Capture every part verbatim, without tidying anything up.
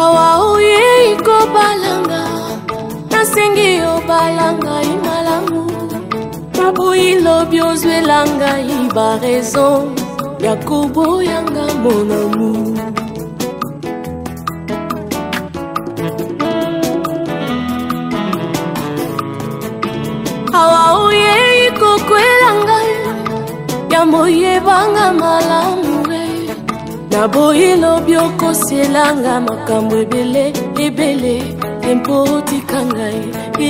Awa oye iko balanga nasengi yo balanga imalamu Maboyi lobi ozwelanga iba raison Yakobo yanga mon amour Awa oye iko kwelanga Ya moye banga malamu Naboyi lobi okosielanga makambo ebele ebele empoti kangai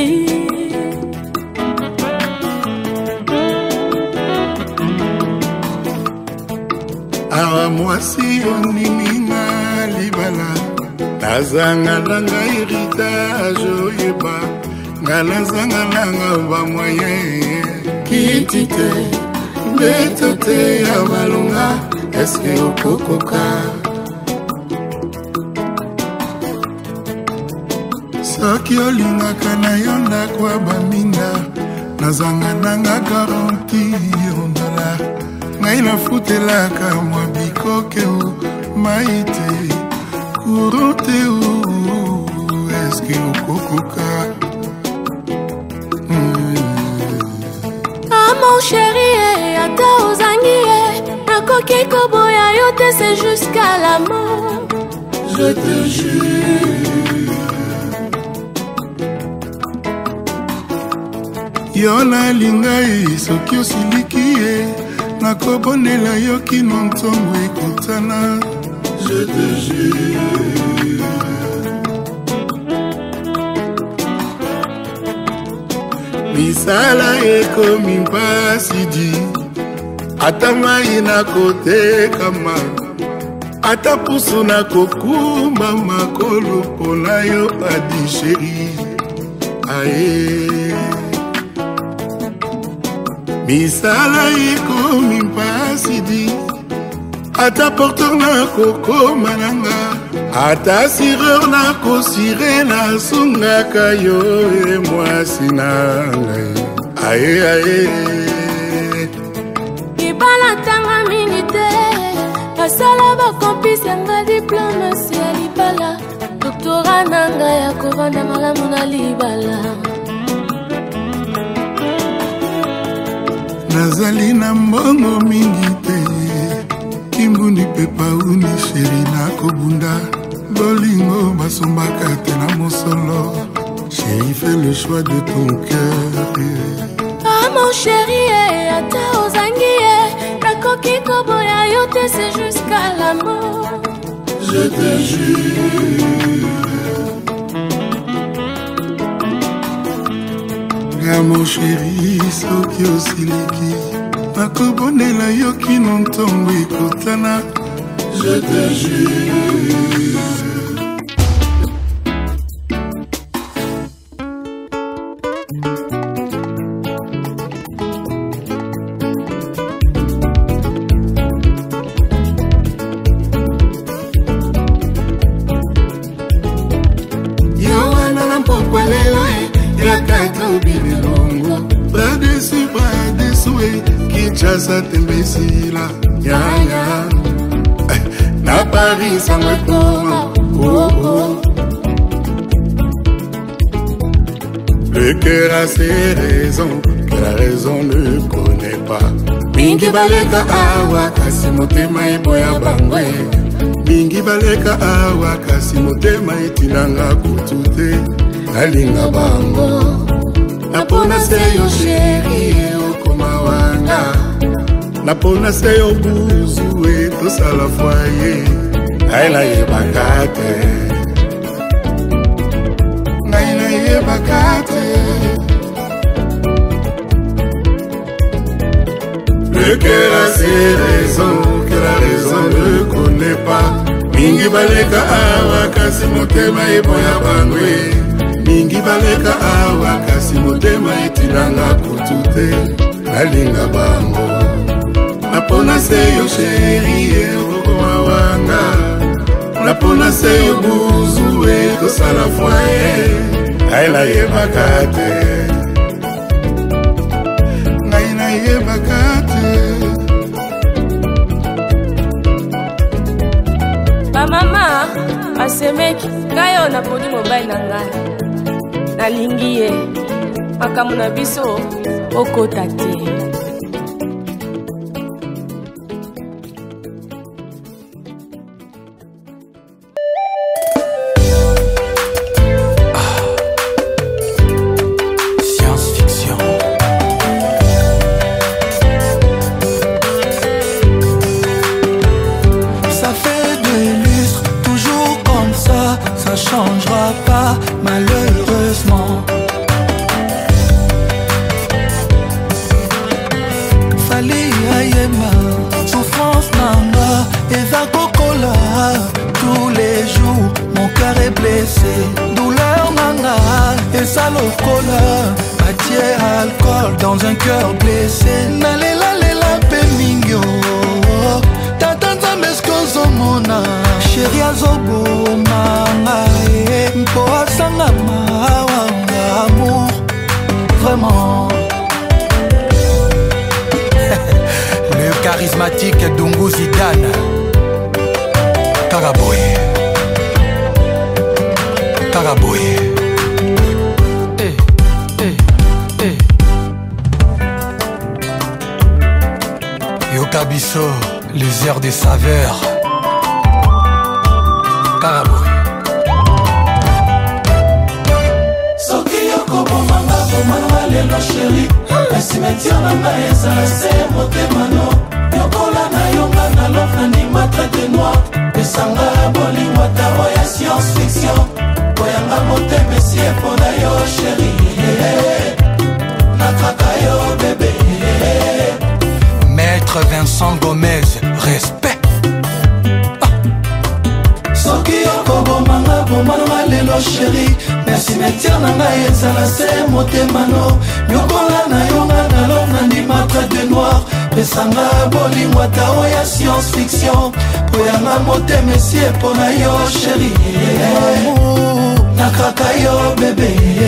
Awa mwasi onininga libala Nazanga langa héritage oyeba Ngala zanga langa bamwaye Kitite Betote ya malunga Eske okokoka Soki olingaka na yo ndako ya baminda Nazanga nanga garanti ondola Ngai nafutelaka mwa bikoke o maite Kurote o Eske okokoka hmm. Ah mon chéri, ata ozangi Nakoki koboya yo te c'est jusqu'à la mort Je te jure Yo nalingai soki osiliki ye Nakobonela yo kino ntongo ekutana Je te jure Misala ekomi mpasi di Ata mai na kote kama Ata pusu na kokumba makolo Pona yo adi chéri Ae Misala ekomi mpasi di Ata porteur na koko mananga Ata sireur na kosire na sungaka yo E mwasi na ngai Ae ae Ibala tanga minite Kasala bakompisi yanga diplome si ya libala Doktora nanga ya kovanda malamu na libala Nazali na mbongo mingi te Kimbundi pepa uni sheri na kobunda Bolingo basombaka te na mosolo Chéri fais le choix de ton cœur Ah mon chéri, ata ozangi Nakoki koboya yo te c'est jusqu'à la mort Je te jure Ah mon chéri, soki osiliki Nakobonela yo kino ntongo ekutana Je te jure Kinshasa tembesila Yaya Na Paris sans me coma Oh oh Le cœur a ses raisons Que la raison ne connaît pas Mingi baleka awa Kasi motema eboya bangwe Mingi baleka awa Kasi motema itinanga kutute Nalinga bango Napona seyo chéri Okoma wanga Napona seyo buzu Eto sala foyer Naila yebakate Naila yebakate Le cœur a ses raisons Que la raison ne connaît pas Mingi baleka awa Kasi motema eboya bangwe Mingi baleka awa kasi motema itinanga kutute Nalinga bango Napona seyo chéri Okoma wanga Napona seyo buzu Eto sala foyer Naila yebakate Naila yebakate Mama mama asemeki ngai oyo naponi mobali na ngai nalingi ye makambo na biso okota te. Dans un cœur blessé, nalela lela pemingo. Tatanza meskozo mona, chéri azobo mama e mpo asanga mawanga amour, vraiment. Le charismatique Dungu Zidane, Karaboye, Karaboye. Kabiso, les airs des saveurs. Karaboy. Soki yoko bomanga bomanga lelo chéri. Cimetière nanga ezala se motema no. Yokola na yonga na lofa ni matraite noir. Esanga bolingo taro ya science fiction. Boyanga motema esie pona yo chéri. Nakaka yo bébé. Maître Vincent Gomez, respect. Ah. Soki yoko bomanga bomanga lelo chéri. Merci metière nanga ezala se motema no. Yokola na yonga na love na ndima traite noir. Pesanga bolingo taro ya science fiction. Boyanga motema esie pona yo chéri. Nakaka yo bébé.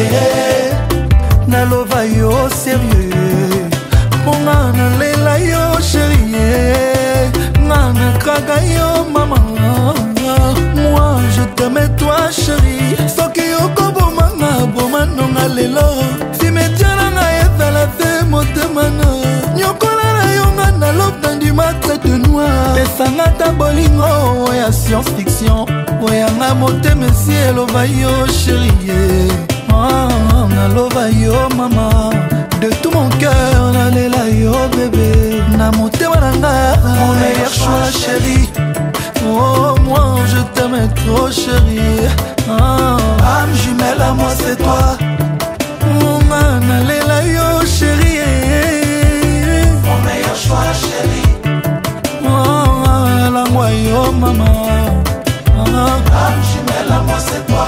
Nalova yo sérieux. Monga na lela yo chérie, nana kraka yo maman. Moi je t'aime toi chérie. Soki yoko bomanga bomanonga lelo. Si metiana na ezala te motema na. Nyokola na yonga na lobda ndi matraite noir. Pesanga ta bolingo ya science fiction. Oyanga motema si elova yo chérie. Ah, nalova yo maman. De tout mon cœur, nalela yo bébé. Na motema nanga, mon meilleur choix chéri. Oh moi je t'aime trop chéri. Ah, âme jumelle à moi c'est toi. Oh man, nalela yo chéri. Mon meilleur choix chéri. Oh, la moi yo maman. Âme jumelle à moi c'est toi.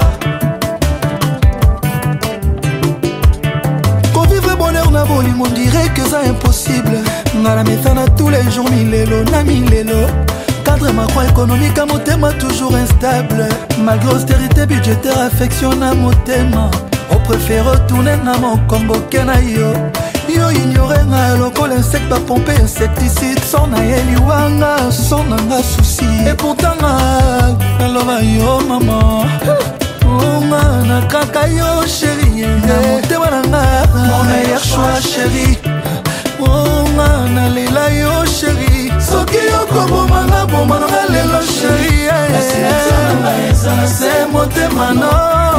On dirait que c'est impossible. Nga la méthane tous les jours milelo na milelo. Cadre macro économique à mon thème toujours instable. Malgré austérité budgétaire affection à mon thème. On préfère retourner na mon combo kena yo. Yo ignorer nga local insecte pas pomper insecticide. Son na eliwanga son na souci. Et pourtant na lova yo maman. Oh man, kaka yo chérie. Mon meilleur choix chérie. Oh man, lela yo chérie. Soki yoko bomanga bomanga lelo chérie. C'est motema no.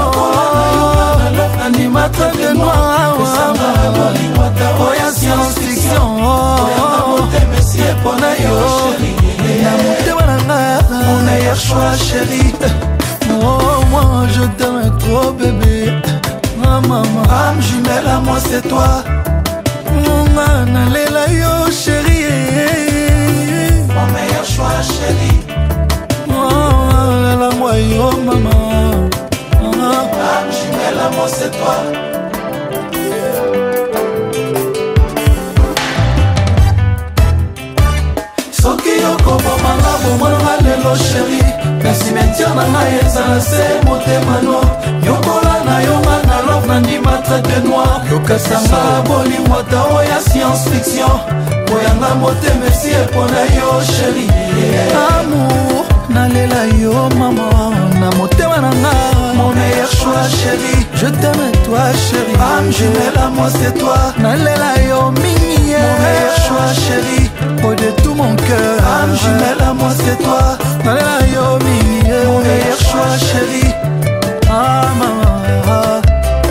Anima traite noir. Oya science fiction. Motema esie pona yo chérie. Mon meilleur choix chérie. Oh moi je t'aime trop bébé. Ah maman, âme jumelle à moi c'est toi. Monga na lela yo chérie. Mon meilleur choix chérie. Oh la moi yo maman. Âme jumelle à moi c'est toi. Soki yoko bomanga bomanga lelo chérie. Merci metière nanga ezala se motema no. Yokola na yonga na love na ndima traite noir. Yokasanga bolingo taro ya science fiction. Boyanga motema esie pona yo chérie. Amour nalela yo mama na motema nanga. Mon meilleur choix chérie, je t'aime toi chérie. Âme jumelle à moi c'est toi. Nalela yo mingi. Mon meilleur choix chérie, oh de tout mon cœur. Âme jumelle à moi c'est toi. Nalela yo mingi. Mon meilleur choix chérie. Ah mama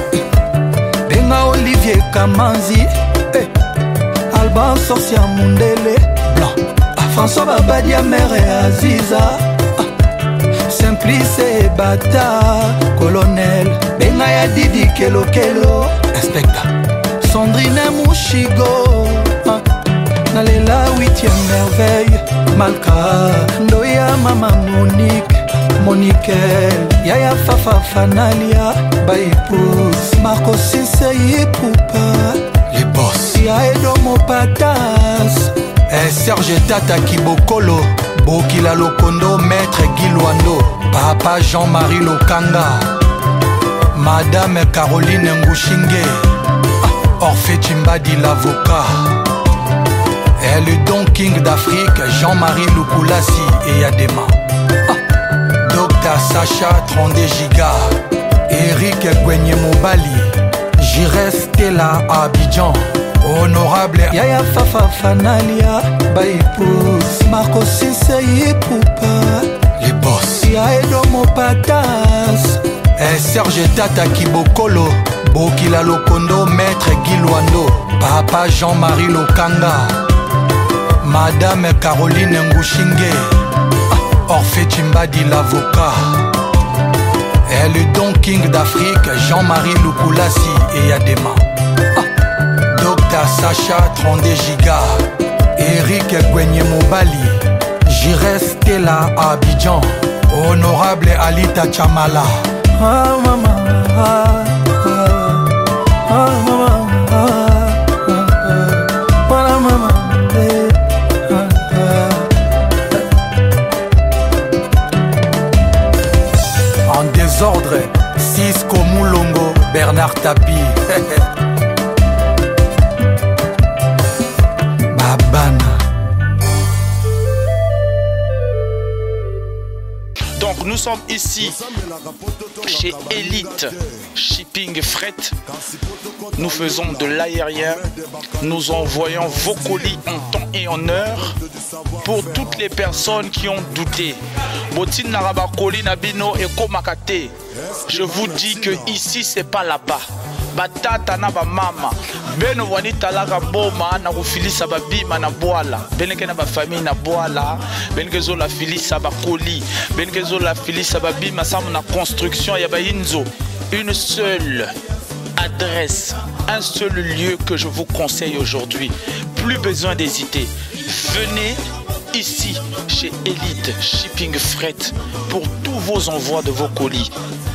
Benga Olivier Kamanzi, hey. Alban Sorcia Mundele Blanc, ah. François Babadia Mère et Aziza, ah. Simplice et Bata Colonel Benga ya Didi Kelo Kelo Inspecteur Sandrine Mouchigo, ah. Nalela huitième merveille Malka Ndoya Mama Monique Monique, Yaya Fafa Fanalia, Baipous, Marco Sisei Poupa, les boss, Yaedo Mopatas, eh, Serge Tata Kibokolo, Bokila Lokondo, Maître Guilouando, Papa Jean-Marie Lokanga, Madame Caroline Ngushinge, ah, Orphée Chimbadi l'avocat, et le Don King d'Afrique, Jean-Marie Lukulasi et Yadema. Docteur Sacha trente-deux gigas, Eric Gwenye Mobali, J'irai Stella Abidjan, Honorable Yaya Fafa Fanalia, Baipous, Marco Sisei Poupa, les boss, Yaedo Mopatas, eh, Serge Tata Kibokolo, Bokila Lokondo, Maître Guilouando, Papa Jean-Marie Lokanga, Madame Caroline Ngushinge, Orphée Chimbadi l'avocat, et le Don King d'Afrique, Jean-Marie Lukulasi et Yadema. Ah. Docteur Sacha trente-deux gigas, Eric Gwenye Mobali, J'irai Stella Abidjan, Honorable Alita Chamala. Ah maman, ah, ah, ah maman, ah, ah, ah, ah maman, eh, ah, ah. En désordre, Cisco Moulongo, Bernard Tapie. Babana. Donc nous sommes ici chez Elite Shipping Fret. Nous faisons de l'aérien. Nous envoyons vos colis en temps et en heure pour toutes les personnes qui ont douté. Botin Naraba Koli Nabino et Komakate. Je vous dis que ici c'est pas là-bas. Batata na ba mama beno wani talaga boma na kufilisa ba bima na boala beneke na ba famille na boala beneke zo la filisa ba koli beneke zo la filisa ba bima samu na construction ya ba inzo. Une seule adresse, un seul lieu que je vous conseille aujourd'hui. Plus besoin d'hésiter. Venez ici chez Elite Shipping Fret pour tous vos envois de vos colis.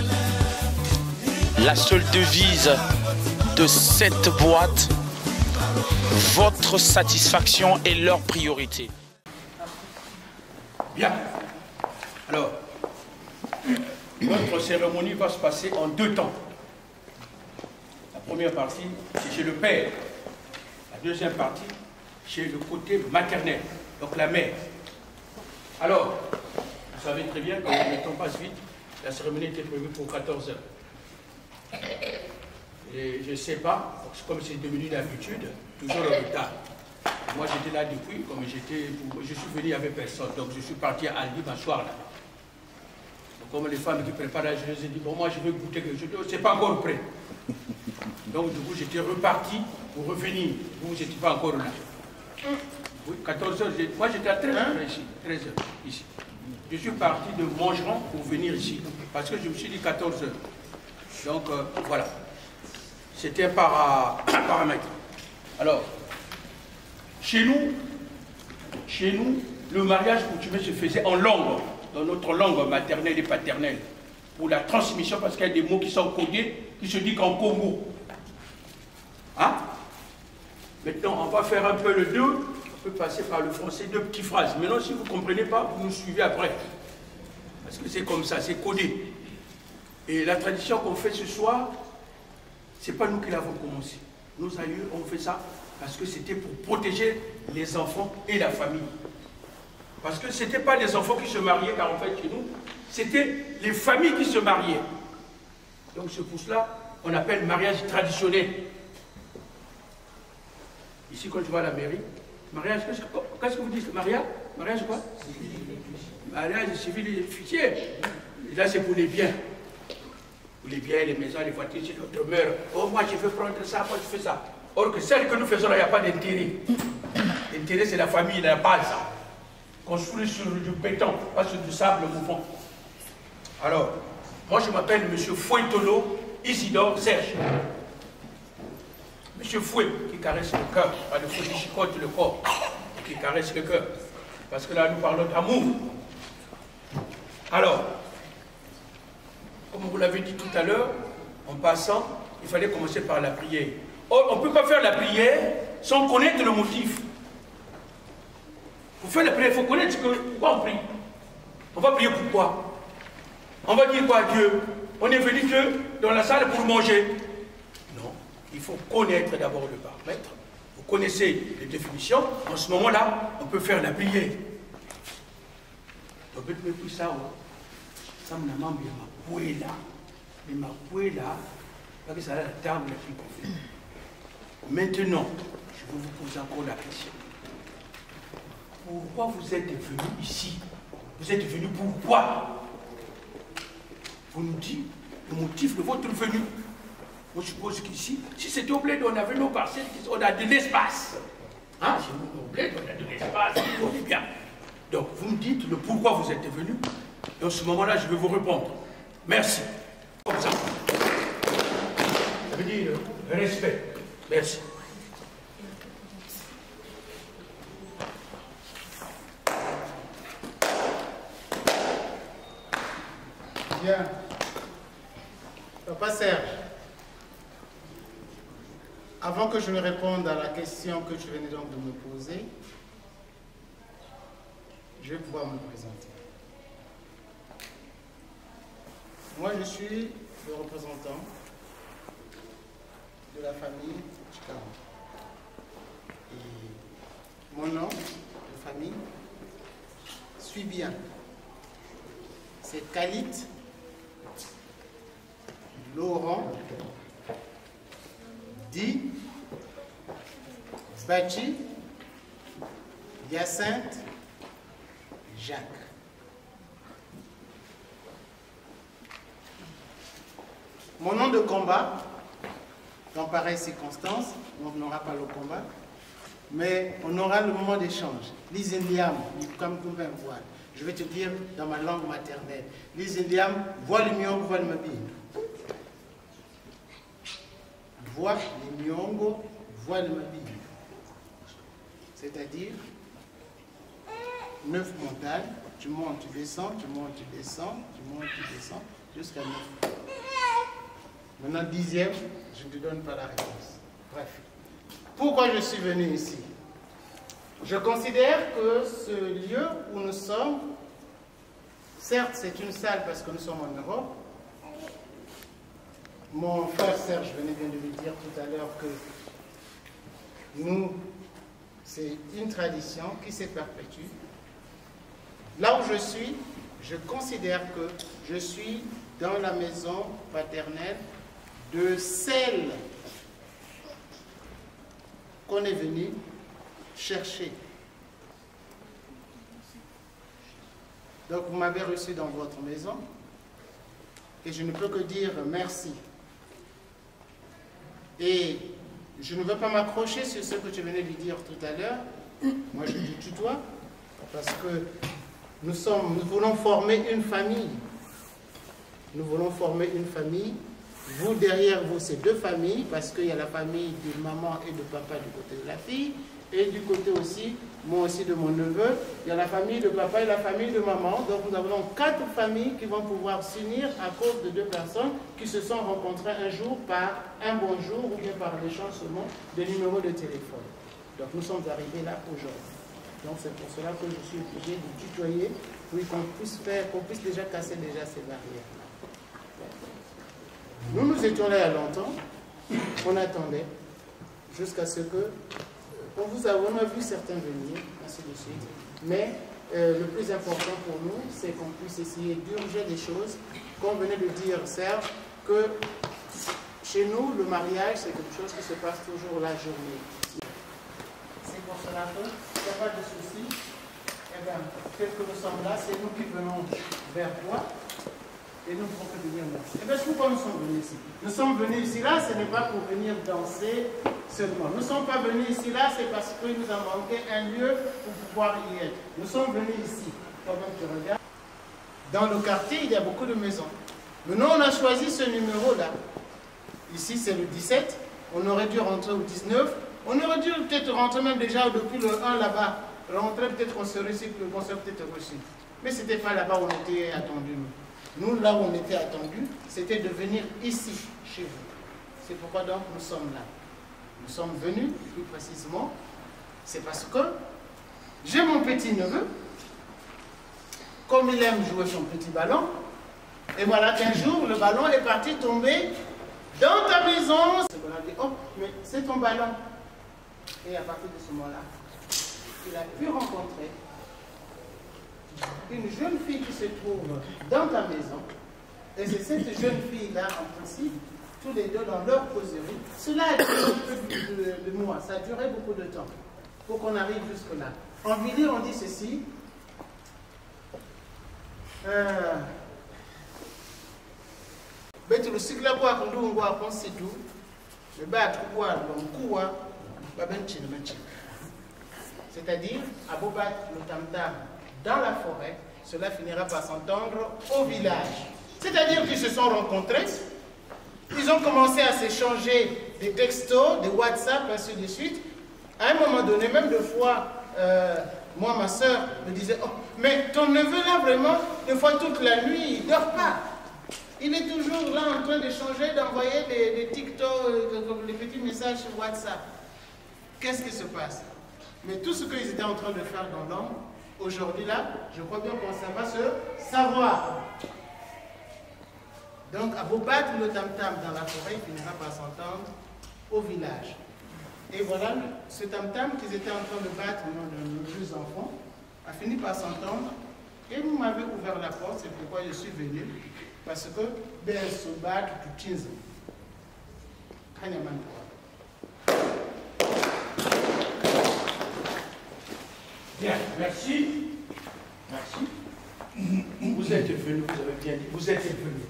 La seule devise de cette boîte, votre satisfaction est leur priorité. Bien. Alors, notre cérémonie va se passer en deux temps. La première partie, c'est chez le père. La deuxième partie, chez le côté maternel, donc la mère. Alors, vous savez très bien, quand le temps passe vite, la cérémonie était prévue pour quatorze heures. Et je ne sais pas, comme c'est devenu l'habitude, toujours le retard. Moi j'étais là depuis, comme j'étais, je suis venu, il n'y avait personne, donc je suis parti à Albi m'asseoir là. Donc comme les femmes qui préparent, je les ai dit, bon moi je vais goûter quelque chose, c'est pas encore prêt. Donc du coup j'étais reparti pour revenir, vous n'étiez pas encore là. Oui, quatorze heures, moi j'étais à treize heures ici, treize heures ici. Je suis parti de Montgeron pour venir ici, parce que je me suis dit quatorze heures. Donc euh, voilà, c'était un para, paramètre. Alors, chez nous, chez nous, le mariage coutumier se faisait en langue, dans notre langue maternelle et paternelle, pour la transmission, parce qu'il y a des mots qui sont codés, qui se disent qu'en Congo. Hein? Maintenant, on va faire un peu le deux, on peut passer par le français, deux petites phrases. Maintenant, si vous ne comprenez pas, vous nous suivez après. Parce que c'est comme ça, c'est codé. Et la tradition qu'on fait ce soir, ce n'est pas nous qui l'avons commencé. Nos aïeux ont fait ça parce que c'était pour protéger les enfants et la famille. Parce que ce n'étaient pas les enfants qui se mariaient, car en fait, chez nous, c'était les familles qui se mariaient. Donc c'est pour cela qu'on appelle mariage traditionnel. Ici, quand tu vas à la mairie, mariage, qu'est-ce que vous dites? Mariage Mariage quoi? Mariage civil et officiel. Et là, c'est pour les biens. Pour les biens, les maisons, les voitures, c'est notre demeure. Oh, moi, je veux prendre ça, moi, je fais ça. Or que celle que nous faisons là, il n'y a pas d'intérêt. L'intérêt, c'est la famille, la base. Construit sur du béton, pas sur du sable mouvant. Alors, moi, je m'appelle M. Fouettolo Isidore Serge. M. Fouet, qui caresse le cœur, pas le fouet qui chicote le corps, qui caresse le cœur. Parce que là, nous parlons d'amour. Alors, comme vous l'avez dit tout à l'heure, en passant, il fallait commencer par la prière. Or, on ne peut pas faire la prière sans connaître le motif. Pour faire la prière, il faut connaître que, pourquoi on prie. On va prier pourquoi? On va dire quoi à Dieu? On est venu que dans la salle pour manger. Non, il faut connaître d'abord le paramètre. Vous connaissez les définitions. En ce moment-là, on peut faire la prière. On peut me dire ça, ça m'a demandé ma pouella. Mais ma pouella, parce que ça a la table la plus convenue. Maintenant, je vais vous poser encore la question. Pourquoi vous êtes venu ici? Vous êtes venu pourquoi? Vous nous dites le motif de votre venue. Moi, je suppose qu'ici, si c'était au bled, on avait nos parcelles, on a de l'espace. Hein? Si nous, au bled, on a de l'espace, on est bien. Donc, vous me dites le pourquoi vous êtes venu. Et en ce moment-là, je vais vous répondre. Merci. Comme ça. Ça veut dire respect. Merci. Bien. Papa Serge, avant que je ne réponde à la question que tu venais donc de me poser, je vais pouvoir me présenter. Moi, je suis le représentant de la famille Chikama. Et mon nom de famille suit bien. C'est Khalid Laurent Di Bachi Hyacinthe Jacques. Mon nom de combat, dans pareille circonstance, on n'aura pas le combat, mais on aura le moment d'échange. Lizendiam, comme vous pouvez voir. Je vais te dire dans ma langue maternelle. Lizendiam, voix le miongo, voix le mabine. Voix le miongo, voix le mabine. C'est-à-dire, neuf montagnes, tu montes, tu descends, tu montes, tu descends, tu montes, tu descends, jusqu'à neuf. Maintenant, dixième, je ne te donne pas la réponse. Bref. Pourquoi je suis venu ici? Je considère que ce lieu où nous sommes, certes, c'est une salle parce que nous sommes en Europe. Mon frère Serge venait bien de lui dire tout à l'heure que nous, c'est une tradition qui se perpétue. Là où je suis, je considère que je suis dans la maison paternelle de celle qu'on est venu chercher. Donc vous m'avez reçu dans votre maison et je ne peux que dire merci. Et je ne veux pas m'accrocher sur ce que tu venais de dire tout à l'heure. Moi je dis tutoie parce que nous sommes, nous voulons former une famille. Nous voulons former une famille. Vous, derrière vous, c'est deux familles, parce qu'il y a la famille de maman et de papa du côté de la fille, et du côté aussi, moi aussi de mon neveu, il y a la famille de papa et la famille de maman. Donc nous avons quatre familles qui vont pouvoir s'unir à cause de deux personnes qui se sont rencontrées un jour par un bonjour ou bien par l'échange seulement de numéros de téléphone. Donc nous sommes arrivés là aujourd'hui. Donc c'est pour cela que je suis obligé de tutoyer, pour qu'on puisse faire, qu'on puisse déjà casser déjà ces barrières. Nous nous étions là il y a longtemps, on attendait jusqu'à ce que, on vous a, on a vu certains venir, ainsi de suite, mais euh, le plus important pour nous, c'est qu'on puisse essayer d'urger des choses. Comme venait de dire Serge, que chez nous, le mariage, c'est quelque chose qui se passe toujours la journée. C'est pour cela qu'il n'y a pas de souci. Eh bien, tel que nous sommes là, c'est nous qui venons vers toi. Et nous ne pouvons que venir là. Et bien, pourquoi nous sommes venus ici? Nous sommes venus ici là, ce n'est pas pour venir danser seulement. Nous ne sommes pas venus ici là, c'est parce qu'il nous a manqué un lieu pour pouvoir y être. Nous sommes venus ici. Toi-même, tu regardes. Dans le quartier, il y a beaucoup de maisons. Mais nous, on a choisi ce numéro-là. Ici, c'est le dix-sept. On aurait dû rentrer au dix-neuf. On aurait dû peut-être rentrer même déjà depuis le un là-bas. Rentrer, peut-être qu'on serait reçu, qu'on serait peut-être reçu. Mais ce n'était pas là-bas où on était attendu. Nous, là où on était attendu, c'était de venir ici, chez vous. C'est pourquoi donc nous sommes là. Nous sommes venus, plus précisément, c'est parce que j'ai mon petit-neveu, comme il aime jouer son petit ballon, et voilà qu'un jour, le ballon est parti tomber dans ta maison. On a dit, oh, mais c'est ton ballon. Et à partir de ce moment-là, il a pu rencontrer une jeune fille qui se trouve dans ta maison. Et c'est cette jeune fille-là, en principe, tous les deux dans leur causerie. Cela a duré un peu de, de, de mois, ça a duré beaucoup de temps pour qu'on arrive jusque-là. En Vili, on dit ceci. Euh, betu lusikila kwa kundungu wa konsitu beba tukwa lomkuwa babenchi na menchi. C'est-à-dire abobat le tamtam dans la forêt, cela finira par s'entendre au village. C'est-à-dire qu'ils se sont rencontrés, ils ont commencé à s'échanger des textos, des WhatsApp, ainsi de suite. À un moment donné, même deux fois, euh, moi, ma soeur me disait, oh, mais ton neveu là, vraiment, des fois toute la nuit, il ne dort pas. Il est toujours là en train d'échanger, d'envoyer des, des TikTok, des petits messages sur WhatsApp. Qu'est-ce qui se passe? Mais tout ce qu'ils étaient en train de faire dans l'ombre, aujourd'hui là, je crois bien qu'on ça va se savoir. Donc, à beau battre le tam-tam dans la forêt, il finira par s'entendre au village. Et voilà, ce tam-tam qu'ils étaient en train de battre, nos deux enfants, a fini par s'entendre. Et vous m'avez ouvert la porte, c'est pourquoi je suis venu. Parce que, ben, se battre tout le temps. Bien, merci. Merci. Vous êtes venu, vous avez bien dit, vous êtes venu.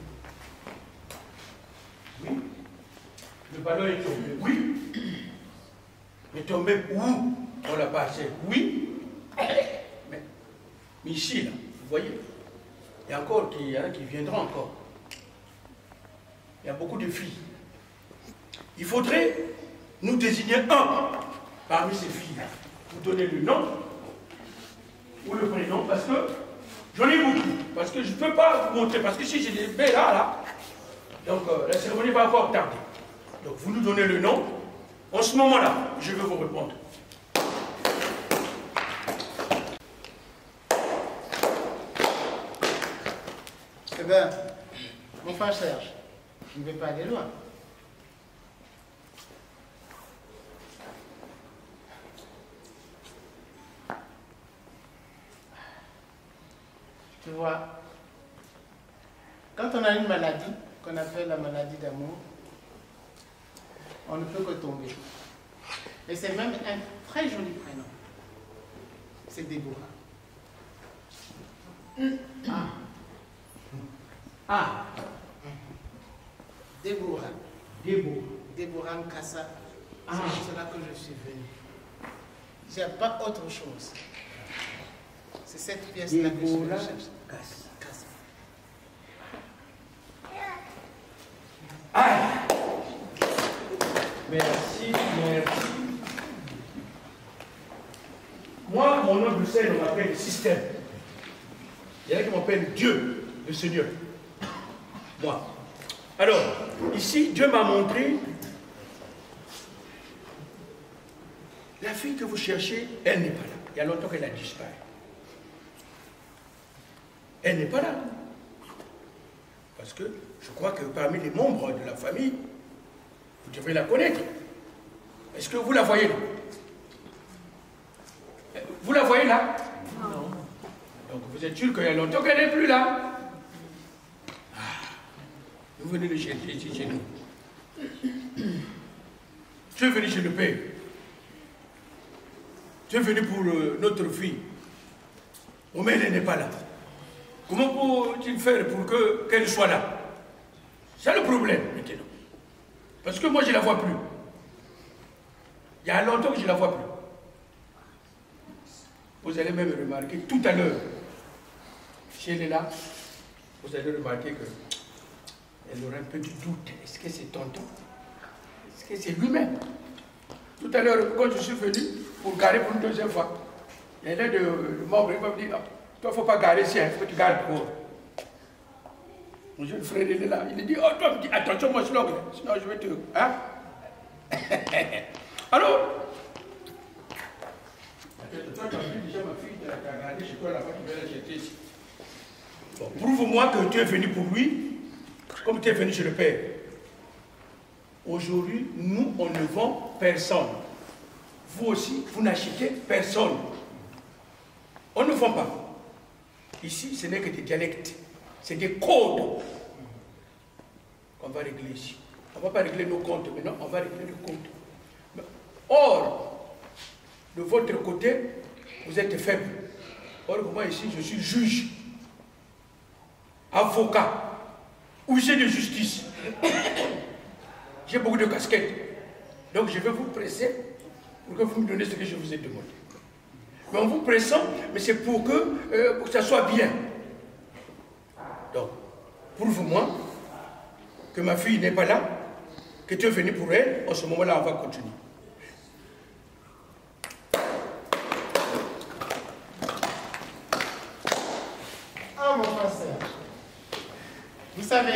Oui. Le ballon est tombé, oui. Il est tombé où? On l'a passé, oui. Mais, mais ici, là, vous voyez, il y a encore qui, il y en a qui viendront encore. Il y a beaucoup de filles. Il faudrait nous désigner un parmi ces filles-là. Vous donnez le nom ou le prénom, parce que j'en ai beaucoup. Parce que je ne peux pas vous montrer, parce que si j'ai des belles là, là, donc euh, la cérémonie va encore tarder. Donc vous nous donnez le nom. En ce moment-là, je vais vous répondre. Eh bien, mon frère Serge, je ne vais pas aller loin. Tu vois, quand on a une maladie, qu'on appelle la maladie d'amour, on ne peut que tomber. Et c'est même un très joli prénom. C'est Déborah. Ah. Ah. Déborah. Déborah. Déborah Nkassa. C'est pour cela que je suis venu. Il n'y a pas autre chose. C'est cette pièce-là que je cherche. Kassa. Ah. Merci, merci. Moi, mon nom de scène, on m'appelle le système. Il y en a qui m'appellent Dieu, le Seigneur. Moi. Alors, ici, Dieu m'a montré la fille que vous cherchez, elle n'est pas là. Il y a longtemps qu'elle a disparu. Elle n'est pas là. Parce que je crois que parmi les membres de la famille, vous devrez la connaître. Est-ce que vous la voyez là? Vous la voyez là? Non. Vous êtes sûr qu'il y a longtemps qu'elle n'est plus là? Ah, vous venez le chercher ici chez nous. Tu es venu chez le père. Tu es venu pour euh, notre fille. Oh, mais elle n'est pas là. Comment peux-tu faire pour que, qu'elle soit là? C'est le problème maintenant. Parce que moi je ne la vois plus. Il y a longtemps que je ne la vois plus. Vous allez même remarquer tout à l'heure, si elle est là, vous allez remarquer qu'elle aura un peu de doute. Est-ce que c'est tonton? Est-ce que c'est lui-même? Tout à l'heure, quand je suis venu pour garer pour une deuxième fois, il y a un de, de membres qui m'a dit, ah, toi, il ne faut pas garer ici, il faut que tu gares pour. Mon jeune frère, il est là. Il dit, oh, toi, dis, attention, moi, je l'ogre, sinon je vais te... Hein? Alors, toi, tu as vu déjà ma fille, tu as regardé chez toi là-bas, tu viens la jeter ici. Bon, prouve-moi que tu es venu pour lui, comme tu es venu chez le Père. Aujourd'hui, nous, on ne vend personne. Vous aussi, vous n'achetez personne. On ne vend pas. Ici, ce n'est que des dialectes. C'est des codes qu'on va régler ici. On ne va pas régler nos comptes maintenant, on va régler nos comptes. Or, de votre côté, vous êtes faible. Or, moi ici, je suis juge, avocat, huissier de justice. J'ai beaucoup de casquettes. Donc, je vais vous presser pour que vous me donnez ce que je vous ai demandé. Mais en vous pressant, mais c'est pour que, euh, pour que ça soit bien. Donc, prouve-moi que ma fille n'est pas là, que tu es venu pour elle. En ce moment-là, on va continuer. Ah, mon frère, vous savez,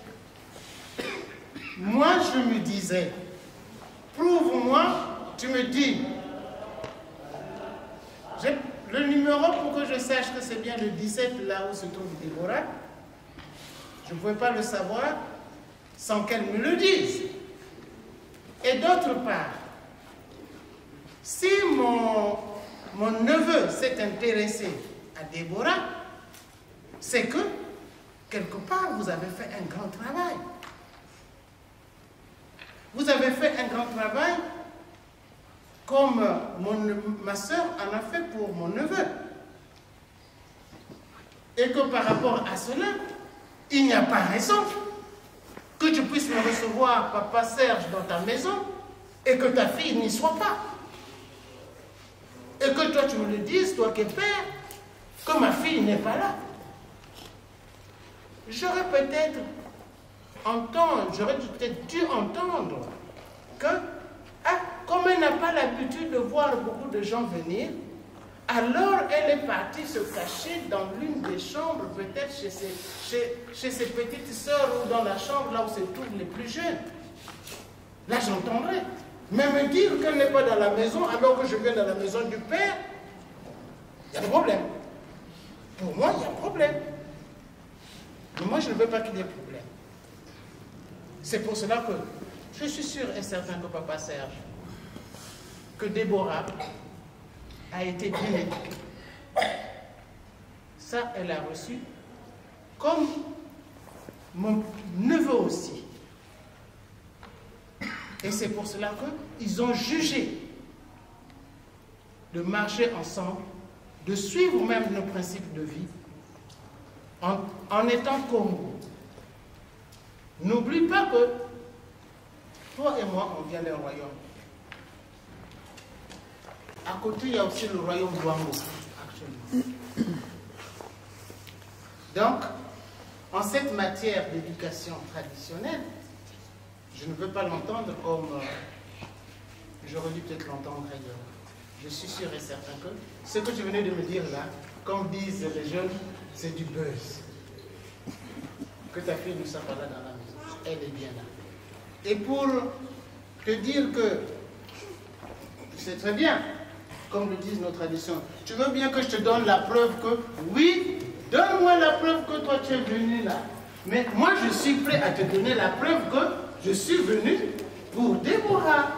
moi je me disais, prouve-moi, tu me dis, le numéro pour que je sache que c'est bien le dix-sept là où se trouve Déborah, je ne pouvais pas le savoir sans qu'elle me le dise. Et d'autre part, si mon, mon neveu s'est intéressé à Déborah, c'est que, quelque part, vous avez fait un grand travail. Vous avez fait un grand travail comme mon, ma soeur en a fait pour mon neveu. Et que par rapport à cela, il n'y a pas raison que tu puisses me recevoir, papa Serge, dans ta maison et que ta fille n'y soit pas. Et que toi tu me le dises, toi qui es père, que ma fille n'est pas là. J'aurais peut-être entendu, j'aurais peut-être dû entendre que, ah, comme elle n'a pas l'habitude de voir beaucoup de gens venir, alors elle est partie se cacher dans l'une des chambres, peut-être chez ses, chez, chez ses petites sœurs ou dans la chambre là où se trouvent les plus jeunes. Là j'entendrai. Mais me dire qu'elle n'est pas dans la maison alors que je viens dans la maison du Père, il y a un problème. Pour moi, il y a un problème. Mais moi, je ne veux pas qu'il y ait problème. C'est pour cela que je suis sûr et certain que papa Serge, que Déborah a été bien éduquée. Ça, elle a reçu, comme mon neveu aussi. Et c'est pour cela qu'ils ont jugé de marcher ensemble, de suivre même nos principes de vie, en, en étant comme vous. N'oublie pas que toi et moi, on vient d'un royaume. À côté, il y a aussi le royaume d'Ouango, actuellement. Donc, en cette matière d'éducation traditionnelle, je ne veux pas l'entendre comme euh, j'aurais dû peut-être l'entendre ailleurs. Je suis sûr et certain que ce que tu venais de me dire là, comme disent les jeunes, c'est du buzz. Que ta fille ne soit pas là dans la maison. Elle est bien là. Et pour te dire que c'est très bien, comme le disent nos traditions, tu veux bien que je te donne la preuve que, oui, donne-moi la preuve que toi tu es venu là. Mais moi je suis prêt à te donner la preuve que je suis venu pour Déborah.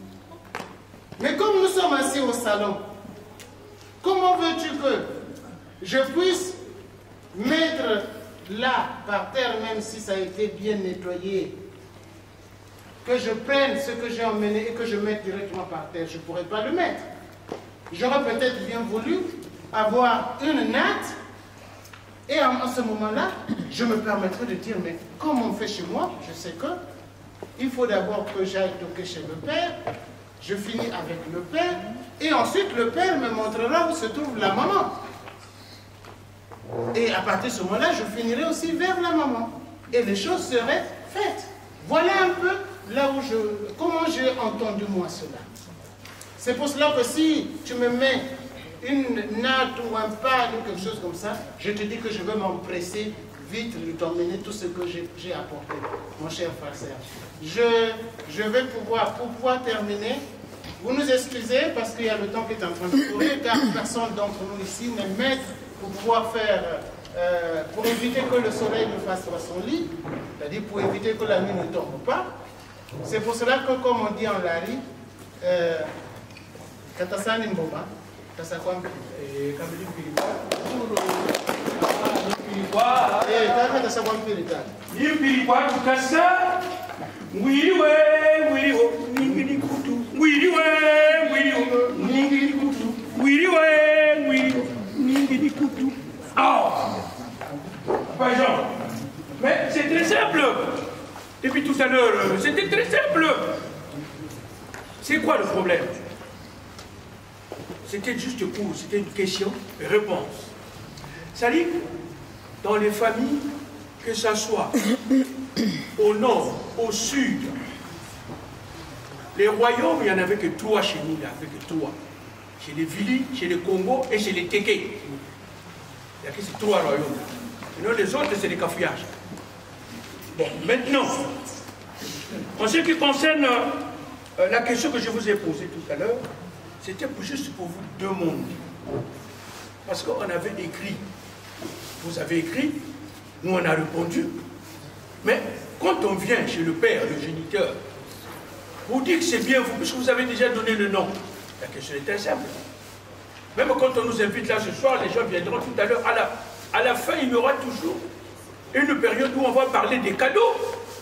Mais comme nous sommes assis au salon, comment veux-tu que je puisse mettre là, par terre, même si ça a été bien nettoyé, que je prenne ce que j'ai emmené et que je mette directement par terre, je ne pourrais pas le mettre. J'aurais peut-être bien voulu avoir une natte, et en, en ce moment-là, je me permettrais de dire, mais comme on fait chez moi, je sais que il faut d'abord que j'aille toquer chez le père, je finis avec le père, et ensuite le père me montrera où se trouve la maman. Et à partir de ce moment-là, je finirai aussi vers la maman. Et les choses seraient faites. Voilà un peu là où je... comment j'ai entendu moi cela. C'est pour cela que si tu me mets une natte ou un pad ou quelque chose comme ça, je te dis que je vais m'empresser vite de t'emmener tout ce que j'ai apporté, mon cher frère Serge. Je, je vais pouvoir, pour pouvoir terminer, vous nous excusez parce qu'il y a le temps qui est en train de courir, car personne d'entre nous ici n'est maître pour pouvoir faire, euh, pour éviter que le soleil ne fasse son lit, c'est-à-dire pour éviter que la nuit ne tombe pas. C'est pour cela que, comme on dit en Lari, euh, Katasani Mboma, Tasakwam, et Kamili Piripa, et Tasakwam Pirita. Piripa, Kasa, oui, oui, oui, Ningini Kutu, oui, oui, oui, Ningini Kutu, oui, oui, oui, Ningini Kutu. Oh! Pas Jean, mais c'est très simple. Depuis tout à l'heure, c'était très simple. C'est quoi le problème? C'était juste court, c'était une question-réponse. C'est-à-dire, dans les familles, que ce soit au nord, au sud, les royaumes, il n'y en avait que trois chez nous, il n'y en avait que trois. Chez les Vili, chez les Congo et chez les Teke. Il n'y a que ces trois royaumes. Sinon, les autres, c'est des cafouillages. Bon, maintenant, en ce qui concerne euh, la question que je vous ai posée tout à l'heure, c'était juste pour vous demander. Parce qu'on avait écrit, vous avez écrit, nous on a répondu, mais quand on vient chez le père, le géniteur, vous dites que c'est bien vous, puisque vous avez déjà donné le nom. La question est très simple. Même quand on nous invite là ce soir, les gens viendront tout à l'heure. À la, à la fin, il y aura toujours une période où on va parler des cadeaux.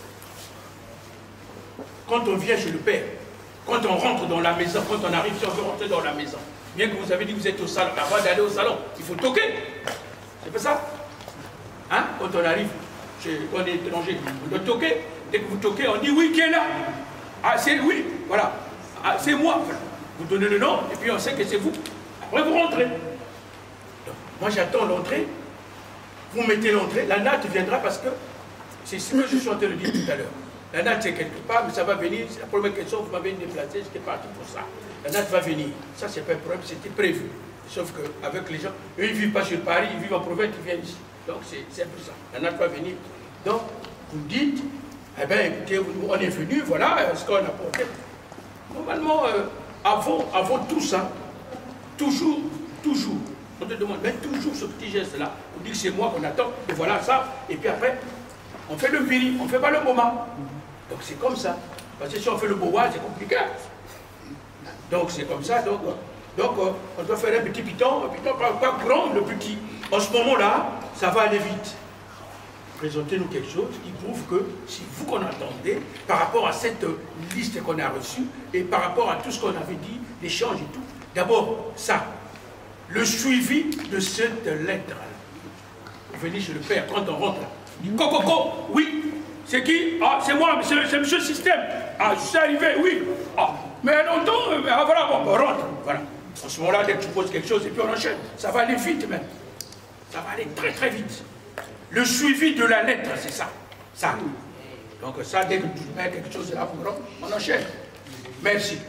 Quand on vient chez le père, quand on rentre dans la maison, quand on arrive, si on veut rentrer dans la maison, bien que vous avez dit que vous êtes au salon, avant d'aller au salon, il faut toquer. C'est pas ça? Hein? Quand on arrive, chez, quand on est étranger, on doit toquer. Dès que vous toquez, on dit oui, qui est là? Ah, c'est oui, voilà. Ah, c'est moi. Vous donnez le nom, et puis on sait que c'est vous. Après, vous rentrez. Donc, moi, j'attends l'entrée. Vous mettez l'entrée, la natte viendra parce que c'est ce que je suis en train de dire tout à l'heure. La natte, c'est quelque part, mais ça va venir. C'est la première question, vous m'avez déplacé, j'étais parti pour ça. La natte va venir. Ça, c'est pas un problème, c'était prévu. Sauf qu'avec les gens, eux, ils ne vivent pas sur Paris, ils vivent en province, ils viennent ici. Donc, c'est un peu ça. La natte va venir. Donc, vous dites, eh bien, écoutez, on est venu, voilà ce qu'on a apporté. Normalement, euh, avant, avant tout ça, toujours, toujours, on te demande, mais toujours ce petit geste-là, on dit que c'est moi qu'on attend, et voilà ça, et puis après, on fait le viri, on ne fait pas le moment. Donc c'est comme ça. Parce que si on fait le boa, c'est compliqué. Donc c'est comme ça, donc, donc on doit faire un petit piton, un piton pas, pas grand, le petit. En ce moment-là, ça va aller vite. Présentez-nous quelque chose qui prouve que c'est vous qu'on attendait par rapport à cette liste qu'on a reçue et par rapport à tout ce qu'on avait dit, l'échange et tout. D'abord, ça, le suivi de cette lettre-là. Vous venez chez le père, quand on rentre là, il dit Coco, oui, c'est qui? Ah, c'est moi, c'est monsieur Système. Ah, je suis arrivé, oui. Ah, mais longtemps, euh, ah, voilà, bon, on rentre. Voilà. En ce moment-là, dès que tu poses quelque chose et puis on enchaîne, ça va aller vite même. Ça va aller très très vite. Le suivi de la lettre, c'est ça. Ça. Donc ça, dès que tu mets quelque chose là, on enchaîne. Merci.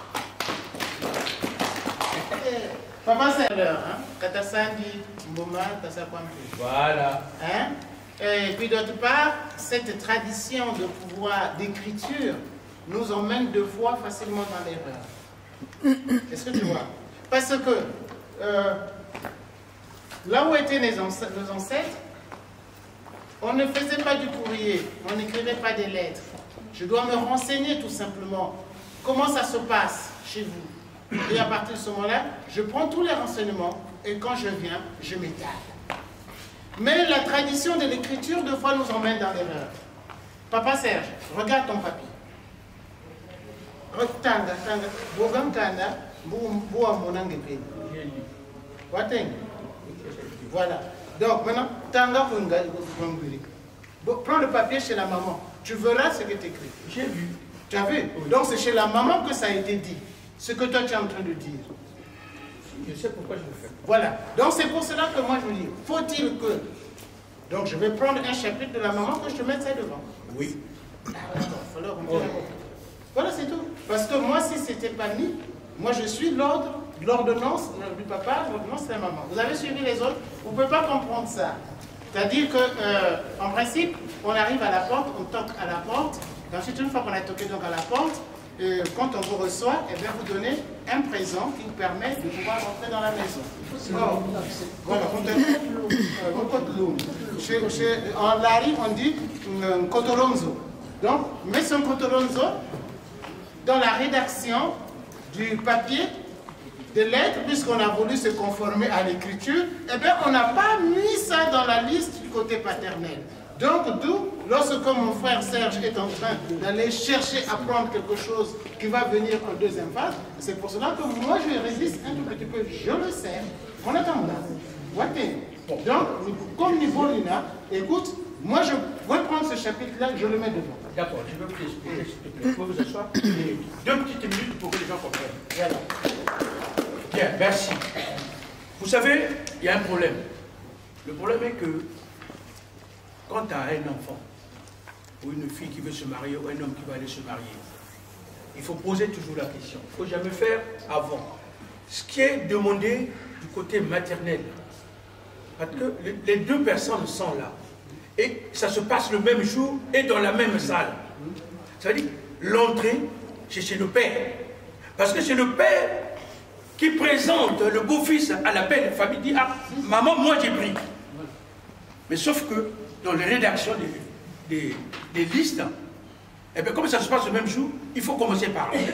Papa, c'est l'heure, hein? Katasandi, Mboma, Tasakwampi. Voilà. Hein? Et puis d'autre part, cette tradition de pouvoir d'écriture nous emmène deux fois facilement dans l'erreur. Est-ce que tu vois? Parce que euh, là où étaient nos ancêtres, on ne faisait pas du courrier, on n'écrivait pas des lettres. Je dois me renseigner tout simplement comment ça se passe chez vous. Et à partir de ce moment-là, je prends tous les renseignements et quand je viens, je m'étale. Mais la tradition de l'écriture, deux fois, nous emmène dans l'erreur. Papa Serge, regarde ton papier. Tanga, tanga, bogam kanda, boua monange peni. Voilà. Donc maintenant, tanga kunga, prends le papier chez la maman. Tu verras ce que tu écris. J'ai vu. Tu as vu? Donc c'est chez la maman que ça a été dit. Ce que toi tu es en train de dire. Je sais pourquoi je le fais. Voilà. Donc c'est pour cela que moi je me dis, faut-il que... Donc je vais prendre un chapitre de la maman que je te mette ça devant. Oui. Voilà, c'est tout. Parce que moi, si ce n'était pas mis, moi je suis l'ordre, l'ordonnance du papa, l'ordonnance de la maman. Vous avez suivi les autres, vous ne pouvez pas comprendre ça. C'est-à-dire que, euh, en principe, on arrive à la porte, on toque à la porte, et ensuite, une fois qu'on a toqué donc à la porte, euh, quand on vous reçoit, eh bien, vous donnez un présent qui vous permet de pouvoir rentrer dans la maison. Oh, voilà, chez, chez, en Lari, on dit um, Kotolonzo. Donc, mets son Kotolonzo dans la rédaction du papier de lettres, puisqu'on a voulu se conformer à l'écriture, eh bien, on n'a pas mis ça dans la liste du côté paternel. Donc, d'où, lorsque mon frère Serge est en train d'aller chercher à prendre quelque chose qui va venir en deuxième phase, c'est pour cela que moi, je résiste un tout petit peu, je le sais. On attend là. Donc, comme niveau Lina, écoute, moi, je vais prendre ce chapitre-là, je le mets devant. D'accord, je vais vous expliquer, s'il te plaît. Vous pouvez vous asseoir deux petites minutes pour que les gens comprennent. Voilà. Bien, merci. Vous savez, il y a un problème. Le problème est que quand tu as un enfant, ou une fille qui veut se marier, ou un homme qui va aller se marier, il faut poser toujours la question. Il ne faut jamais faire avant. Ce qui est demandé du côté maternel, parce que les deux personnes sont là, et ça se passe le même jour et dans la même salle. Ça veut dire l'entrée, c'est chez le père. Parce que c'est le père qui présente le beau-fils à la belle famille, dit « Ah, maman, moi j'ai pris. » Mais sauf que dans les rédactions des, des, des listes, eh bien, comme ça se passe le même jour, il faut commencer par là.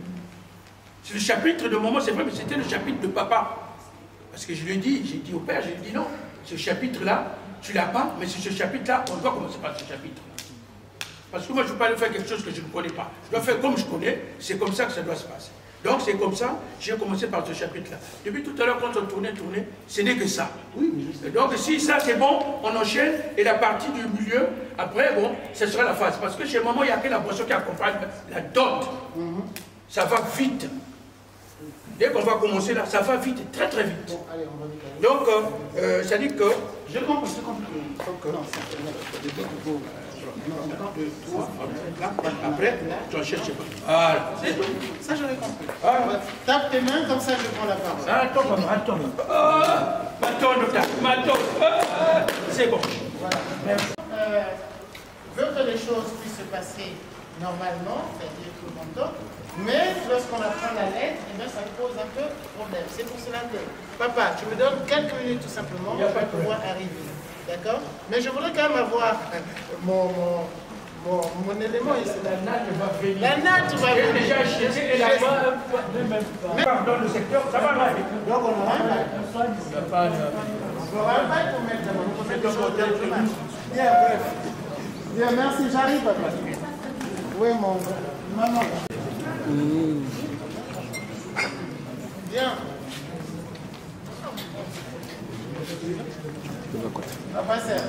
C'est le chapitre de maman, c'est vrai, mais c'était le chapitre de papa. Parce que je lui ai dit, j'ai dit au père, je lui ai dit non, ce chapitre-là, tu l'as pas, mais c'est ce chapitre-là, on doit commencer par ce chapitre. Parce que moi, je ne veux pas aller faire quelque chose que je ne connais pas. Je dois faire comme je connais, c'est comme ça que ça doit se passer. Donc c'est comme ça, j'ai commencé par ce chapitre-là. Depuis tout à l'heure, quand on tournait, tournait, ce n'est que ça. Oui, et donc si ça c'est bon, on enchaîne, et la partie du milieu, après, bon, ce sera la phase. Parce que chez maman, il n'y a que la boisson qui accompagne la dot. Mm-hmm. Ça va vite. Dès qu'on va commencer là, ça va vite, très très vite. Bon, allez, on va vite, allez. Donc, euh, euh, ça dit que... Je comprends, je comprends. Non, après, tu en cherches pas. Voilà. Ça, j'aurais compris. Ah. Tape tes mains, comme ça, je prends la parole. Attends, maman, attends. Ah, m'attends, docteur, m'attends. Ah, c'est bon. Voilà. Euh, veut que les choses puissent se passer normalement, c'est-à-dire tout le monde toque, mais lorsqu'on apprend la lettre, eh bien, ça pose un peu problème. C'est pour cela que, papa, tu me donnes quelques minutes tout simplement pour pouvoir arriver. D'accord? Mais je voudrais quand même avoir mon, mon, mon, mon élément ici. La natte va venir. La natte va venir. Déjà acheté et la va dans le secteur, ça va arriver. Donc on aura un bail. On aura un bail pour mettre la main. Bien, bref. Bien, merci, j'arrive, papa. Oui, mon maman. Mmh. Bien. Papa Serge.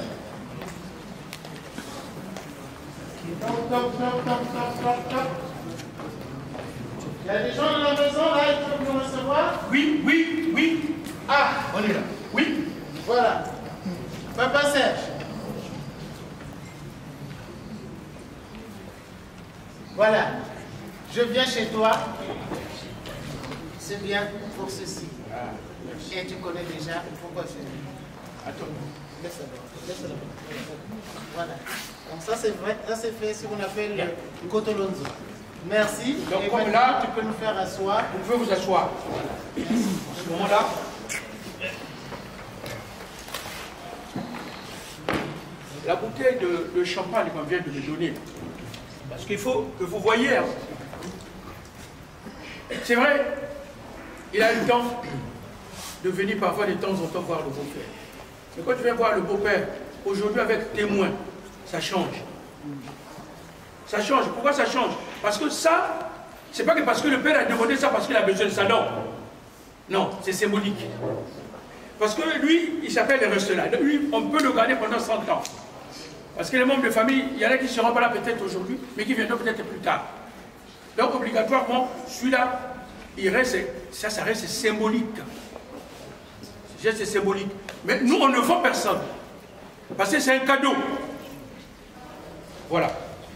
Top, top, top, top, top, top, top. Il y a des gens dans la maison là, ils peuvent nous recevoir? Oui, oui, oui. Ah, on est là. Oui. Voilà. Papa Serge. Voilà. Je viens chez toi. C'est bien pour ceci. Ah, et tu connais déjà pourquoi c'est. Attends. Laisse-le. Laisse-le. Voilà. Donc ça c'est vrai, ça c'est fait ce qu'on appelle le Kotolonzo. Merci. Donc et comme là, tu peux nous faire asseoir. Vous pouvez vous asseoir. Voilà. À ce moment-là. La bouteille de, de champagne qu'on vient de me donner. Parce qu'il faut que vous voyez. Hein. C'est vrai, il a le temps. de venir parfois de temps en temps voir le beau-père. Mais quand tu viens voir le beau-père, aujourd'hui avec témoin, ça change. Ça change. Pourquoi ça change? Parce que ça, c'est pas que parce que le père a demandé ça parce qu'il a besoin de ça, non. Non, c'est symbolique. Parce que lui, il s'appelle le reste là. Lui, on peut le garder pendant cent ans. Parce que les membres de famille, il y en a qui ne seront pas là peut-être aujourd'hui, mais qui viendront peut-être plus tard. Donc obligatoirement, celui-là, il reste, ça, ça reste symbolique. C'est symbolique. Mais nous, on ne vend personne. Parce que c'est un cadeau. Voilà.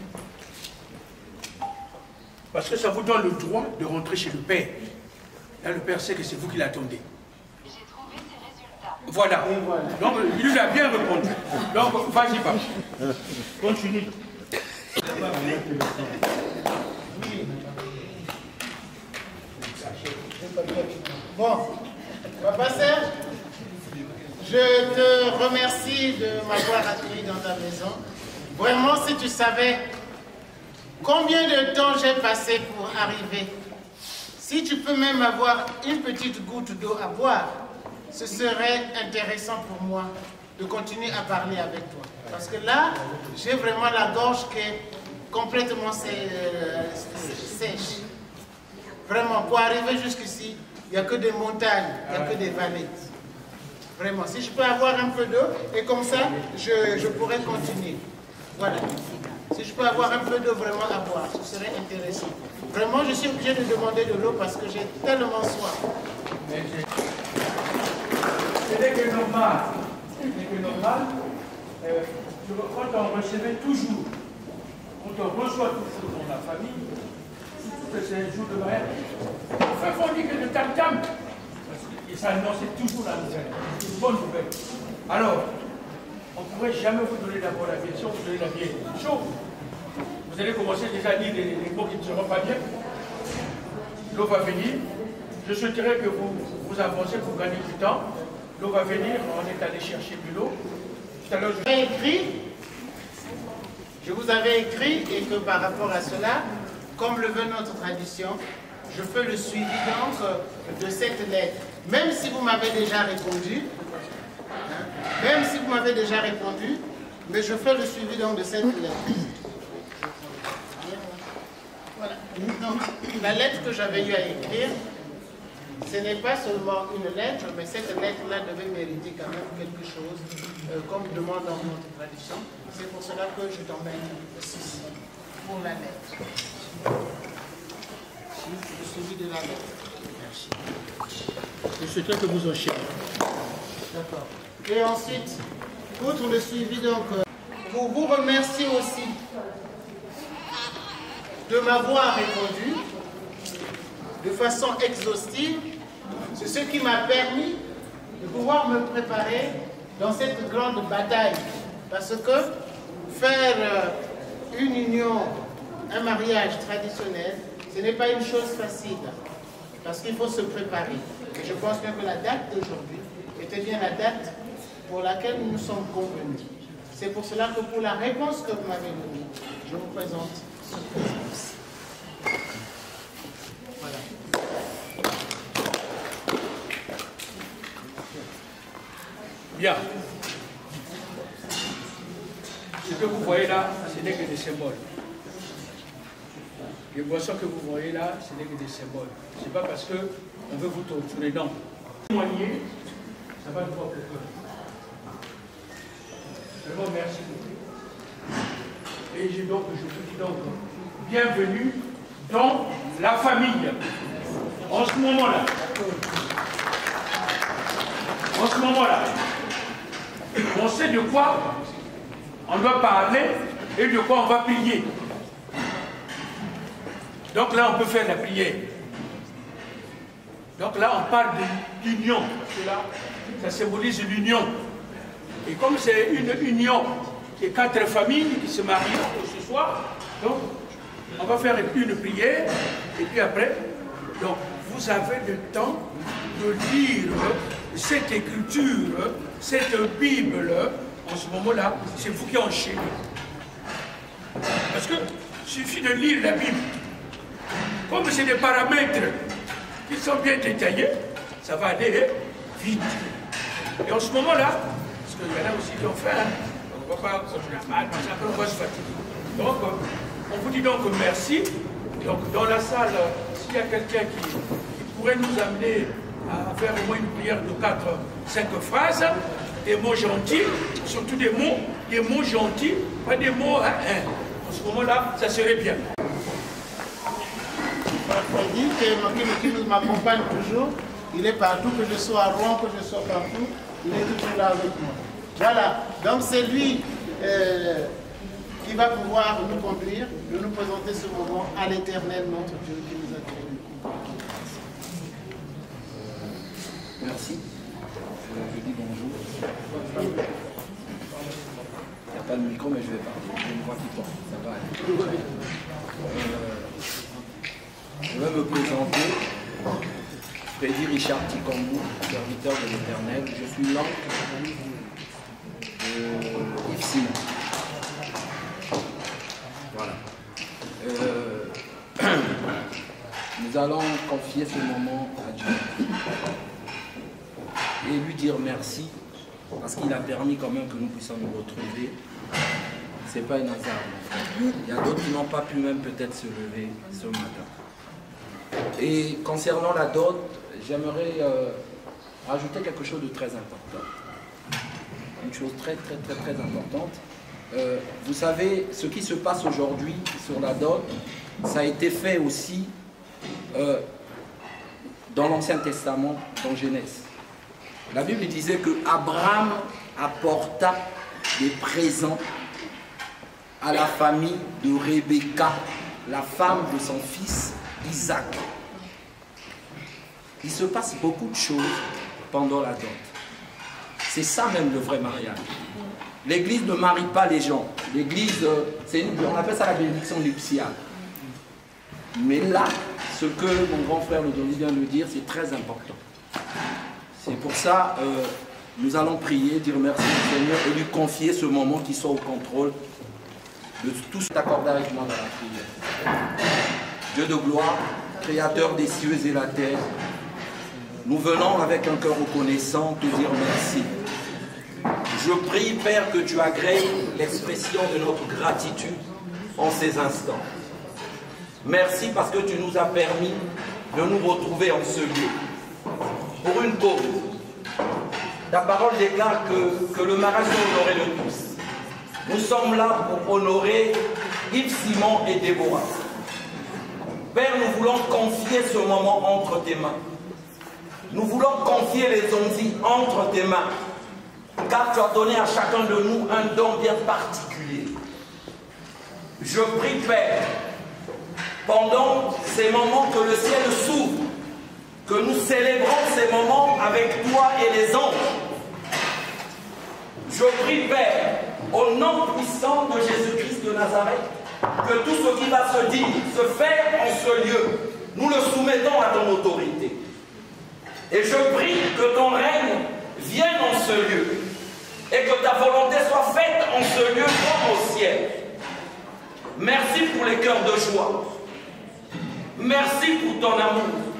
Parce que ça vous donne le droit de rentrer chez le Père. Là, le Père sait que c'est vous qui l'attendez. J'ai trouvé ces résultats. Voilà. voilà. Donc, il lui a bien répondu. Donc, vas-y, papa. Continue. Bon, Papa Serge, je te remercie de m'avoir accueilli dans ta maison. Vraiment, si tu savais combien de temps j'ai passé pour arriver, si tu peux même avoir une petite goutte d'eau à boire, ce serait intéressant pour moi de continuer à parler avec toi. Parce que là, j'ai vraiment la gorge qui est complètement sèche. Vraiment, pour arriver jusqu'ici, il n'y a que des montagnes, il n'y a que des vallées. Vraiment, si je peux avoir un peu d'eau, et comme ça, je, je pourrais continuer. Voilà. Si je peux avoir un peu d'eau vraiment à boire, ce serait intéressant. Vraiment, je suis obligé de demander de l'eau parce que j'ai tellement soif. Ce n'est que normal. Ce n'est que normal. Euh, quand on recevait toujours, quand on reçoit toujours dans la famille, surtout que c'est un jour de mariage, enfin, on dit que de tam-tam, et ça annonçait toujours la nouvelle. C'est une bonne nouvelle. Alors, on ne pourrait jamais vous donner d'abord la vieille, si on vous donne la vieille chose. Vous allez commencer déjà à dire des, des mots qui ne seront pas bien. L'eau va venir. Je souhaiterais que vous, vous avancez pour gagner du temps. L'eau va venir, on est allé chercher de l'eau. Tout à l'heure, je... écrit, je vous avais écrit et que par rapport à cela, comme le veut notre tradition, je fais le suivi donc de cette lettre. Même si vous m'avez déjà répondu, hein, même si vous m'avez déjà répondu, mais je fais le suivi donc de cette lettre. Voilà. Donc, la lettre que j'avais eu à écrire, ce n'est pas seulement une lettre, mais cette lettre-là devait mériter quand même quelque chose, euh, comme demande dans notre tradition. C'est pour cela que je t'emmène ceci, pour la lettre. Le suivi de la lettre. Merci. Je souhaiterais que vous enchaînez. D'accord. Et ensuite, outre le suivi, donc, euh, pour vous remercier aussi de m'avoir répondu de façon exhaustive, c'est ce qui m'a permis de pouvoir me préparer dans cette grande bataille. Parce que faire une union, un mariage traditionnel, ce n'est pas une chose facile. Parce qu'il faut se préparer. Et je pense bien que la date d'aujourd'hui était bien la date pour laquelle nous nous sommes convenus. C'est pour cela que pour la réponse que vous m'avez donnée, je vous présente ce présent. Voilà. Bien. Ce que vous voyez là, ce n'est que des symboles. Les boissons que vous voyez là, ce n'est que des symboles. Ce n'est pas parce qu'on veut vous torturer, non. Témoigner, ça va de votre cœur. Vraiment, merci beaucoup. Et je, donc, je vous dis donc, bienvenue dans la famille. En ce moment-là. En ce moment-là. On sait de quoi on doit parler et de quoi on va prier. Donc là, on peut faire la prière. Donc là, on parle de l'union. Parce que là, ça symbolise l'union. Et comme c'est une union qui est quatre familles qui se marient ce soir, donc on va faire une prière. Et puis après, donc vous avez le temps de lire cette écriture, cette Bible. En ce moment-là, c'est vous qui enchaînez. Parce que suffit de lire la Bible. Comme c'est des paramètres qui sont bien détaillés, ça va aller. vite. Et en ce moment-là, parce qu'il y en a aussi qui ont fait, hein, on ne va pas continuer à mal, parce qu'après on va se fatiguer. Donc, on vous dit donc merci. Donc, dans la salle, s'il y a quelqu'un qui, qui pourrait nous amener à faire au moins une prière de quatre, cinq phrases, des mots gentils, surtout des mots, des mots gentils, pas des mots, hein, hein. En ce moment-là, ça serait bien. Freddy, qui m'accompagne toujours, il est partout, que je sois à Rouen, que je sois partout, il est toujours là avec moi. Voilà, donc c'est lui euh, qui va pouvoir nous conduire, de nous présenter ce moment à l'Éternel, notre Dieu, qui nous a créés. Merci. Je dis bonjour. Il n'y a pas de micro, mais je vais parler. J'ai une voix qui porte, ça va aller. Euh, je vais me présenter. Freddy Richard Tikambou, serviteur de l'Éternel. Je suis l'oncle de Yves Simon. Voilà. Euh, nous allons confier ce moment à Dieu et lui dire merci parce qu'il a permis quand même que nous puissions nous retrouver. C'est pas un hasard. Il y a d'autres qui n'ont pas pu même peut-être se lever ce matin. Et concernant la dot, j'aimerais euh, rajouter quelque chose de très important. Une chose très très très très importante. Euh, vous savez, ce qui se passe aujourd'hui sur la dot, ça a été fait aussi euh, dans l'Ancien Testament, dans Genèse. La Bible disait que Abraham apporta des présents à la famille de Rebecca, la femme de son fils Isaac. Il se passe beaucoup de choses pendant la dot. C'est ça même le vrai mariage. L'église ne marie pas les gens. L'église, on appelle ça la bénédiction nuptiale. Mais là, ce que mon grand frère nous vient de dire, c'est très important. C'est pour ça, euh, nous allons prier, dire merci au Seigneur et lui confier ce moment qui soit au contrôle de tout cet accordé avec moi dans la prière. Dieu de gloire, créateur des cieux et la terre, nous venons avec un cœur reconnaissant te dire merci. Je prie, Père, que tu agrées l'expression de notre gratitude en ces instants. Merci parce que tu nous as permis de nous retrouver en ce lieu. Pour une cause. Ta parole déclare que, que le mariage est honoré de tous. Nous sommes là pour honorer Yves Simon et Déborah. Père, nous voulons confier ce moment entre tes mains. Nous voulons confier les ondits entre tes mains. Car tu as donné à chacun de nous un don bien particulier. Je prie, Père, pendant ces moments que le ciel s'ouvre, que nous célébrons ces moments avec toi et les anges. Je prie, Père, au nom puissant de Jésus-Christ de Nazareth, que tout ce qui va se dire, se faire en ce lieu, nous le soumettons à ton autorité. Et je prie que ton règne vienne en ce lieu et que ta volonté soit faite en ce lieu comme au ciel. Merci pour les cœurs de joie. Merci pour ton amour.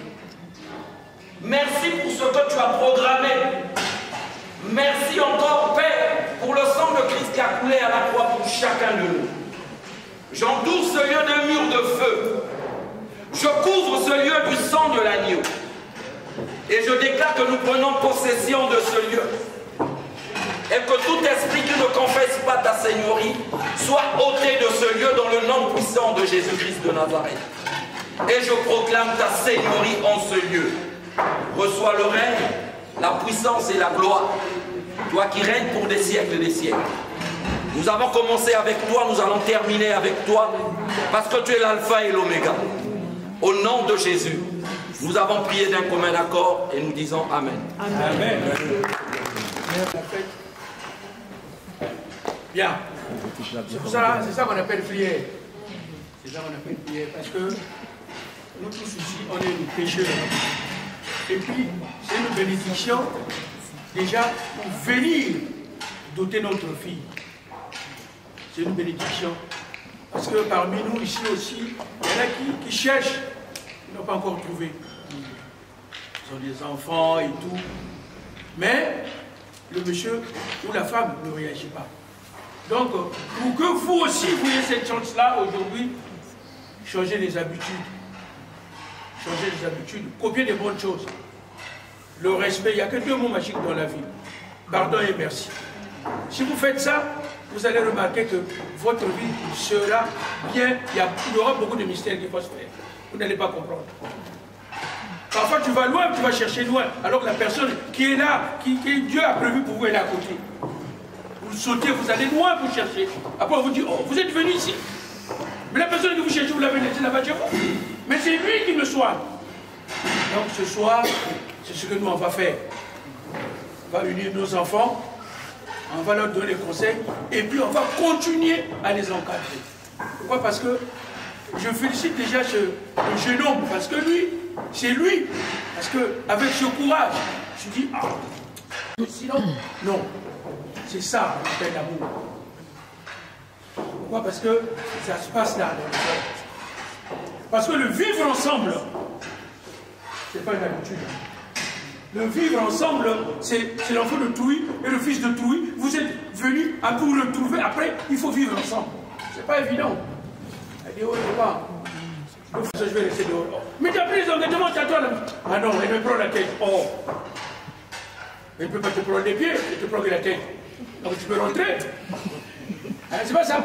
Merci pour ce que tu as programmé. Merci encore, Père, pour le sang de Christ qui a coulé à la croix pour chacun de nous. J'entoure ce lieu d'un mur de feu. Je couvre ce lieu du sang de l'agneau. Et je déclare que nous prenons possession de ce lieu. Et que tout esprit qui ne confesse pas ta seigneurie soit ôté de ce lieu dans le nom puissant de Jésus-Christ de Nazareth. Et je proclame ta seigneurie en ce lieu. Reçois le règne, la puissance et la gloire. Toi qui règnes pour des siècles et des siècles. Nous avons commencé avec toi, nous allons terminer avec toi, parce que tu es l'alpha et l'oméga. Au nom de Jésus, nous avons prié d'un commun accord et nous disons Amen. Amen. Amen. Bien. C'est ça, c'est ça qu'on appelle prière. C'est ça qu'on appelle prière, parce que nous tous ici, on est des pécheurs. Et puis, c'est une bénédiction, déjà, pour venir doter notre fille. C'est une bénédiction. Parce que parmi nous, ici aussi, il y en a qui, qui cherchent, qui n'ont pas encore trouvé. Ils ont des enfants et tout. Mais le monsieur ou la femme ne réagit pas. Donc, pour que vous aussi vous ayez cette chance-là aujourd'hui, changez les habitudes. Changez les habitudes, copiez des bonnes choses. Le respect, il n'y a que deux mots magiques dans la vie. Pardon et merci. Si vous faites ça, vous allez remarquer que votre vie sera bien. Il y aura beaucoup de mystères qui vont se faire. Vous n'allez pas comprendre. Parfois, tu vas loin, tu vas chercher loin, alors que la personne qui est là, qui, qui Dieu a prévu pour vous, elle est à côté. Vous sautez, vous allez loin pour chercher. Après, on vous dit, oh, vous êtes venu ici. Mais la personne que vous cherchez, vous l'avez laissée là-bas chez vous. Mais c'est lui qui me soigne. Donc ce soir, c'est ce que nous, on va faire. On va unir nos enfants, on va leur donner des conseils, et puis on va continuer à les encadrer. Pourquoi? Parce que je félicite déjà ce le jeune homme, parce que lui, c'est lui. Parce qu'avec ce courage, je dis, ah, sinon, non. C'est ça, on appelle l'amour. Pourquoi? Parce que ça se passe là. Parce que le vivre ensemble, c'est pas une habitude. Le vivre ensemble, c'est l'enfant de Touy et le fils de Touy. Vous êtes venus à pour le trouver. Après, il faut vivre ensemble. C'est pas évident. Elle dit, oh, je pas. Je vais laisser dehors. Mais tu as pris les engagements, tu as toi là. Ah non, elle me prend la tête. Oh. Elle ne peut pas te prendre les pieds, elle te prend la tête. Donc tu peux rentrer. Hein, c'est pas ça.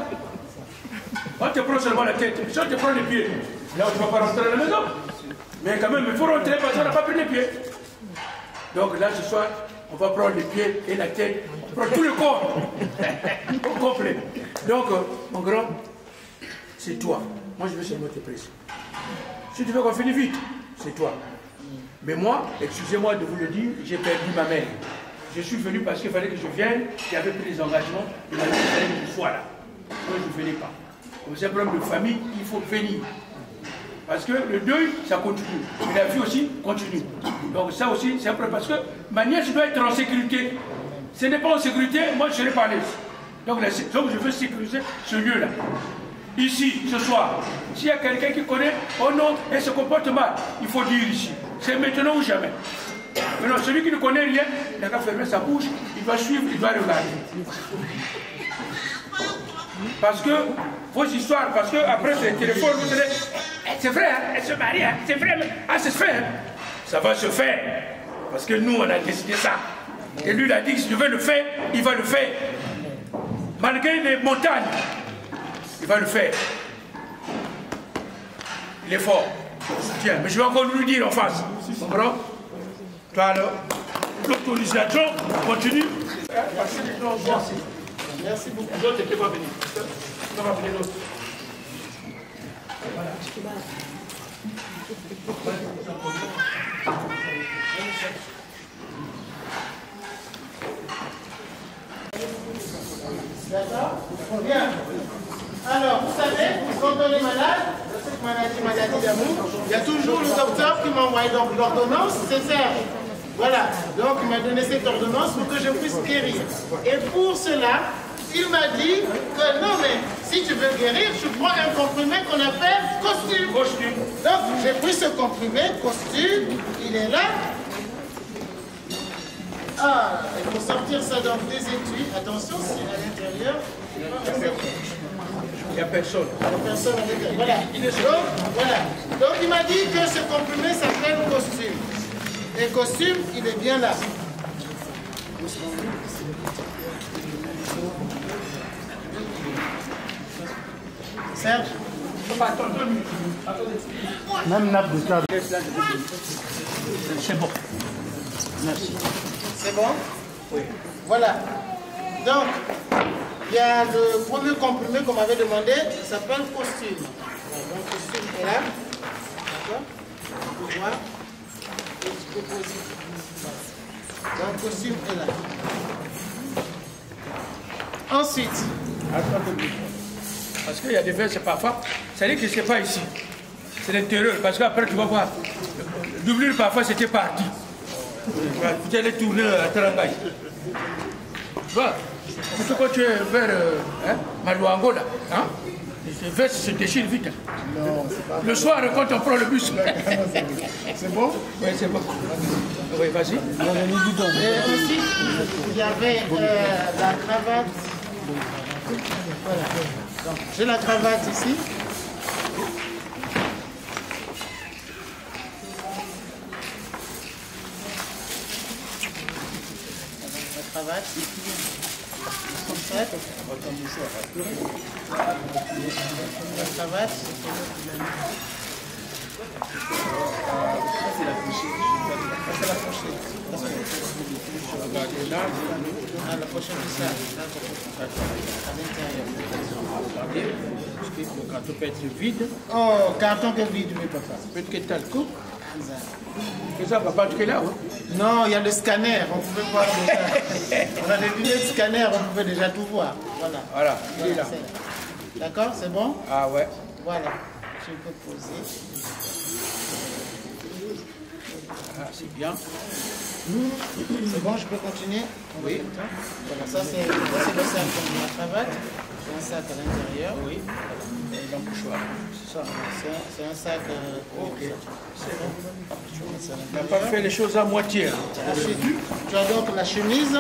On te prend seulement la tête. Si on te prend les pieds, là tu ne vas pas rentrer à la maison. Mais quand même, il faut rentrer parce qu'on n'a pas pris les pieds. Donc là, ce soir, on va prendre les pieds et la tête. On prend tout le corps. Au complet. Donc, euh, mon grand, c'est toi. Moi, je veux seulement te presser. Si tu veux qu'on finisse vite, c'est toi. Mais moi, excusez-moi de vous le dire, j'ai perdu ma mère. Je suis venu parce qu'il fallait que je vienne, j'avais pris les engagements, il fallait que je sois là. Moi, je ne venais pas. Comme c'est un problème de famille, il faut venir. Parce que le deuil, ça continue. Et la vie aussi continue. Donc ça aussi, c'est un problème. Parce que ma nièce doit être en sécurité. Ce n'est pas en sécurité, moi je ne serai pas à l'aise. Donc, donc je veux sécuriser ce lieu-là. Ici, ce soir, s'il y a quelqu'un qui connaît, oh non, elle se comporte mal, il faut dire ici. C'est maintenant ou jamais. Maintenant, celui qui ne connaît rien, il n'a qu'à fermer sa bouche, il doit suivre, il doit regarder. Parce que vos histoires, parce que après c'est le téléphone, vous allez, c'est vrai, hein, elle se marie, hein, c'est vrai, ah c'est fait, hein. Ça va se faire. Parce que nous, on a décidé ça. Et lui, il a dit que si je veux le faire, il va le faire. Malgré les montagnes, il va le faire. Il est fort. Tiens, mais je vais encore lui dire en face. Tu comprends? Toi alors, l'autorisation continue. Merci beaucoup. L'autre qui va venir. Ça va venir l'autre. Voilà. D'accord? Bien. Alors, vous savez, quand on est malade, cette maladie, maladie d'amour, il y a toujours le docteur qui m'a envoyé donc l'ordonnance, c'est ça. Voilà, donc il m'a donné cette ordonnance pour que je puisse guérir. Et pour cela, il m'a dit que non, mais si tu veux guérir, tu prends un comprimé qu'on appelle costume. Costume. Donc j'ai pris ce comprimé, costume, il est là. Ah, il faut sortir ça dans des étuis. Attention, c'est à l'intérieur. Il n'y a personne. Il n'y a personne à l'intérieur. Voilà. Donc, voilà. Donc il m'a dit que ce comprimé s'appelle costume. Et costume, il est bien là. Serge. Même nappe de table. C'est bon. Merci. C'est bon? Oui. Voilà. Donc, il y a le premier comprimé qu'on m'avait demandé, il s'appelle costume. Donc, costume est là. D'accord? Vous voir. Donc, costume est là. Ensuite. Parce qu'il y a des faits, c'est parfois. C'est-à-dire que c'est pas ici. C'est l'intérieur. Parce qu'après, tu vas voir. Doublure, parfois, c'était parti. Vous allez tourner à Tarangaï. Tu vois? Surtout quand tu es vers euh, hein, Malouango, là. Hein? Les vestes se déchirent vite. Non, c'est pas Le soir, quand on prend le bus. C'est bon? Oui, c'est bon. Oui, vas-y. Et aussi, il y avait euh, la cravate. Voilà. Donc, j'ai la cravate ici. La cravate. Comme ça. La cravate. C'est la pochette. C'est la pochette. Ah, la pochette de ça. À l'intérieur. Le carton peut être vide. Oh, carton que vide, mais papa. Peut-être que tu as le coup. C'est ça, papa, tu es là, hein? Non, il y a le scanner, on pouvait voir déjà. On a les lunettes scanner, on pouvait déjà tout voir. Voilà. Voilà, il est là. D'accord, c'est bon? Ah ouais. Voilà. Je peux poser. Ah, c'est bien. C'est bon, je peux continuer? Oui. Voilà, ça c'est le sac de la cravate. C'est un sac à l'intérieur. Oui. Et l'embouchoir. C'est ça. C'est un sac. Euh, ok. C'est bon. On n'a pas fait les choses à moitié. Ensuite, tu as donc la chemise.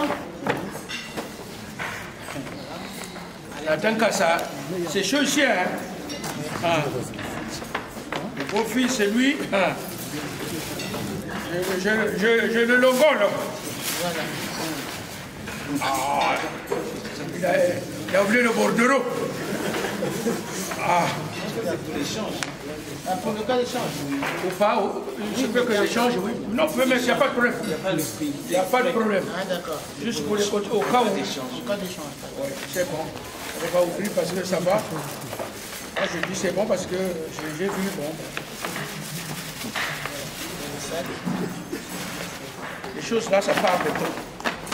Attends qu'à ça. C'est chaud ici, hein? Ah. Le beau-fils, c'est lui. Ah. Je, je, je, je le logo, là. Voilà. Ah. Il, a, il a oublié le bordereau. Ah. Ah, pour le cas d'échange. Ou pas, ou, je peux que j'échange, oui. Non, mais il n'y a pas de problème. Il n'y a pas de problème. Ah, d'accord. Juste pour les côtés, au cas où. Au cas d'échange. Oui, c'est bon. On ne va pas oublier parce que ça va. Moi, je dis c'est bon parce que j'ai vu, bon. Les choses là, ça part de temps.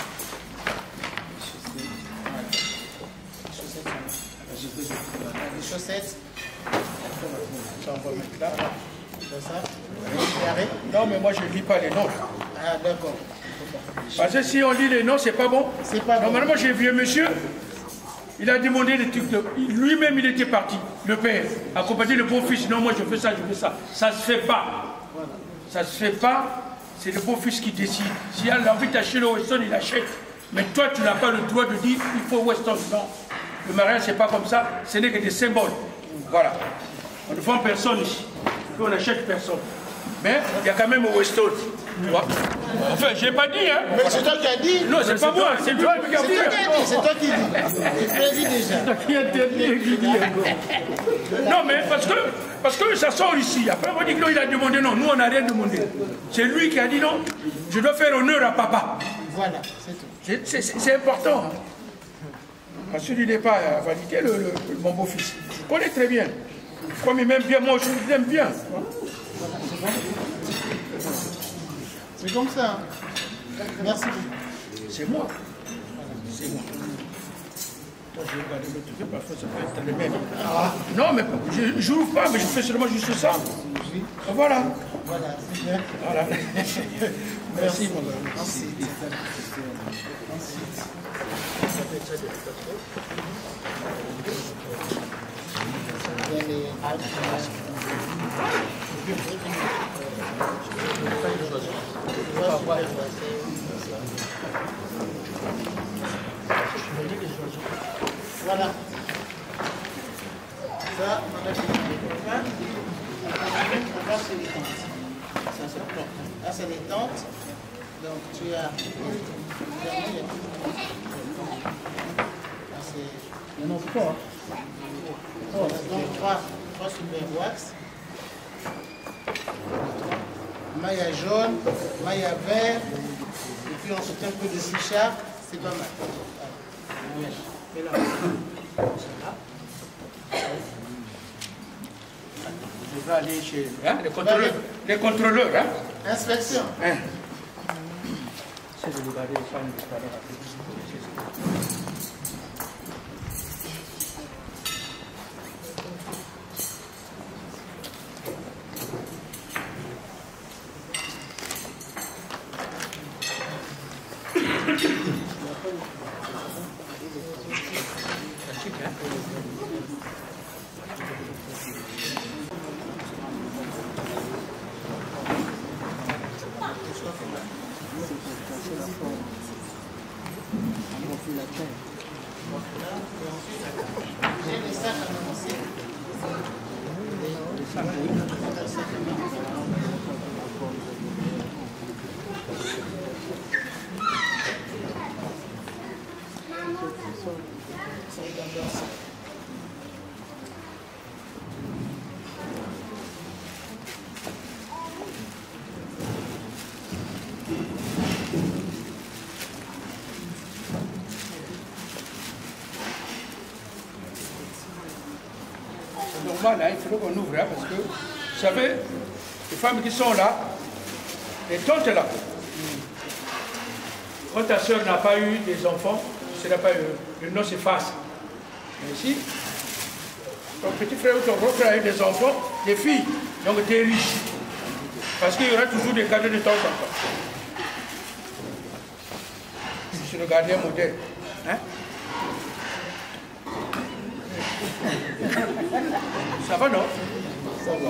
Les chaussettes. Ça, on va mettre là. Comme ça. Non, mais moi, je ne lis pas les noms. Ah, d'accord. Parce que si on lit les noms, c'est pas bon. C'est pas bon. Normalement, j'ai vieux monsieur. Il a demandé des trucs. De... Lui-même, il était parti, le père, accompagné le beau-fils. Non, moi, je fais ça, je fais ça. Ça ne se fait pas. Voilà. Ça ne se fait pas. C'est le beau-fils qui décide. S'il a envie d'acheter le Weston, il achète. Mais toi, tu n'as pas le droit de dire il faut Weston. Non. Le mariage, c'est pas comme ça. Ce n'est que des symboles. Voilà. On ne vend personne ici. Puis on n'achète personne. Mais il y a quand même au Weston. Tu vois? Enfin, je n'ai pas dit, hein. Mais c'est toi qui as dit. Non, c'est pas moi, c'est toi qui as dit. C'est toi qui as dit. Tu l'as dit déjà. C'est toi qui as dit, qui dit encore. Non, mais parce que, parce que ça sort ici. Après, on dit que non, il a demandé non. Nous, on n'a rien demandé. C'est lui qui a dit non. Je dois faire honneur à papa. Voilà, c'est tout. C'est important. Parce qu'il n'est pas validé, le, le, le mon beau-fils. Je connais très bien. Comme il m'aime bien, moi, je l'aime bien. Voilà, c'est bon. C'est comme ça. Hein. Merci beaucoup. C'est moi. C'est moi. Toi, j'ai regardé le truc, parfois ça peut être le même. Ah. Non, mais je n'ouvre pas, mais je fais seulement juste ça. Voilà. Voilà, c'est bien. Voilà. Merci, mon gars. Ensuite. Ensuite. Il y a les voilà. Ça, on a fait là, c'est les tentes. Ça, c'est le plan. Là, c'est les tentes. Donc, tu as... Il y en a trois. Oh, donc, trois, trois super wax. Maille jaune, maille vert, et puis on se un peu de slichard, c'est pas mal. Voilà. Et là, je vais aller chez hein, les contrôleurs. Les contrôleurs, hein? Inspection. Hein? C'est de regarder les femmes de tout à l'heure. Normal, hein, il faut qu'on ouvre, hein, parce que, vous savez, les femmes qui sont là, les tantes là, quand ta soeur n'a pas eu des enfants, ce n'a pas eu, le nom s'efface. Mais ici, ton petit frère ou ton gros frère a eu des enfants, des filles, donc tu es riche. Parce qu'il y aura toujours des cadeaux de temps en temps. Je suis le gardien modèle. Hein? Ça va, non? Ça va.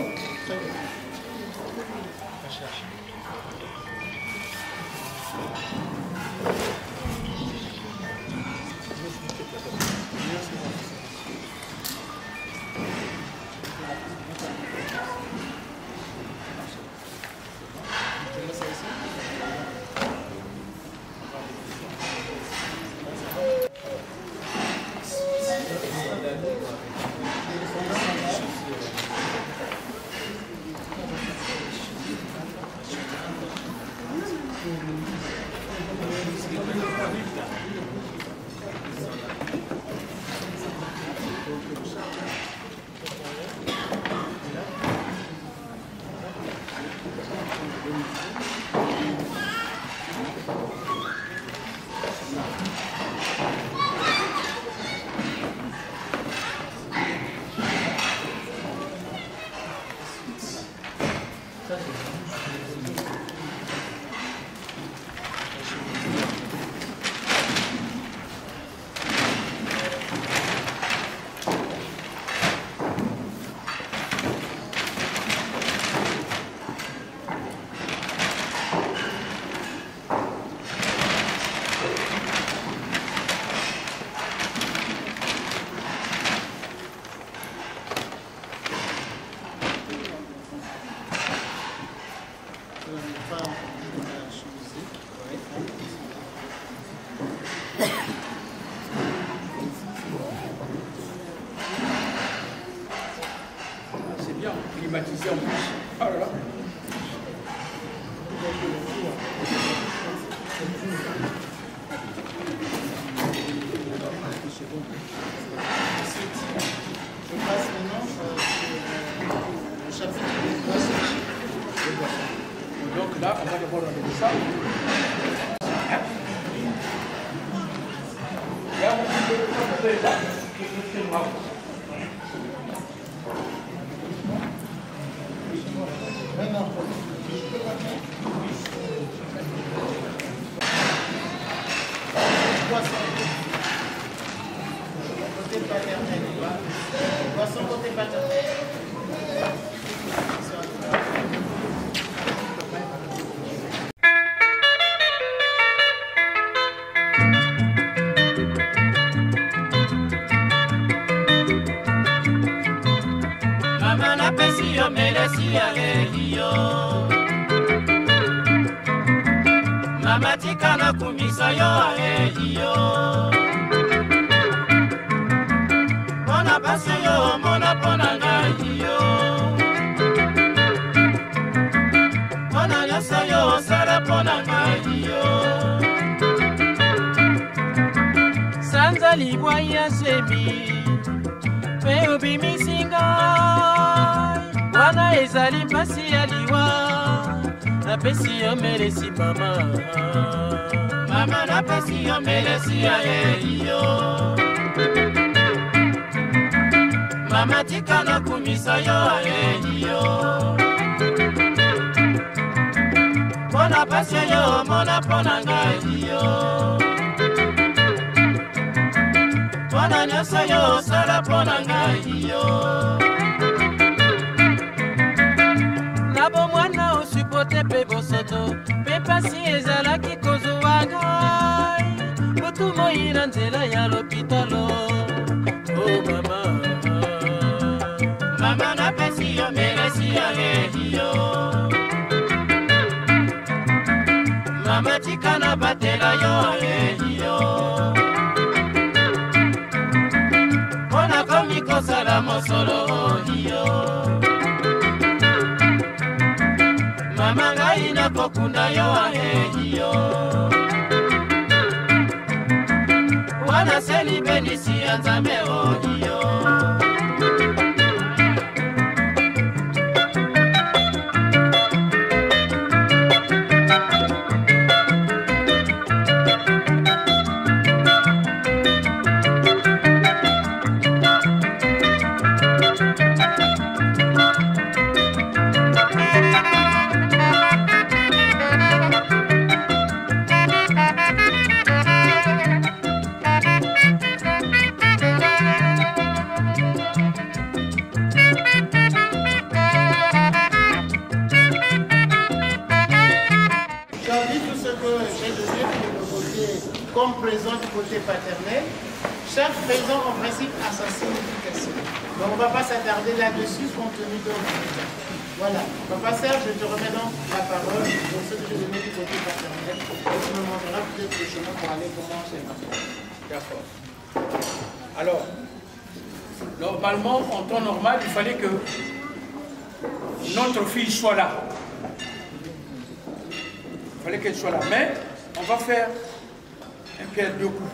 C'est bien, climatisé en plus. Ah là là. Je passe maintenant au chapitre des boissons. Donc là, on va d'abord regarder ça. Là, on peut faire ça. Maintenant, boisson. Côté paternel. Boisson côté paternel. Mama na pesi yo melesi ya lelio. Mama tika na kumisa yo lelio. Mona pasi yo mona pona ngai yo. Mona nyasa yo sara pona ngai yo. Sanza libwa ya semi. Pe ubimisinga. Wana ezali pasi ya liwa. Napesi yo melesi mama. Mama napesi yo melesi ya elio. Mama tika na kumisa yo elio. Mona pasi yo mona pona ngai yo. Mona nyasa yo sala pona ngai yo. Nabo mwana usipote pe bosoto. Pe pasi ezalaki kozwa ngai. Butu moina nzela ya lopitalo. Oh mama. nakokunda yo eyo mpona komi kosala mosolo oyo mama ngai nakokunda yo eyo wana selibenisi ya nzambe oyo comme présent du côté paternel, chaque présent en principe a sa signification. Donc on ne va pas s'attarder là-dessus compte tenu de notre. Voilà. Papa Serge, je te remets donc la parole pour ce que je donné du côté paternel. Et tu me montreras peut-être le chemin pour aller comment chez ma femme. D'accord. Alors, normalement, en temps normal, il fallait que notre fille soit là. Il fallait qu'elle soit là. Mais on va faire un pierre deux coups.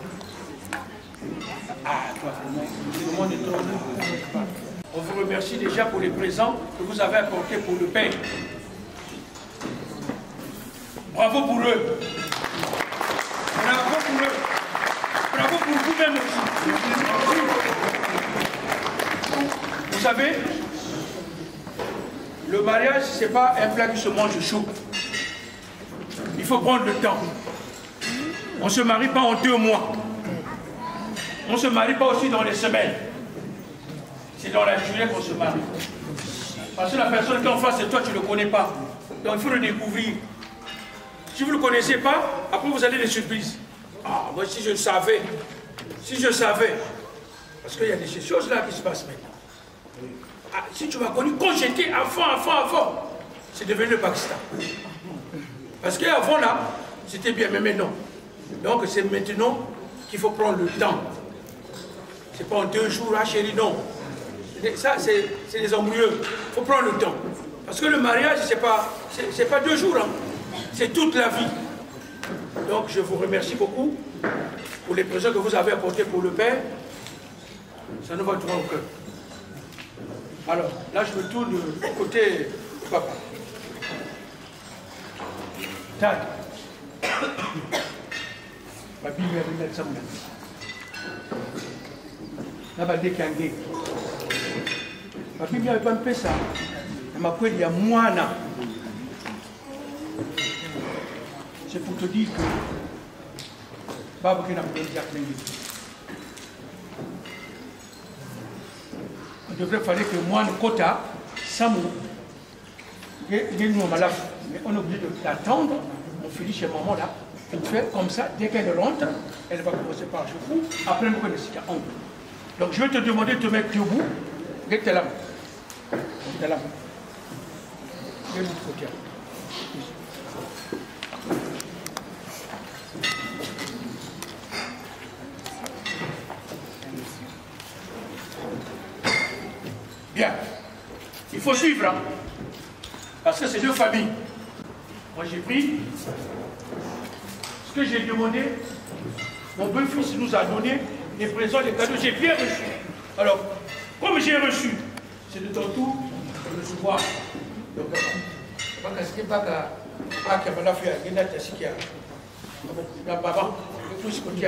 Ah, toi, le monde est trop là. On vous remercie déjà pour les présents que vous avez apportés pour le Père. Bravo pour eux. Bravo pour eux. Bravo pour vous-même aussi. Vous savez, le mariage, ce n'est pas un plat qui se mange chaud. Il faut prendre le temps. On ne se marie pas en deux mois. On ne se marie pas aussi dans les semaines. C'est dans la journée qu'on se marie. Parce que la personne qui est en face de toi, tu ne le connais pas. Donc il faut le découvrir. Si vous ne le connaissez pas, après vous allez des surprises. Ah, moi si je le savais, si je savais, parce qu'il y a des choses là qui se passent maintenant. Ah, si tu m'as connu quand j'étais enfant, enfant, enfant, c'est devenu le Pakistan. Parce qu'avant là, c'était bien, mais maintenant. Donc c'est maintenant qu'il faut prendre le temps. C'est pas en deux jours, ah chérie, non. Ça, c'est des embrouilleux. Il faut prendre le temps. Parce que le mariage, c'est pas, c'est pas deux jours, hein. C'est toute la vie. Donc je vous remercie beaucoup pour les présents que vous avez apportés pour le Père. Ça nous va droit au cœur. Alors, là, je me tourne du côté du papa. Tad. Papi, il y avait une semaine. Là, il y a un papi, il y avait un peu ça. Il m'a dit, il y a moi. C'est pour te dire que Baba qui n'a pas de diacre. Il devrait falloir que moi, le quota, ça me. Il est normal. Mais on est obligé d'attendre. On finit chez maman là. Elle fait comme ça, dès qu'elle rentre, elle va commencer par je fous. Après, elle me connaît si honte. Donc je vais te demander de te mettre debout. Regarde tes lames. Tes lames. Regarde l'autre côté. Bien. Il faut suivre, hein, parce que c'est deux familles. Moi j'ai pris ce que j'ai demandé. Mon beau-fils nous a donné les présents, les cadeaux. J'ai bien reçu. Alors, comme j'ai reçu, c'est de ton tour de recevoir. Donc, pas que pas que pas que voilà faire une date ici qui a la papa tout ce qu'on dit.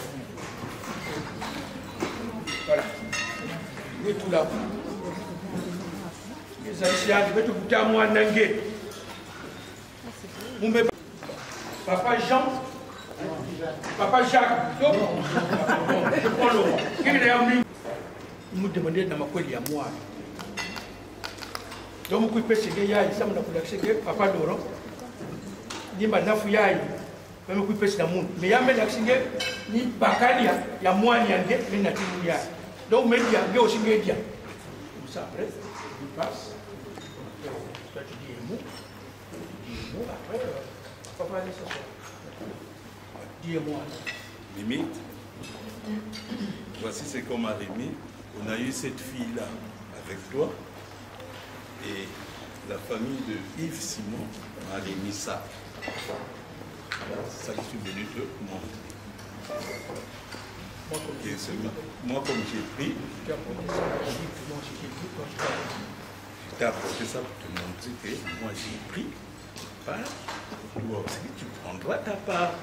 Voilà. Et tout là. Les anciens, je vais te goûter à moi nangue. Papa Jean, Papa Jacques, donc, je prends le roi. Il me demandait dans ma cour, il y a moi. Donc, je peux essayer, il y a ça, je Papa Doro. Il m'a dit, il y a je peux essayer, mais il y a un accès, ni Bakalia, il y a moi, il y a un gars, il y a un gars. Donc, il y a aussi un gars. Comme ça, après, il passe. Toi, tu dis un mot. Tu dis un mot, après, papa va aller s'asseoir. Dis-moi. Limite, voici ce qu'on m'a remis. On a eu cette fille-là avec toi. Et la famille de Yves Simon m'a remis ça. C'est ça que je suis venu te montrer. Et moi, comme j'ai pris, je t'ai apporté ça pour te montrer que moi j'ai pris part. Toi aussi, tu prendras ta part.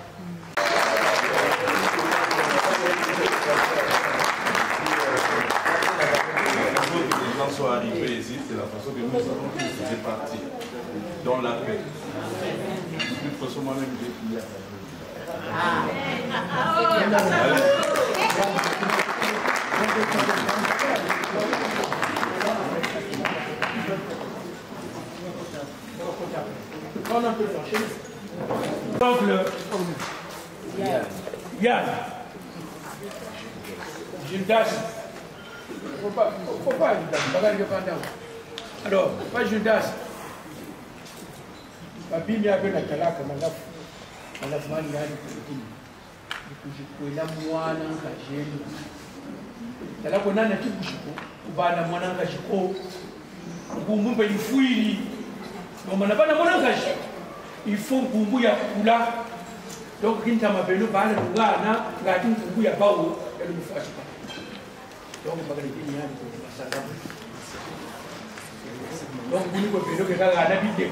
Que les gens soient arrivés ici, c'est la façon que nous avons tous fait partie dans la paix. De toute façon, moi-même, j'ai plié à la Oncle Yann, Judas, faut pas, faut pas Judas, alors, pas Judas, Papi m'a appelé la talaka, ma laf, ma laf mani yani kutini, kujikwela mwana kajeni, talako nana kibushiko, kubana mwana kajiko, kumumba ifuiri, mwana bana mwana kajiko. Il faut que vous ayez là. Donc, quand vous avez le bain, vous avez un peu de bao et le mouffage. Donc, vous avez des liens de ça. Donc, vous pouvez faire que la vidéo.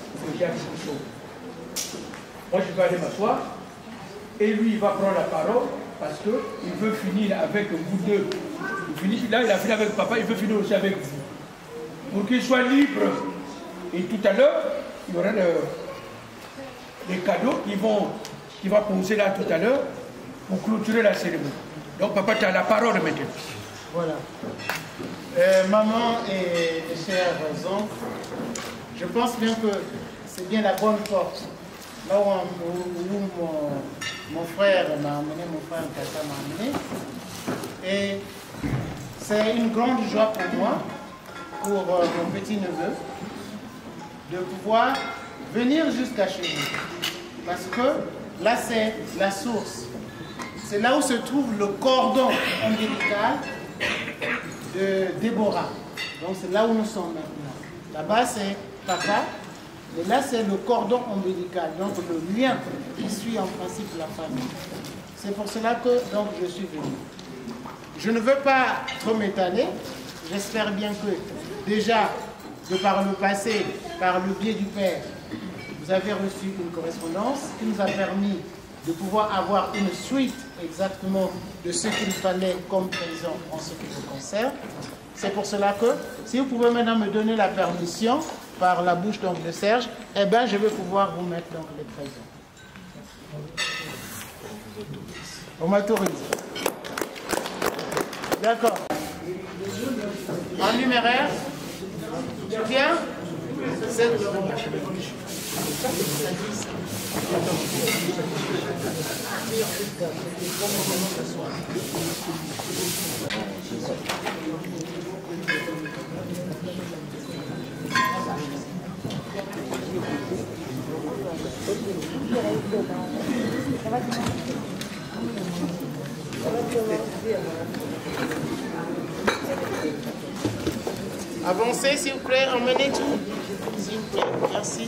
Moi, je vais aller m'asseoir. Et lui, il va prendre la parole parce qu'il veut finir avec vous deux. Là, il a fini avec papa, il veut finir aussi avec vous. Pour qu'il soit libre. Et tout à l'heure, il y aura le. Les cadeaux qui vont, qui va poser là tout à l'heure pour clôturer la cérémonie. Donc papa, tu as la parole maintenant. Voilà. Euh, maman et les chers oncles, je pense bien que c'est bien la bonne porte. Là où, où, où mon, mon frère m'a amené, mon frère Kata m'a amené. Et c'est une grande joie pour moi, pour euh, mon petit-neveu, de pouvoir venir jusqu'à chez nous. Parce que là, c'est la source. C'est là où se trouve le cordon ombilical de Déborah. Donc c'est là où nous sommes maintenant. Là-bas, c'est papa. Et là, c'est le cordon ombilical. Donc le lien qui suit en principe la famille. C'est pour cela que donc, je suis venu. Je ne veux pas trop m'étaler. J'espère bien que déjà, de par le passé, par le biais du Père, vous avez reçu une correspondance qui nous a permis de pouvoir avoir une suite exactement de ce qu'il fallait comme présent en ce qui vous concerne. C'est pour cela que, si vous pouvez maintenant me donner la permission par la bouche donc, de Serge, eh bien je vais pouvoir vous mettre donc, les présents. On m'autorise. D'accord. En numéraire, tu viens sept. Avancez s'il vous plaît, emmenez tout. S'il vous plaît, merci.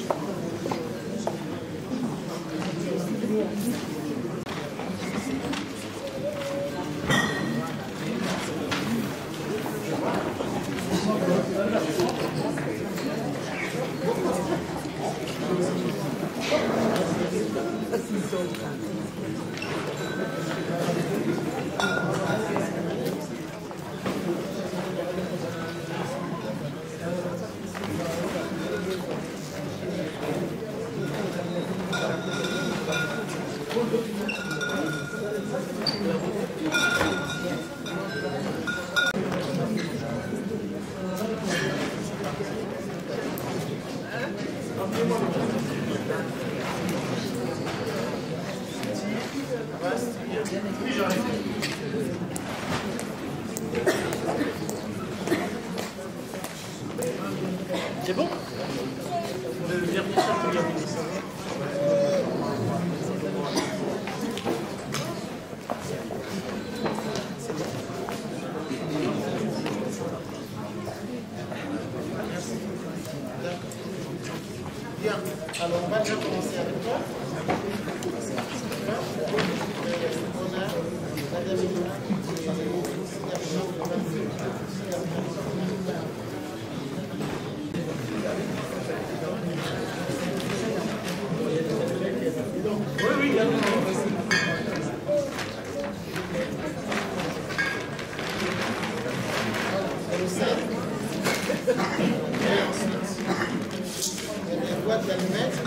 C'est bon? Le vernis, ça peut y aller. Alors, on va déjà commencer avec toi. On a Madame Elina qui oui, oui, et ensuite, il y a des boîtes d'allumettes.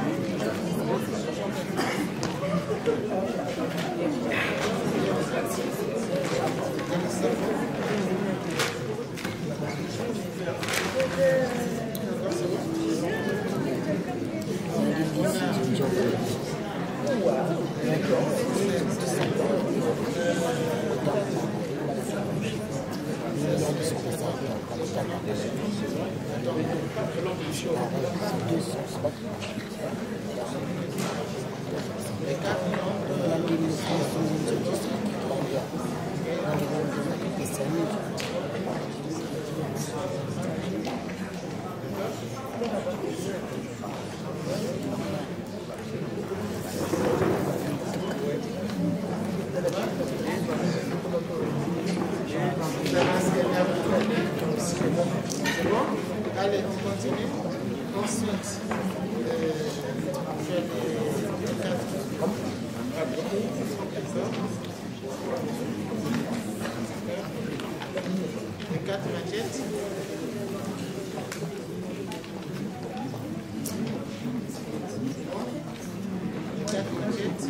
C'est bon? Allez, on continue. Ensuite, euh, je vais les quatre. Les quatre maquettes. Les quatre maquettes.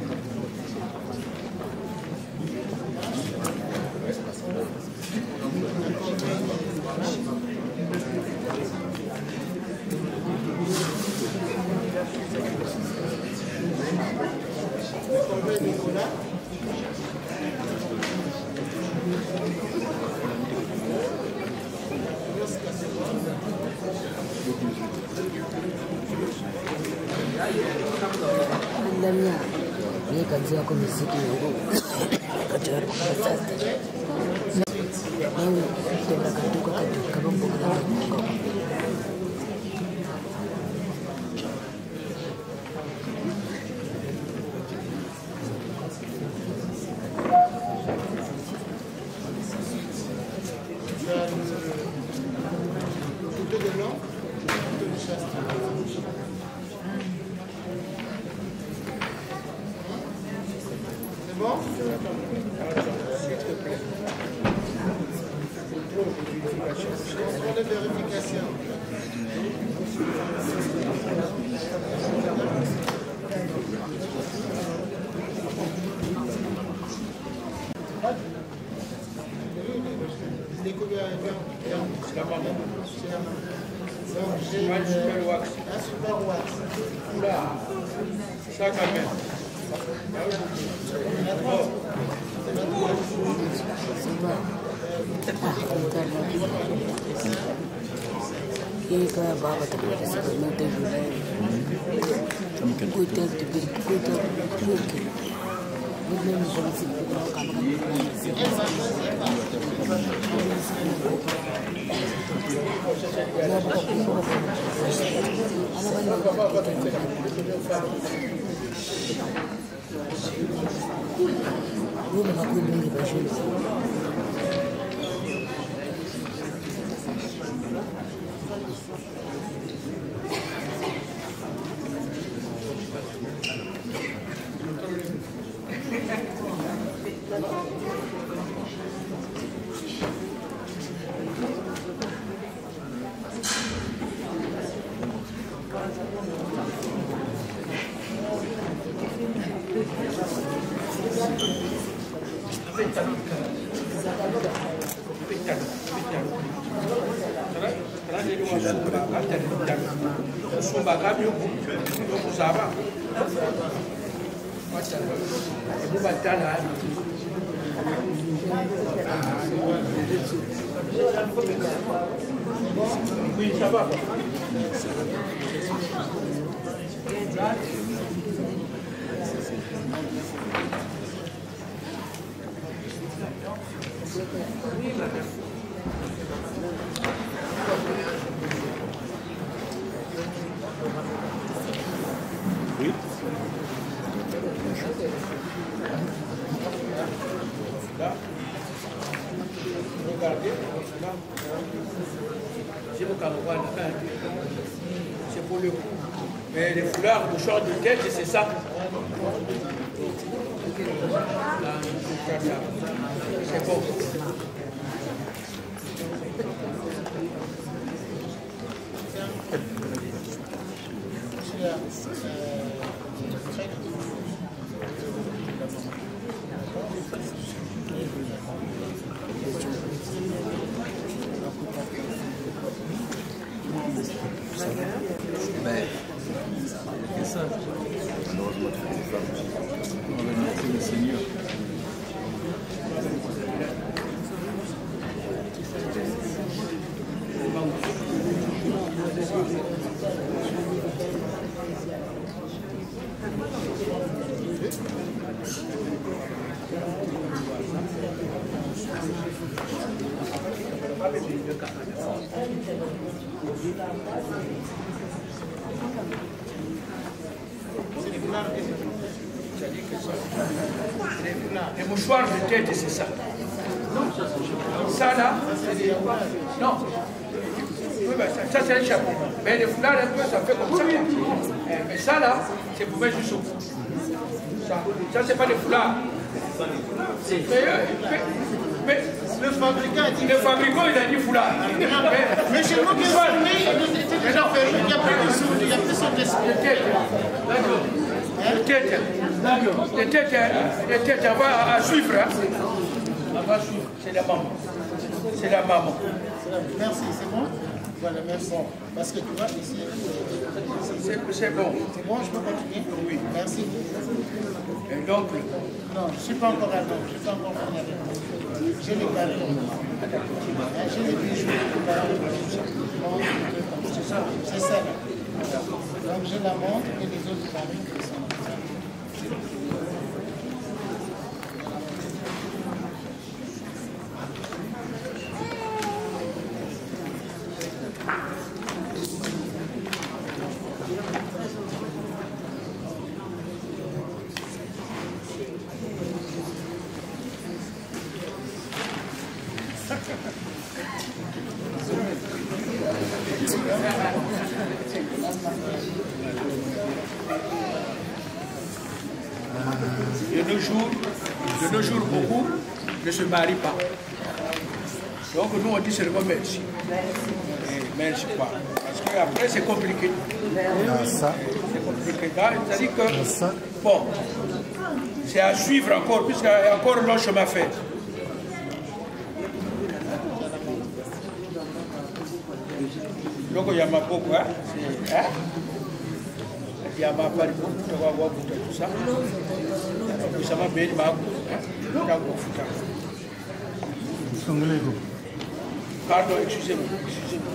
Ndamya ni kazi yako muziki wangu katika sasa mimi ndio katuka katika mambo kama Bon? Contrôle de vérification. Donc j'ai un super wax. Un super wax. Oula, ça quand même. Ika baba takwenda siku moja vile. Kuita tibiri kuita kuita. Mimi ni polisi kwa kama Wewe unakuwa mwingi kwa shule. Oui, ça va. Thank you. C'est pour le coup. Mais les foulards, le short de tête, c'est ça. C'est bon. Mais, c'est ça. Malheureusement, toutes les femmes. On va remercier le Seigneur. Les mouchoirs de tête, c'est ça. Ça là, non. Oui, ben, ça, ça c'est un chapeau. Mais les foulards, un peu, ça fait comme ça. Mais ça là, c'est pour mettre du saut. Ça, ça c'est pas des foulards. Mais, mais, mais le fabricant a dit. Le fabricant, il a dit foulard. Mais, mais chez nous, qui sont nés, il n'y a plus de sous, il n'y a plus de tête. D'accord. Les têtes, les têtes, les têtes, on va à suivre. Hein. On va suivre, c'est la maman. C'est la maman. Merci, c'est bon? Voilà, merci. Parce que tu vois, ici, c'est bon. C'est bon, je peux continuer? Oui. Merci. Et donc? Non, je ne suis pas encore à l'homme, je ne suis pas encore venu avec vous. J'ai les carrés. J'ai les bijoux, les carrés. C'est ça, c'est ça. Donc j'ai la montre et les autres carrés qui sont là. De nos jours, de nos jours, beaucoup ne se marient pas. Donc nous on dit seulement merci. Et merci quoi. Parce qu'après c'est compliqué. C'est compliqué. C'est-à-dire que, bon, c'est à suivre encore, puisqu'il y a encore un long chemin à faire. Donc il y a ma beaucoup, hein? Il y a ma part de beaucoup, tout ça. Ça m'a bien ma Pardon, excusez-moi. Excusez-moi.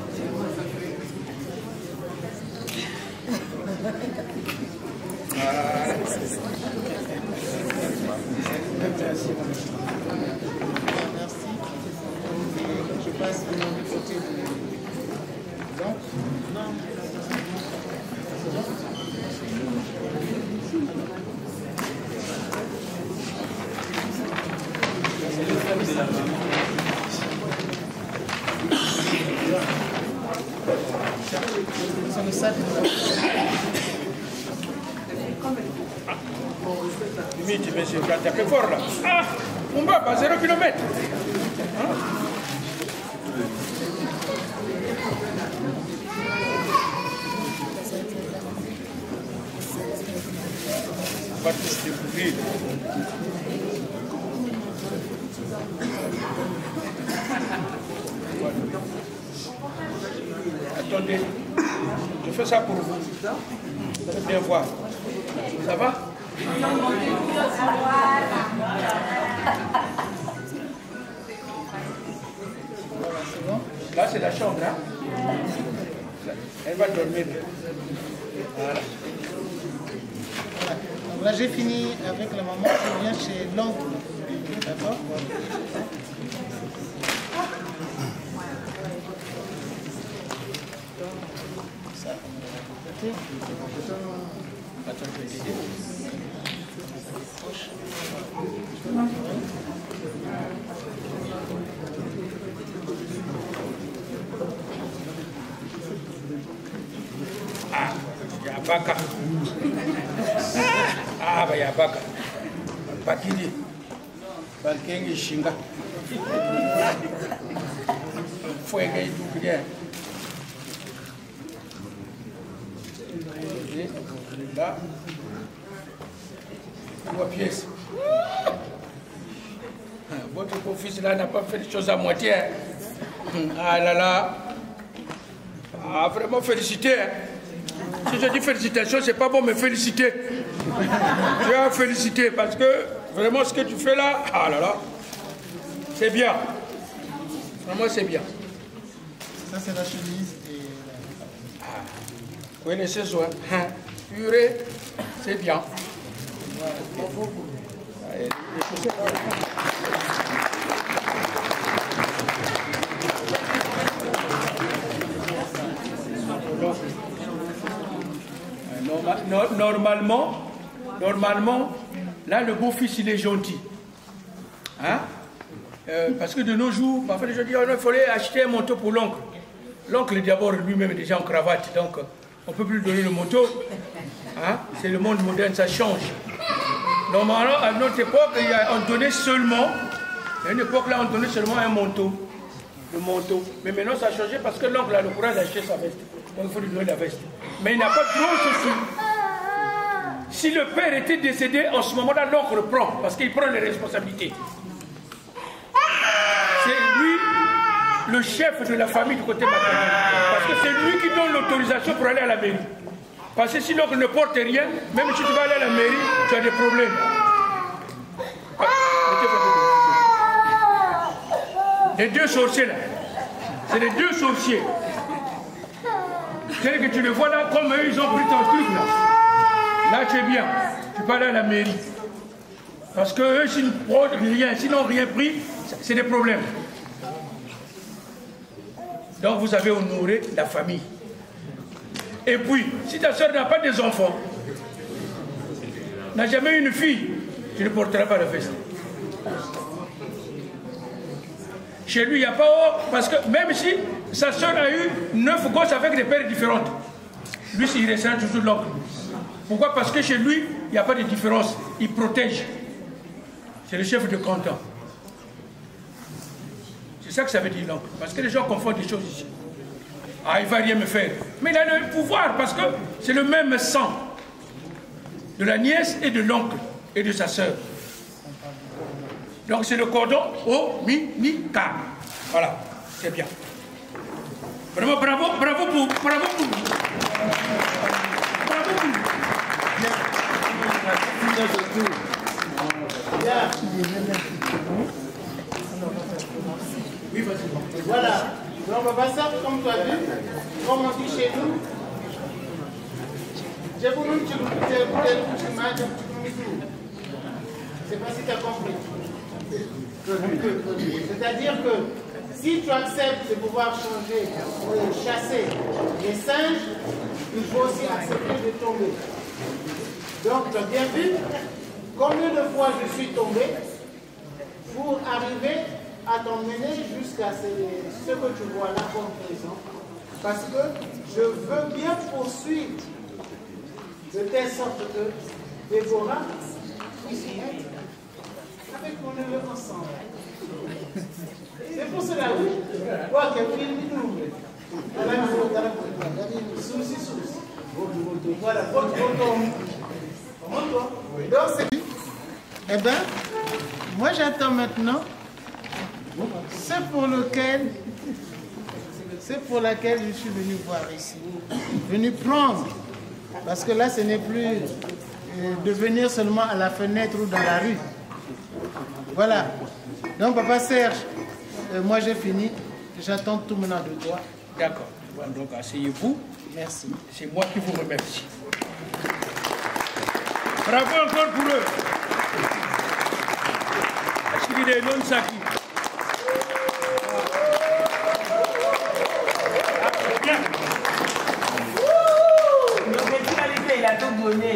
Merci. Je passe de côté de... Donc, non. C'est le sac. Limite, mais c'est un peu fort là. Ah, on va à zéro kilomètre. On va tous découvrir. Attendez, je fais ça pour vous. Vous allez bien voir. Ça va? Là, c'est la chambre. Hein? Elle va dormir. Voilà. Donc là, j'ai fini avec la maman. Je viens chez l'oncle. D'accord? Ça, côté. Attends, je vais t'aider. Baka. Ah, bah, il y a Baka. Bakidi. Balkengi Shinga. Fouega tout bien. Là. Trois pièces. Votre beau-fils là n'a pas fait des choses à moitié. Ah là là. Ah, vraiment félicité. Si je dis félicitations, c'est pas bon me féliciter. Je vais féliciter parce que vraiment ce que tu fais là, ah là là, c'est bien. Vraiment c'est bien. Ça c'est la chemise et la... Ah, vous connaissez ça, hein? Purée, c'est bien. Allez, Normalement, normalement, là le beau-fils il est gentil. Hein? Euh, parce que de nos jours, parfois les gens disent il fallait acheter un manteau pour l'oncle. L'oncle est d'abord lui-même déjà en cravate, donc on ne peut plus lui donner le manteau. Hein? C'est le monde moderne, ça change. Normalement, à notre époque, il y a, on donnait seulement, à une époque là, on donnait seulement un manteau. Le manteau. Mais maintenant ça a changé parce que l'oncle a le courage d'acheter sa veste. Donc il faut lui donner la veste. Mais il n'a pas de droit dessus. Si le père était décédé, en ce moment-là, l'oncle prend, parce qu'il prend les responsabilités. C'est lui le chef de la famille du côté maternel. Parce que c'est lui qui donne l'autorisation pour aller à la mairie. Parce que si l'oncle ne porte rien, même si tu vas aller à la mairie, tu as des problèmes. Les deux sorciers là, c'est les deux sorciers. C'est que tu les vois là, comme eux, ils ont pris ton truc là. Là, tu es bien. Tu peux aller à la mairie. Parce que eux, s'ils ne prennent rien, s'ils n'ont rien pris, c'est des problèmes. Donc, vous avez honoré la famille. Et puis, si ta soeur n'a pas des enfants, n'a jamais eu une fille, tu ne porteras pas la veste. Chez lui, il n'y a pas... Parce que même si sa soeur a eu neuf gosses avec des pères différentes, lui, il restera toujours l'oncle. Pourquoi? Parce que chez lui, il n'y a pas de différence. Il protège. C'est le chef de canton. C'est ça que ça veut dire l'oncle. Parce que les gens confondent des choses ici. Ah, il ne va rien me faire. Mais il a le pouvoir parce que c'est le même sang de la nièce et de l'oncle et de sa soeur. Donc c'est le cordon ombilical. Voilà, c'est bien. Vraiment, bravo, bravo pour, bravo pour. Bravo pour. Bien. Oui, vas-y. Voilà. Donc, on va passer, comme tu as vu, comme on dit chez nous. J'ai voulu que tu me c'est pas si tu as compris. C'est-à-dire que si tu acceptes de pouvoir changer, de chasser les singes, il faut aussi accepter de tomber. Donc, tu as bien vu combien de fois je suis tombé pour arriver à t'emmener jusqu'à ce, ce que tu vois là comme présent. Parce que je veux bien poursuivre de telle sorte que Déborah puisse être avec mon neveu ensemble. C'est pour cela, oui. Quoi qu'il y ait une double. Souci, souci. Voilà, votre photo. Donc, c'est. Eh bien, moi j'attends maintenant. C'est pour lequel. C'est pour laquelle je suis venu voir ici. Venu prendre. Parce que là, ce n'est plus euh, de venir seulement à la fenêtre ou dans la rue. Voilà. Donc, Papa Serge, euh, moi j'ai fini. J'attends tout maintenant de toi. D'accord. Donc, asseyez-vous. Merci. C'est moi qui vous remercie. Bravo encore pour eux. Parce qu'il est non saki. Il a tout donné.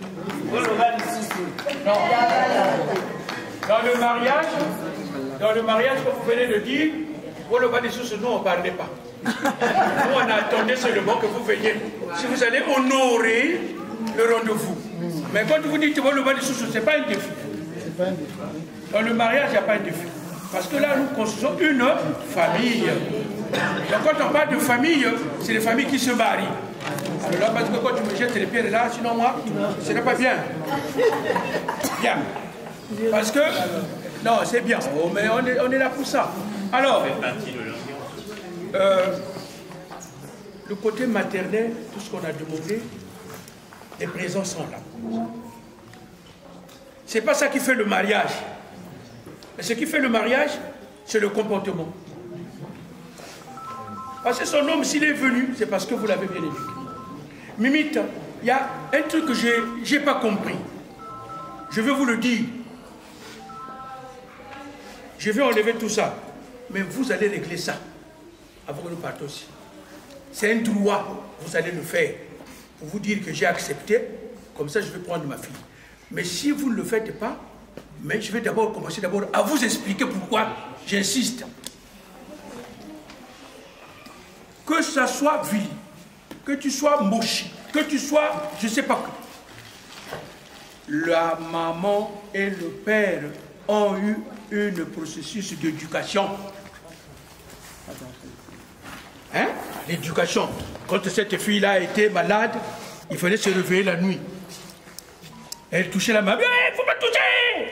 Non. Dans le mariage, dans le mariage, comme vous venez de dire, pour le bas des sous, nous on ne parlait pas. Nous, on attendait seulement que vous veniez. Si vous allez honorer le rendez-vous. Mais quand vous dites que le bas de sous, ce n'est pas un défi. Dans le mariage, il n'y a pas un défi. Parce que là, nous construisons une famille. Donc quand on parle de famille, c'est les familles qui se marient. Alors là, parce que quand tu me jettes les pierres là, sinon moi, ce n'est pas bien. Bien. Parce que, non, c'est bien, oh, mais on est, on est là pour ça. Alors, euh, le côté maternel, tout ce qu'on a demandé, les présents sont là. C'est pas ça qui fait le mariage. Mais ce qui fait le mariage, c'est le comportement. Parce que son homme, s'il est venu, c'est parce que vous l'avez bien éduqué. Mimite, il y a un truc que je n'ai pas compris. Je vais vous le dire. Je vais enlever tout ça. Mais vous allez régler ça avant que nous partions aussi. C'est un droit. Vous allez le faire. Pour vous dire que j'ai accepté. Comme ça, je vais prendre ma fille. Mais si vous ne le faites pas, mais je vais d'abord commencer d'abord à vous expliquer pourquoi j'insiste. Que ça soit Vili, que tu sois Moshi, que tu sois, je ne sais pas quoi. La maman et le père ont eu un processus d'éducation. Hein? L'éducation. Quand cette fille-là a été malade, il fallait se réveiller la nuit. Elle touchait la main. Il ne faut pas toucher!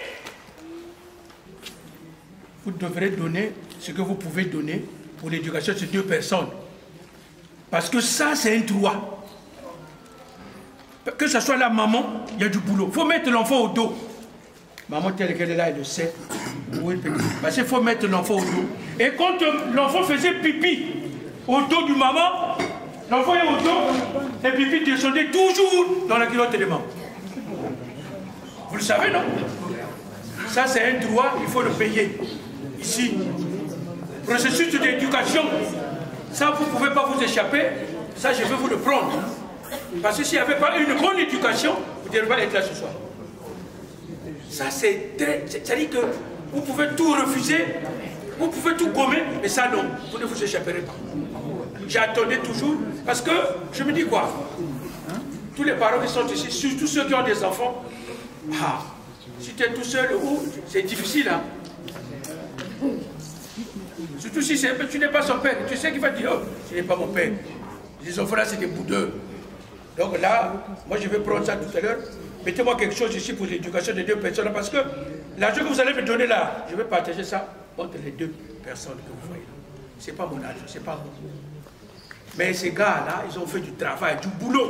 Vous devrez donner ce que vous pouvez donner pour l'éducation de ces deux personnes. Parce que ça, c'est un droit. Que ce soit la maman, il y a du boulot. Il faut mettre l'enfant au dos. Maman telle qu'elle est là, elle le sait. Oui, parce qu'il faut mettre l'enfant au dos. Et quand l'enfant faisait pipi au dos du maman, l'enfant est au dos, et pipi descendait toujours dans la culotte des mamans. Vous le savez, non? Ça, c'est un droit, il faut le payer. Ici. Processus d'éducation. Ça, vous ne pouvez pas vous échapper. Ça, je vais vous le prendre. Parce que s'il n'y avait pas une bonne éducation, vous ne devez pas être là ce soir. Ça, c'est très... C'est-à-dire que vous pouvez tout refuser, vous pouvez tout gommer, mais ça, non. Vous ne vous échapperez pas. J'attendais toujours, parce que je me dis quoi? Tous les parents qui sont ici, surtout ceux qui ont des enfants, ah, si tu es tout seul, c'est difficile, hein? Surtout si tu n'es pas son père, tu sais qu'il va dire, oh, ce n'est pas mon père. Les enfants là, c'est des boudeux. Donc là, moi je vais prendre ça tout à l'heure. Mettez-moi quelque chose ici pour l'éducation des deux personnes, parce que l'argent que vous allez me donner là, je vais partager ça entre les deux personnes que vous voyez là. Ce n'est pas mon argent, c'est pas moi. Mais ces gars-là, ils ont fait du travail, du boulot.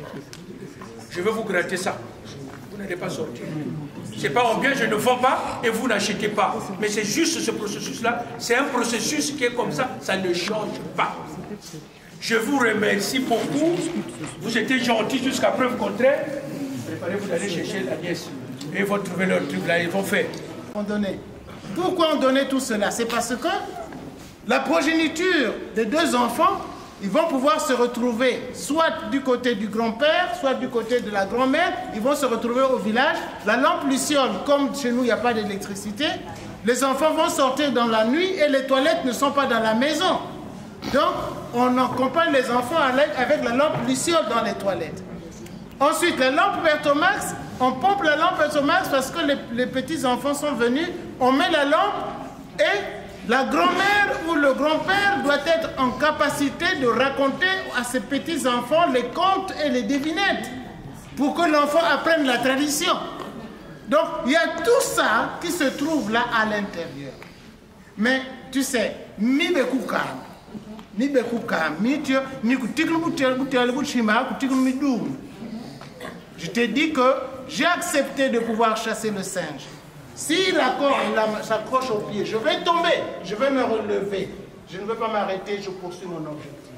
Je vais vous gratter ça. Vous n'allez pas sortir. C'est pas en bien, je ne vends pas et vous n'achetez pas. Mais c'est juste ce processus-là. C'est un processus qui est comme ça, ça ne change pas. Je vous remercie beaucoup. Vous étiez gentils jusqu'à preuve contraire. Préparez-vous d'aller chercher la nièce. Et ils vont trouver leur truc là, ils vont faire. On donnait. Pourquoi on donnait tout cela? C'est parce que la progéniture des deux enfants, ils vont pouvoir se retrouver soit du côté du grand-père, soit du côté de la grand-mère. Ils vont se retrouver au village. La lampe luciole, comme chez nous, il n'y a pas d'électricité. Les enfants vont sortir dans la nuit et les toilettes ne sont pas dans la maison. Donc, on accompagne les enfants avec la lampe luciole dans les toilettes. Ensuite, la lampe Bertomax, on pompe la lampe Bertomax parce que les, les petits-enfants sont venus. On met la lampe et la grand-mère ou le grand-père doit être en capacité de raconter à ses petits-enfants les contes et les devinettes pour que l'enfant apprenne la tradition. Donc, il y a tout ça qui se trouve là à l'intérieur. Mais, tu sais, mi bekuka, mi bekuka, mi tu, mi kutiklu butel butel buchima, kutiklu mi doum. Je t'ai dit que j'ai accepté de pouvoir chasser le singe. Si la corde s'accroche au pied, je vais tomber, je vais me relever. Je ne veux pas m'arrêter, je poursuis mon objectif.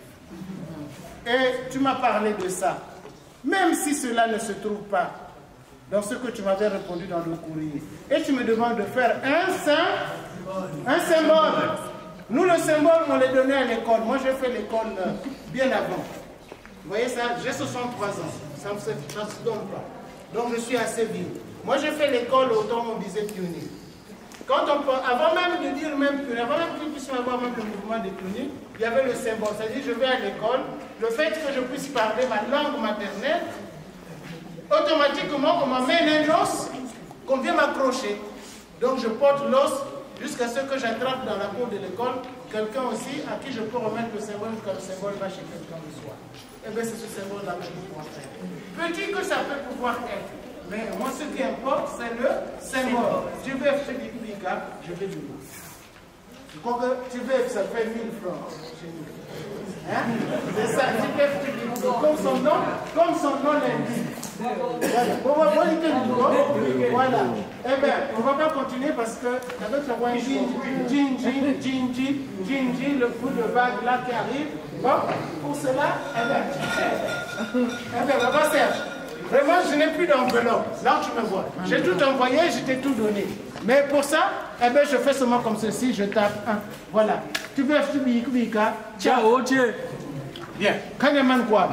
Et tu m'as parlé de ça. Même si cela ne se trouve pas dans ce que tu m'avais répondu dans le courrier. Et tu me demandes de faire un symbole. Un symbole. Nous, le symbole, on les donnait à l'école. Moi, j'ai fait l'école bien avant. Vous voyez ça? J'ai soixante-trois ans. Ça ne se donne pas. Donc, je suis assez vieux. Moi, j'ai fait l'école au temps où on disait pionnier. Quand on peut, avant même de dire même que, avant même qu'ils puissent avoir même le mouvement des cloniques, il y avait le symbole. C'est-à-dire, je vais à l'école, le fait que je puisse parler ma langue maternelle, automatiquement, on m'amène un os qu'on vient m'accrocher. Donc, je porte l'os jusqu'à ce que j'attrape dans la cour de l'école quelqu'un aussi à qui je peux remettre le symbole jusqu'à le symbole va chez quelqu'un le soir. Et bien, c'est ce symbole-là que je peux faire. Petit que ça peut pouvoir être. Mais moi, ce qui importe, c'est le symbole. Tu veux faire du Kubika, je vais du mot. Je crois que tu veux, ça fait mille francs chez nous. Hein? C'est ça, tu veux faire du Kubika. Comme son nom, comme son nom l'indique. Voilà. Voilà. Eh bien, on ne va pas continuer parce que avec la voix Jinji, Jinji, Jinji, Jinji, le coup de vague là qui arrive. Bon, pour cela, eh bien, eh bien, Papa Serge. Vraiment, je n'ai plus d'enveloppe. Là où tu me vois. J'ai tout envoyé, je t'ai tout donné. Mais pour ça, eh bien, je fais seulement comme ceci, je tape un. Voilà. Tu veux faire du Kubika? Ciao, Dieu. Bien. Kanyaman quoi?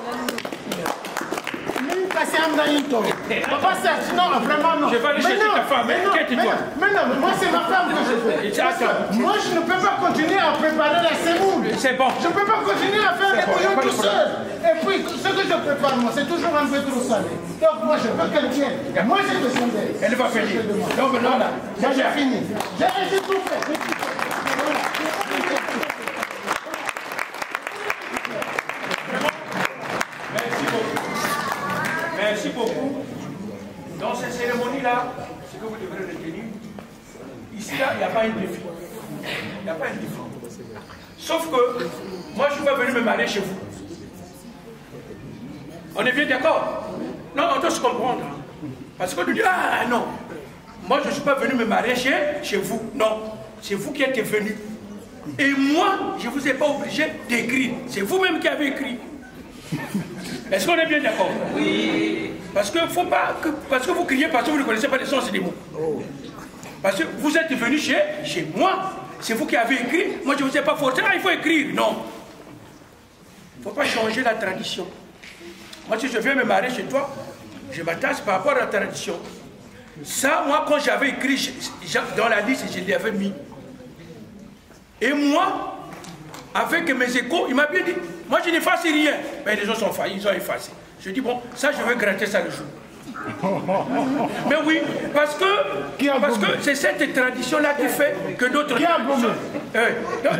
Papa Serge, non, vraiment non. Je vais aller chercher ta femme, mais non, mais non, mais non, moi c'est ma femme que je veux. Moi je ne peux pas continuer à préparer la semoule. C'est bon. Je ne peux pas continuer à faire les bouillons tout seul. Et puis ce que je prépare moi, c'est toujours un peu trop salé. Donc moi je veux qu'elle vienne. Moi j'ai besoin d'elle. Elle va finir. Donc voilà, moi j'ai fini. J'ai tout fait. Merci beaucoup. Dans cette cérémonie-là, ce que vous devrez retenir, ici, là, il n'y a pas un défi. Il n'y a pas un défi. Sauf que, moi, je ne suis pas venu me marier chez vous. On est bien d'accord? Non, on doit se comprendre. Parce que tu dis, ah non, moi, je ne suis pas venu me marier chez, chez vous. Non, c'est vous qui êtes venus. Et moi, je ne vous ai pas obligé d'écrire. C'est vous-même qui avez écrit. Est-ce qu'on est bien d'accord? Oui. Parce que faut pas que, parce que vous criez parce que vous ne connaissez pas les sens des mots. Oh. Parce que vous êtes venu chez, chez moi. C'est vous qui avez écrit. Moi je ne vous ai pas forcé. Ah, il faut écrire. Non. Il ne faut pas changer la tradition. Moi si je viens me marier chez toi, je m'attache par rapport à la tradition. Ça, moi quand j'avais écrit je, je, dans la liste, je l'avais mis. Et moi, avec mes échos, il m'a bien dit, moi je n'efface rien. Mais les gens sont faillis, ils ont effacé. Je dis, bon, ça je vais gratter ça le jour. Mais oui, parce que parce que c'est cette tradition-là qui fait que d'autres traditions... Euh,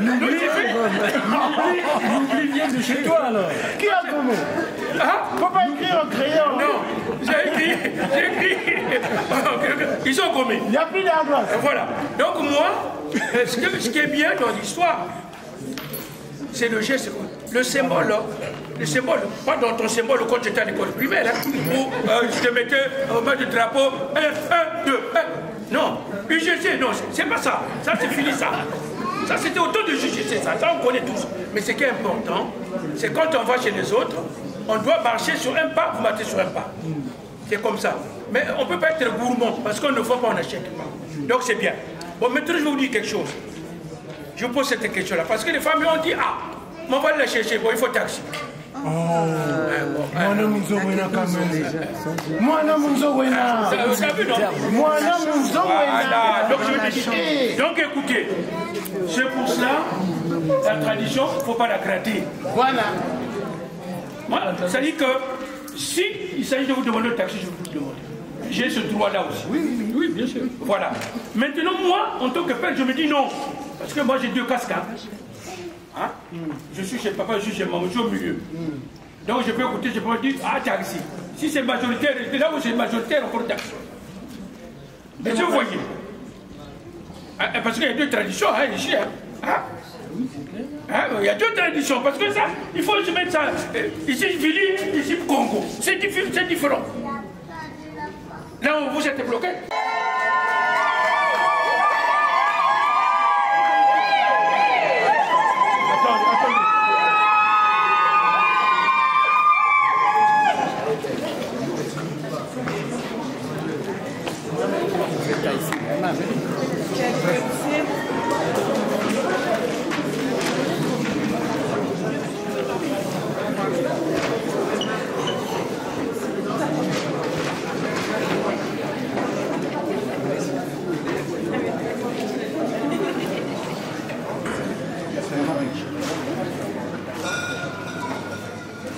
L'oubli vient de chez toi alors. Qui a gommé? Hein? Faut pas écrire en crayon. Non, j'ai écrit, j'ai écrit. Ils ont gommé. Il n'y a plus d'adresse. Voilà. Donc moi, ce, que, ce qui est bien dans l'histoire, c'est le geste, le symbole, le symbole, pas dans ton symbole quand tu étais à l'école primaire, hein, où euh, je te mettais au bas du drapeau, un, un, deux, un. Non, U G C, non, c'est pas ça. Ça, c'est fini, ça. Ça, c'était autour de U G C, ça. Ça, on connaît tous. Mais ce qui est important, c'est quand on va chez les autres, on doit marcher sur un pas, vous marchez sur un pas. C'est comme ça. Mais on ne peut pas être gourmand, parce qu'on ne voit pas, on n'achète pas. Donc, c'est bien. Bon, maintenant, je vais vous dire quelque chose. Je pose cette question-là, parce que les femmes ont dit, ah, on va la chercher, bon, il faut taxi. Oh, moi non nous wena quand même. Moi non nous wena. Vous avez vu, non? Moi non nous wena. Donc je dis, donc écoutez, c'est pour cela, la tradition, il ne faut pas la gratter. Voilà. Moi, ça dit que si il s'agit de vous demander le taxi, je vous le demande. J'ai ce droit-là aussi. Oui, oui, oui, bien sûr. Voilà. Maintenant, moi, en tant que père, je me dis non. Parce que moi, j'ai deux cascades. Hein? Mm. Je suis chez papa, je suis chez maman, je suis au milieu. Mm. Donc je peux écouter, je peux dire, ah, taxi. Si c'est majoritaire, là où c'est majoritaire, on peut taxi. Mais vous voyez. Ah, parce qu'il y a deux traditions, hein, ici. Hein? Hein? Hein? Il y a deux traditions, parce que ça, il faut se mettre ça. Ici, Vili, ici, Congo. C'est différent. Là où vous êtes bloqué.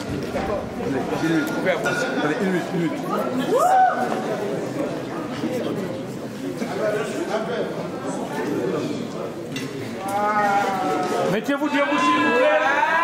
Une minute, vous pouvez avancer. Allez, une minute, une minute. Mettez-vous debout s'il vous plaît.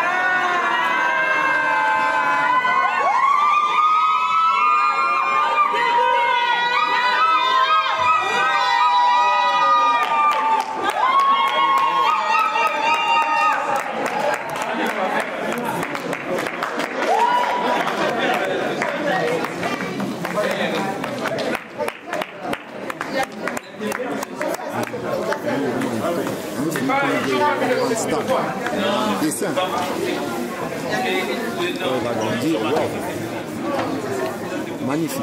Dessin. On va grandir. Wow. Magnifique.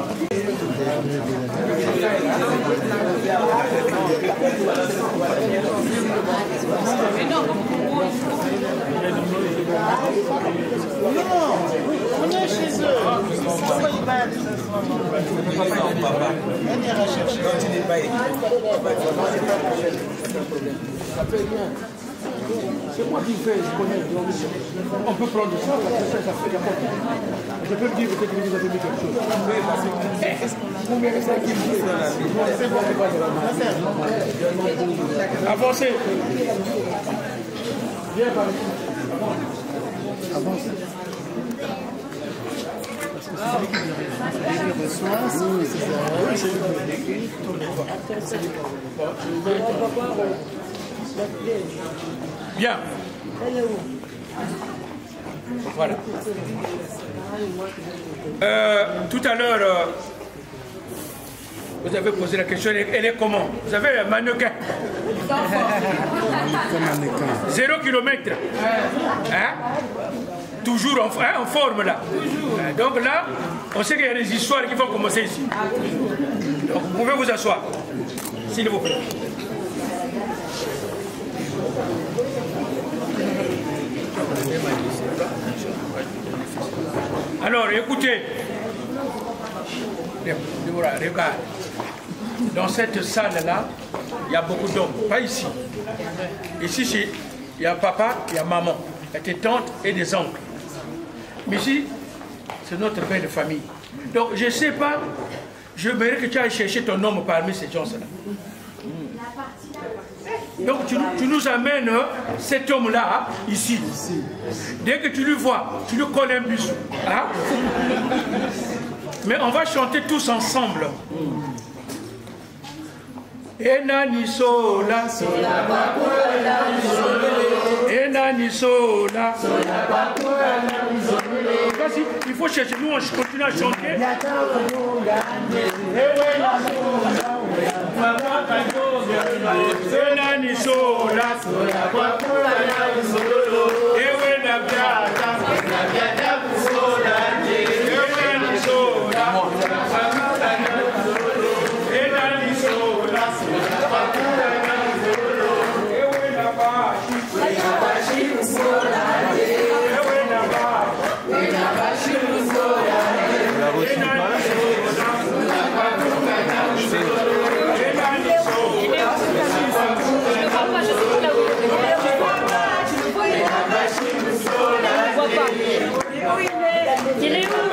Non, on est chez eux. Pourquoi ils battent? On ira chercher. Ça fait bien. C'est moi qui fais, je connais. On peut prendre ça, parce que ça, ça fait n'importe quoi. Je peux me dire peut-être que vous avez mis quelque chose. Oui, parce que vous méritez ça qui me dit. C'est bon, c'est pas avancez. Viens par ici. Avancez. Parce que c'est lui qui reçoit, c'est bien. Voilà. Euh, tout à l'heure, euh, vous avez posé la question, elle est comment? Vous avez un mannequin. Zéro kilomètre. Hein? Toujours en, hein, en forme là. Donc là, on sait qu'il y a des histoires qui vont commencer ici. Donc vous pouvez vous asseoir, s'il vous plaît. Alors écoutez, regarde, dans cette salle-là, il y a beaucoup d'hommes, pas ici. Ici, il y a papa, il y a maman, il y a tes tantes et des oncles. Mais ici, c'est notre belle famille. Donc je ne sais pas, je voudrais que tu ailles chercher ton homme parmi ces gens-là. Donc tu, tu nous amènes cet homme-là ici. Dès que tu le vois, tu lui colles un bisou. Hein? Mais on va chanter tous ensemble. Enani sola, sola bakula Enani sola, sola bakula. Vas-y, il faut chercher. Nous, on continue à chanter. Enani sola, sola bakula. Ewe na biata, na biata kusola. Enani sola, Enani sola. Il est où?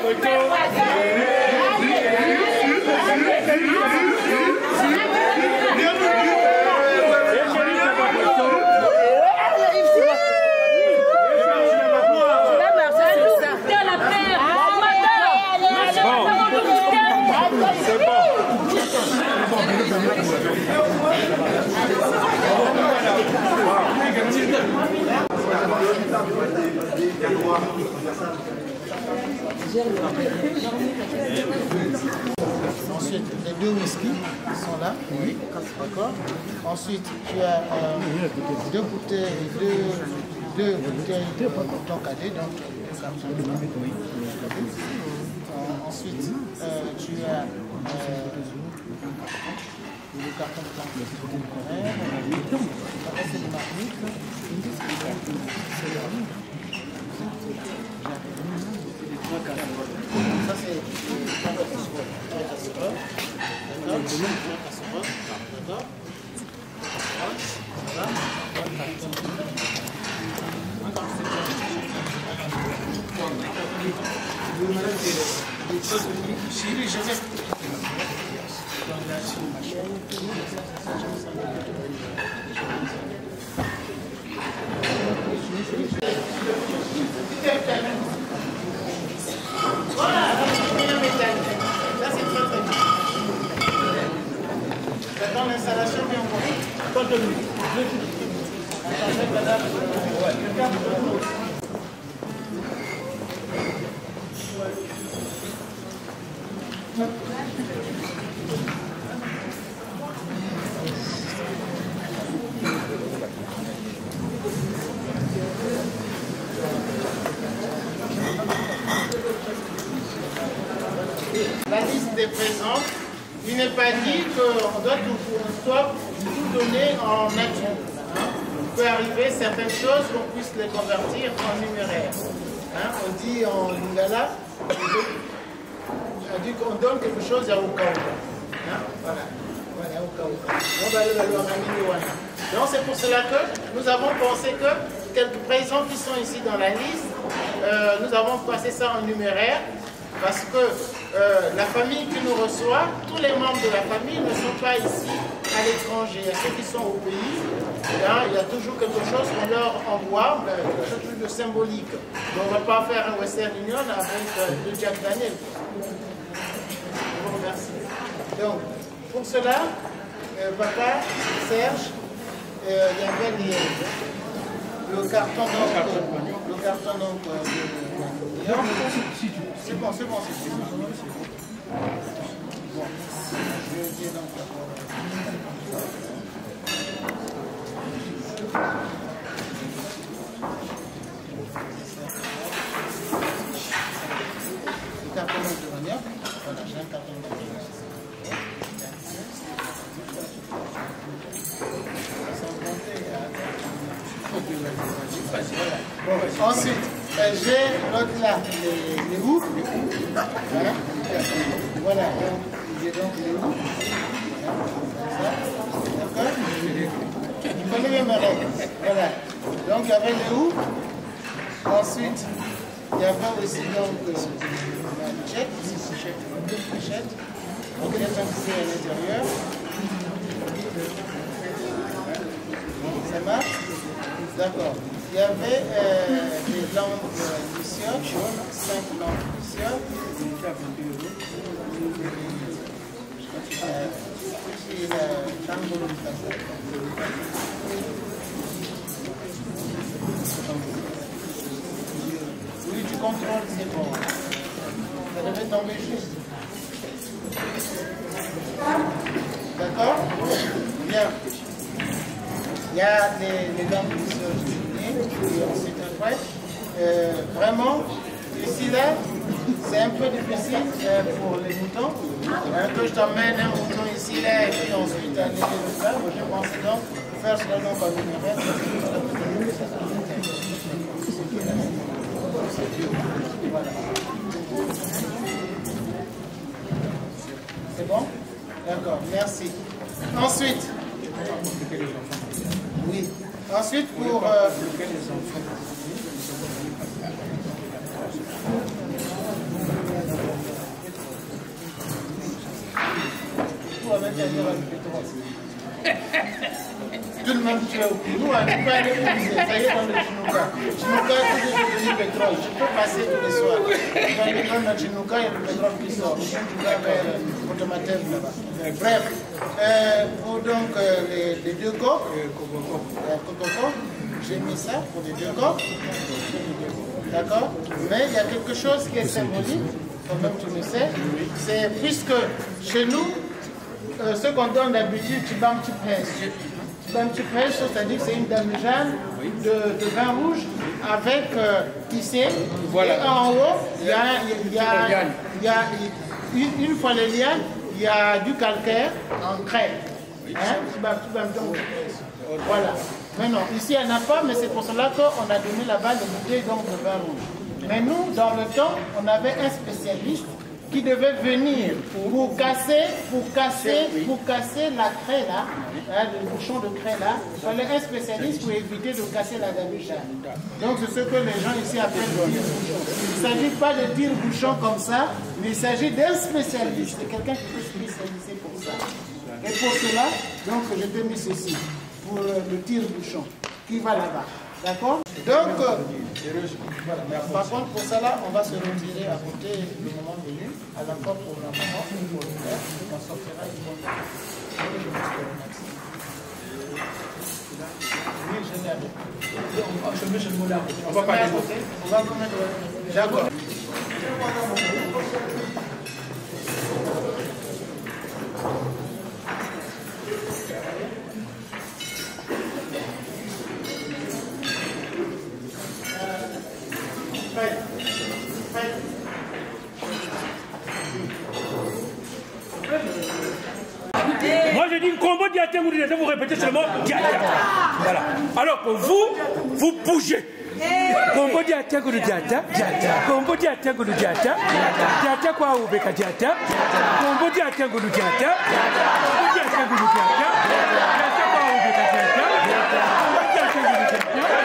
Ensuite, les deux whisky sont là. Oui. D'accord. Ensuite, tu as euh, deux bouteilles, deux, deux bouteilles de ton cadet, donc le carton de euh, Ensuite, euh, tu as euh, le carton de plan de c'est le marmite. Ça c'est trois casseroles. Trois casseroles. D'accord. Trois casseroles. D'accord. Voilà. Voilà, la mécanique. Là, c'est très très bien. J'attends l'installation, mais on va. Pas de minutes. La liste des présents, il n'est pas dit qu'on doit tout, doit tout donner en nature. Hein. Il peut arriver certaines choses qu'on puisse les convertir en numéraire. Hein. On dit en lingala, on dit qu'on donne quelque chose à Okaouka. Hein. Voilà. Voilà, Okaouka. Donc c'est pour cela que nous avons pensé que quelques présents qui sont ici dans la liste, euh, nous avons passé ça en numéraire. Parce que euh, la famille qui nous reçoit, tous les membres de la famille ne sont pas ici à l'étranger. Il y a ceux qui sont au pays, hein, il y a toujours quelque chose qu'on leur envoie, quelque chose de symbolique. Donc on ne va pas faire un Western Union avec euh, le Jack Daniel. Je vous remercie. Donc, pour cela, euh, papa, Serge, euh, il y avait les, le carton donc, le carton donc, euh, de, de, c'est bon, c'est bon, c'est bon. Bon, je dis donc d'abord. Le carton de manioc. Voilà, j'ai un carton de manioc. Voilà. Ensuite, euh, j'ai l'autre là, les, les houes. Voilà. Voilà. J'ai donc les houes. D'accord. Vous connaissez bien ma règle. Voilà. Donc il y avait les houes. Ensuite, il y avait aussi donc euh, la pochette. Deux pochettes. Donc il y a un petit à l'intérieur. Ça marche? D'accord. Il y avait euh, des lampes euh, Luciole, cinq lampes Luciole. Euh, et la lampe oui, tu contrôles, c'est bon. Ça devait tomber juste. D'accord? Bien. Il y a les, les lampes Luciole. C'est un vrai. Euh, vraiment, ici là, c'est un peu difficile euh, pour les moutons. Euh, que je t'emmène un mouton ici là et puis ensuite aller le faire. Je pensais donc faire cela donc en numéraire. Voilà. C'est bon? D'accord, merci. Ensuite, oui. Ensuite, pour... Euh, Tout le monde tue au cul. Nous, on ne peut pas aller puiser. Ça y est, dans le Chinouka. Chinouka, tout est devenu pétrole. Je peux passer tous les soirs. Dans les dans le Chinouka, il y a le pétrole qui sort. Le Chinouka vers Automatem là-bas. Bref, euh, pour donc euh, les, les deux coques, euh, Cococo, j'ai mis ça pour les deux coques. D'accord? Mais il y a quelque chose qui est symbolique, comme même tu le sais, c'est puisque chez nous, euh, ce qu'on donne d'habitude, tu bam, tu pèses. Tu bam, tu pèses, c'est-à-dire que c'est une damigeane de, de vin rouge avec euh, tissé. Voilà. Et en haut, il y a, il y a, il y a une, une fois les lianes, il y a du calcaire en crème. Hein? Tu bam, tu bam, donc, voilà. Mais non, ici il n'y en a pas, mais c'est pour cela qu'on a donné là-bas le bouteille donc de vin rouge. Mais nous, dans le temps, on avait un spécialiste qui devait venir pour casser, pour casser, pour casser la craie là, hein, le bouchon de craie là. Il fallait un spécialiste pour éviter de casser la damigeane. Donc c'est ce que les gens ici appellent le tire-bouchon. Il ne s'agit pas de tire-bouchon comme ça, mais il s'agit d'un spécialiste, de quelqu'un qui peut se spécialiser pour ça. Et pour cela, donc je t'ai mis ceci, pour le tire-bouchon, qui va là-bas. D'accord? Donc, euh, voilà. Par contre, pour ça là, on va se retirer à côté du moment venu, à la fois pour la maman et pour le père, on sortira du bon temps. Oui, je l'ai avec. On va parler. On va commettre. D'accord. Moi je dis combo diaté, vous dites, vous répétez seulement diaté. Voilà. Alors que vous, vous bougez. Combo diaté, vous diaté. Combo diaté, vous diaté. Diaté quoi ou beka diaté. Combo diaté, vous diaté. Combo diaté, vous diaté. Diaté quoi ou beka diaté. Combo diaté, vous diaté.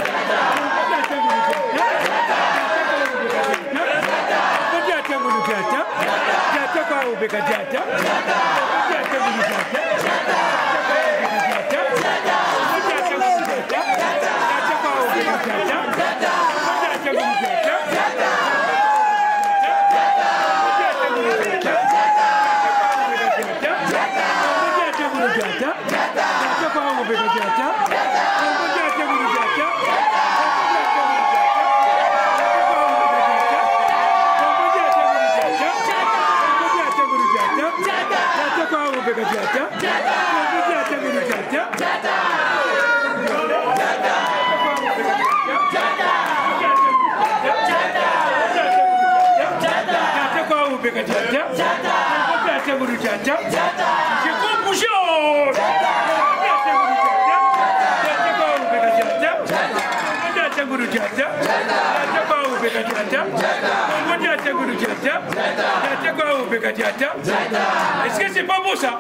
Est-ce que c'est pas beau ça?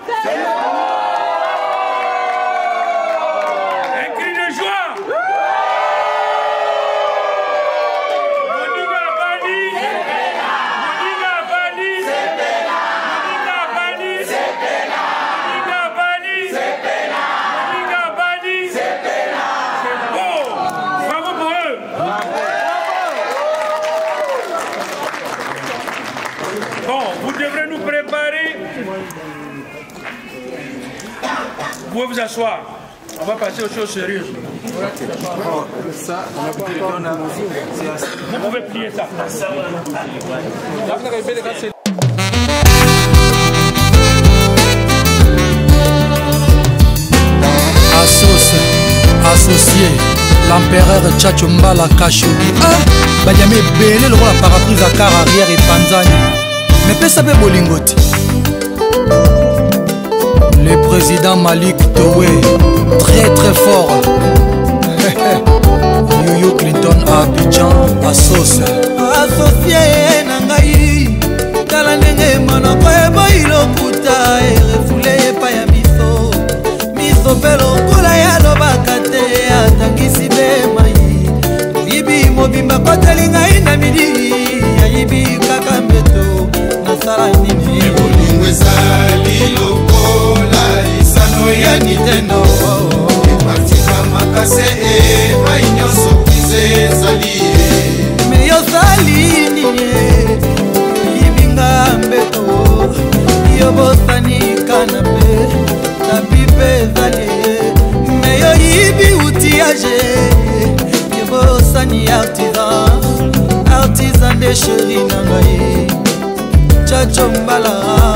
Un cri de joie. Moniga Bali, Moniga Bali, Moniga Bali, Moniga Bali, Moniga Bali, c'est beau. Bravo pour eux. Bon, vous devrez nous préparer. Vous pouvez vous asseoir. On va passer aux choses sérieuses. Ça, on n'a pas encore commencé. Vous pouvez plier ça. Assos, associé, l'empereur Tchatcho Mbala Kashogi. Ah, Badiame Bele, le rôle à parapluie à car arrière et Panzani. Mais peut ça bolingoti. Le président Malik Towe, très très fort. Yoyo Clinton à Abidjan, Assos. Associé Nangaï, Talanenge Manoko Boilokuta, et refoulé Paya Miso. Miso Pelo Kula Yalobakate, Atangisi Bemaï. Libi Mobimba Kotelinga Inamidi, Yayibi Kakambeto, Nasara Nini. Lingwe sali lokola engagé yebosani artisan artisan de chéri na ngai Chacho Mbala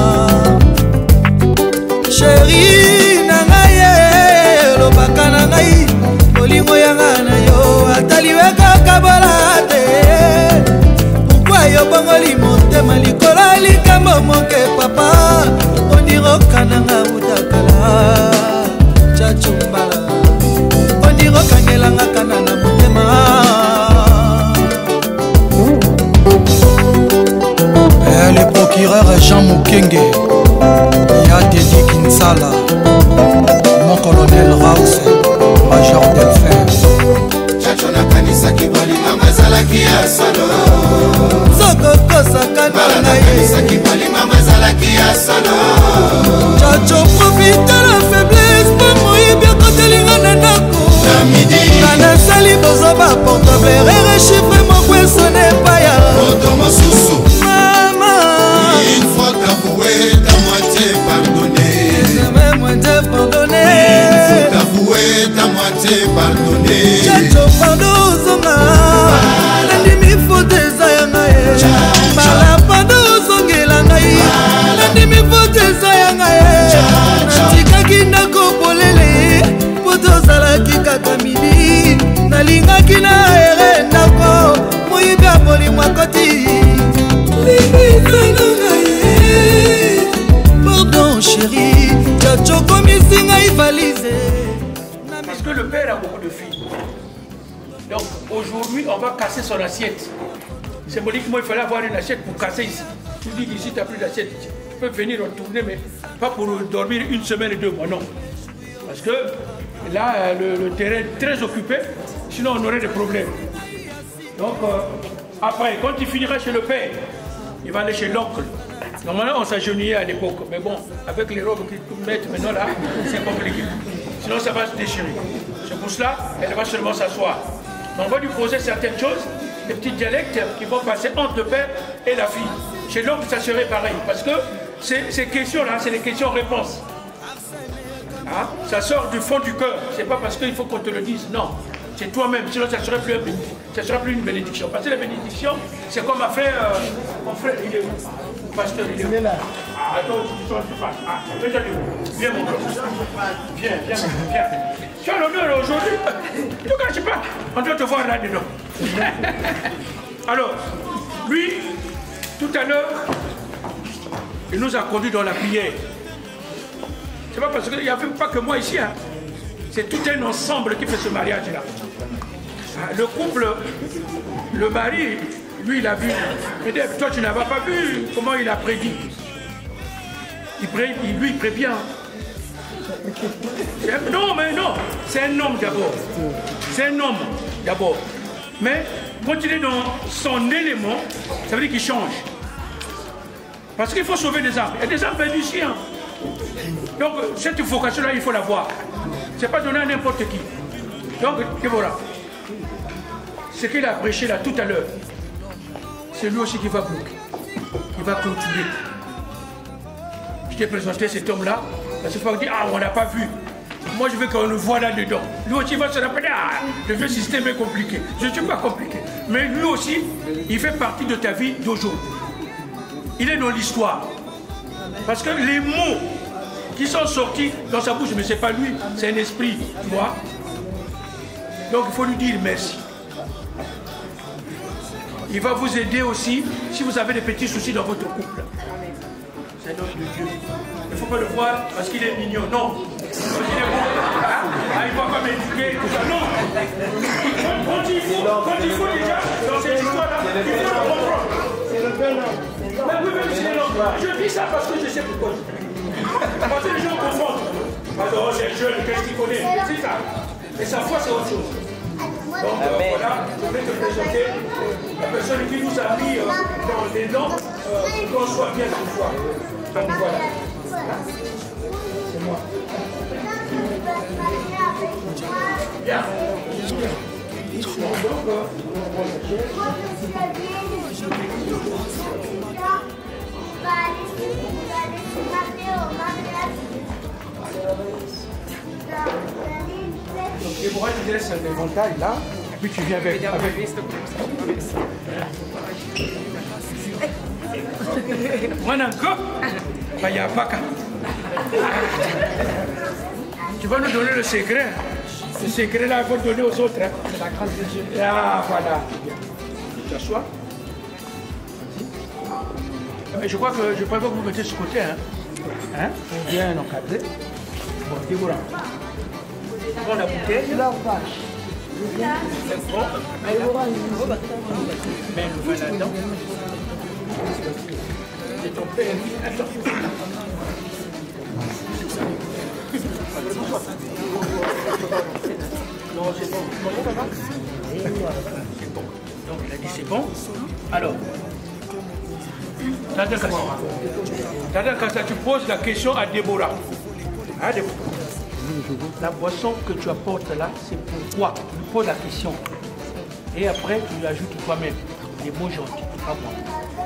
chéri na ngai lobaka na ngai bolingo yanga na yo ataliweka kabola te pourquoi yo bongoli motema likolo likambo moke papa ondirokananga utakala Chacho Mbala ondirokangelanga kana na motema. Le procureur Jean Mukenge Yadeli Kinsala, mon colonel Raus, Major Delphin. Chacho na kanisa kibali mama zalaki ya salo. Zoko kosa kana na kanisa kibali mama zalaki ya salo. Chacho profite la faiblesse pour moi bien quand elle est en ndako. Na midi. Kana sali bozoba portable et chiffre mon coin sonne pas ya. Otomo susu. Une fois t'avoué, ta moitié pardonné. Même moitié pardonné. Une fois t'avoué, ta moitié pardonné. Chacho pardon zonga. Nandimi fote zayanga e. Mala pardon zongela ngai. Nandimi fote zayanga e. Natikaki ndako polele. Poto zalaki kaka midi. Nalingaki na ere ndako. Moyibi apoli mwakoti. Pardon chérie, Chacho comme ici n'a valise. Parce que le père a beaucoup de filles. Donc aujourd'hui on va casser son assiette. Symboliquement il fallait avoir une assiette pour casser ici. Tu dis qu'ici tu n'as plus d'assiette. Tu peux venir retourner mais pas pour dormir une semaine et deux mois, non. Parce que là le, le terrain est très occupé, sinon on aurait des problèmes. Donc euh, après quand il finira chez le père, il va aller chez l'oncle. Normalement, on s'agenouillait à l'époque, mais bon, avec les robes qu'ils mettent maintenant là, c'est compliqué. Sinon, ça va se déchirer. C'est pour cela, elle va seulement s'asseoir. On va lui poser certaines choses, des petits dialectes qui vont passer entre le père et la fille. Chez l'oncle, ça serait pareil, parce que ces, ces questions-là, c'est des questions-réponses. Hein? Ça sort du fond du cœur. C'est pas parce qu'il faut qu'on te le dise, non. C'est toi-même, sinon ça ne serait plus, ça serait plus une bénédiction. Parce que la bénédiction, c'est comme a fait euh, mon frère, il est où? Le pasteur, il est où? Il est là. Ah, attends, tu sors, tu passes. Ah, viens mon gars. Viens, viens, viens. Tu as l'honneur aujourd'hui. Ne te cache pas. On doit te voir là-dedans. Alors, lui, tout à l'heure, il nous a conduits dans la prière. C'est pas parce qu'il n'y avait pas que moi ici, hein. C'est tout un ensemble qui fait ce mariage-là. Le couple, le mari, lui, il a vu. Et toi, tu n'avais pas vu comment il a prédit. Il pré, lui, il prévient. Non, mais non, c'est un homme d'abord. C'est un homme d'abord. Mais quand il est dans son élément, ça veut dire qu'il change. Parce qu'il faut sauver des âmes. Il y a des âmes perdues ici. Hein. Donc, cette vocation-là, il faut la voir. Ce n'est pas donné à n'importe qui. Donc, et voilà. Ce qu'il a prêché là tout à l'heure, c'est lui aussi qui va bloquer. Il va clôturer. Je t'ai présenté cet homme-là, parce qu'il faut dire, ah, on n'a pas vu. Moi, je veux qu'on le voit là-dedans. Lui aussi va se rappeler, ah, le vieux système est compliqué. Je ne suis pas compliqué. Mais lui aussi, il fait partie de ta vie d'aujourd'hui. Il est dans l'histoire. Parce que les mots qui sont sortis dans sa bouche, mais ce n'est pas lui, c'est un esprit, tu vois. Donc il faut lui dire merci. Il va vous aider aussi si vous avez des petits soucis dans votre couple. C'est un homme de Dieu. Il ne faut pas le voir parce qu'il est mignon, non. Parce qu'il est bon. Ah, il ne va pas m'éduquer, tout ça, non. Quand il faut, quand il faut déjà, dans cette histoire-là, il faut le comprendre. C'est le bel homme. Mais oui, même c'est l'homme. Je dis ça parce que je sais pourquoi. Parce que les gens confondent. Alors, c'est jeune, qu'est-ce qu'il connaît? C'est ça. Et sa foi, c'est autre chose. Donc euh, voilà, je vais te présenter la personne qui nous a mis euh, dans les dents euh, pour qu'on soit bien cette fois. Donc voilà. C'est moi. Bien. Donc, euh, Donc, Déborah, tu laisses l'éventail là, et puis tu viens avec. avec... Moi, encore, il n'y a pas qu'à. Tu vas nous donner le secret. Le secret là, il faut le donner aux autres. Hein. C'est la grande décision. Ah, voilà. Tu t'assois. Mais je crois que je préfère que vous mettez ce côté. Hein. Hein? Pour bien encadrer. Bon, Déborah. Prends la bouteille. C'est bon. Mets le vin là-dedans. C'est ton père. Attends. Non, c'est bon. C'est bon. Donc il a dit c'est bon. Alors, quand tu poses la question à Déborah, hein, Déborah, la boisson que tu apportes là, c'est pourquoi? Tu lui poses la question. Et après, tu lui ajoutes toi-même des mots gentils. Pas moi.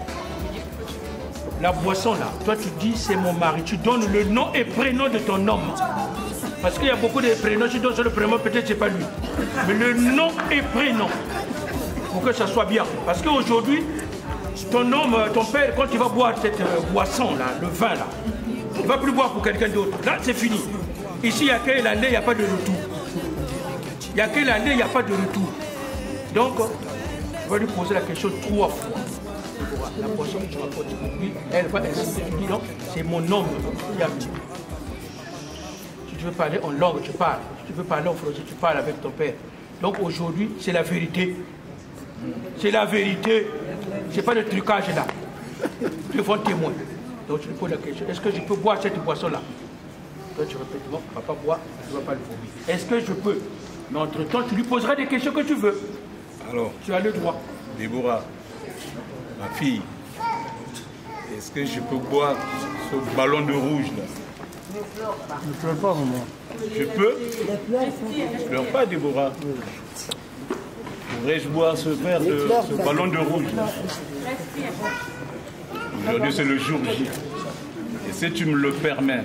La boisson là, toi tu dis c'est mon mari. Tu donnes le nom et prénom de ton homme. Parce qu'il y a beaucoup de prénoms, tu donnes sur le prénom, peut-être c'est pas lui. Mais le nom et prénom. Pour que ça soit bien. Parce qu'aujourd'hui, ton homme, ton père, quand il va boire cette boisson là, le vin là, il ne va plus boire pour quelqu'un d'autre. Là, c'est fini. Ici, il n'y a que l'année, il n'y a pas de retour. Il n'y a que l'année, il n'y a pas de retour. Donc, je vais lui poser la question trois fois. La boisson que tu apportes pour lui, elle va insister. Tu dis non, c'est mon homme qui a mis. Si tu veux parler en langue, tu parles. Si tu veux parler en français, tu parles avec ton père. Donc aujourd'hui, c'est la vérité. C'est la vérité. C'est pas le trucage là. Devant témoin. Donc tu lui poses la question. Est-ce que je peux boire cette boisson-là? Toi tu répètes, non, on ne va pas boire, tu ne vas pas le vomir. Est-ce que je peux? Mais entre-temps, tu lui poseras des questions que tu veux. Alors, tu as le droit. Déborah, ma fille, est-ce que je peux boire ce ballon de rouge là? Ne pleure pas. Ne pleure pas, maman. Je peux? Ne pleure pas, Déborah. Pourrais-je boire ce verre de ce ballon de rouge là? Aujourd'hui, c'est le jour J. Et si tu me le permets,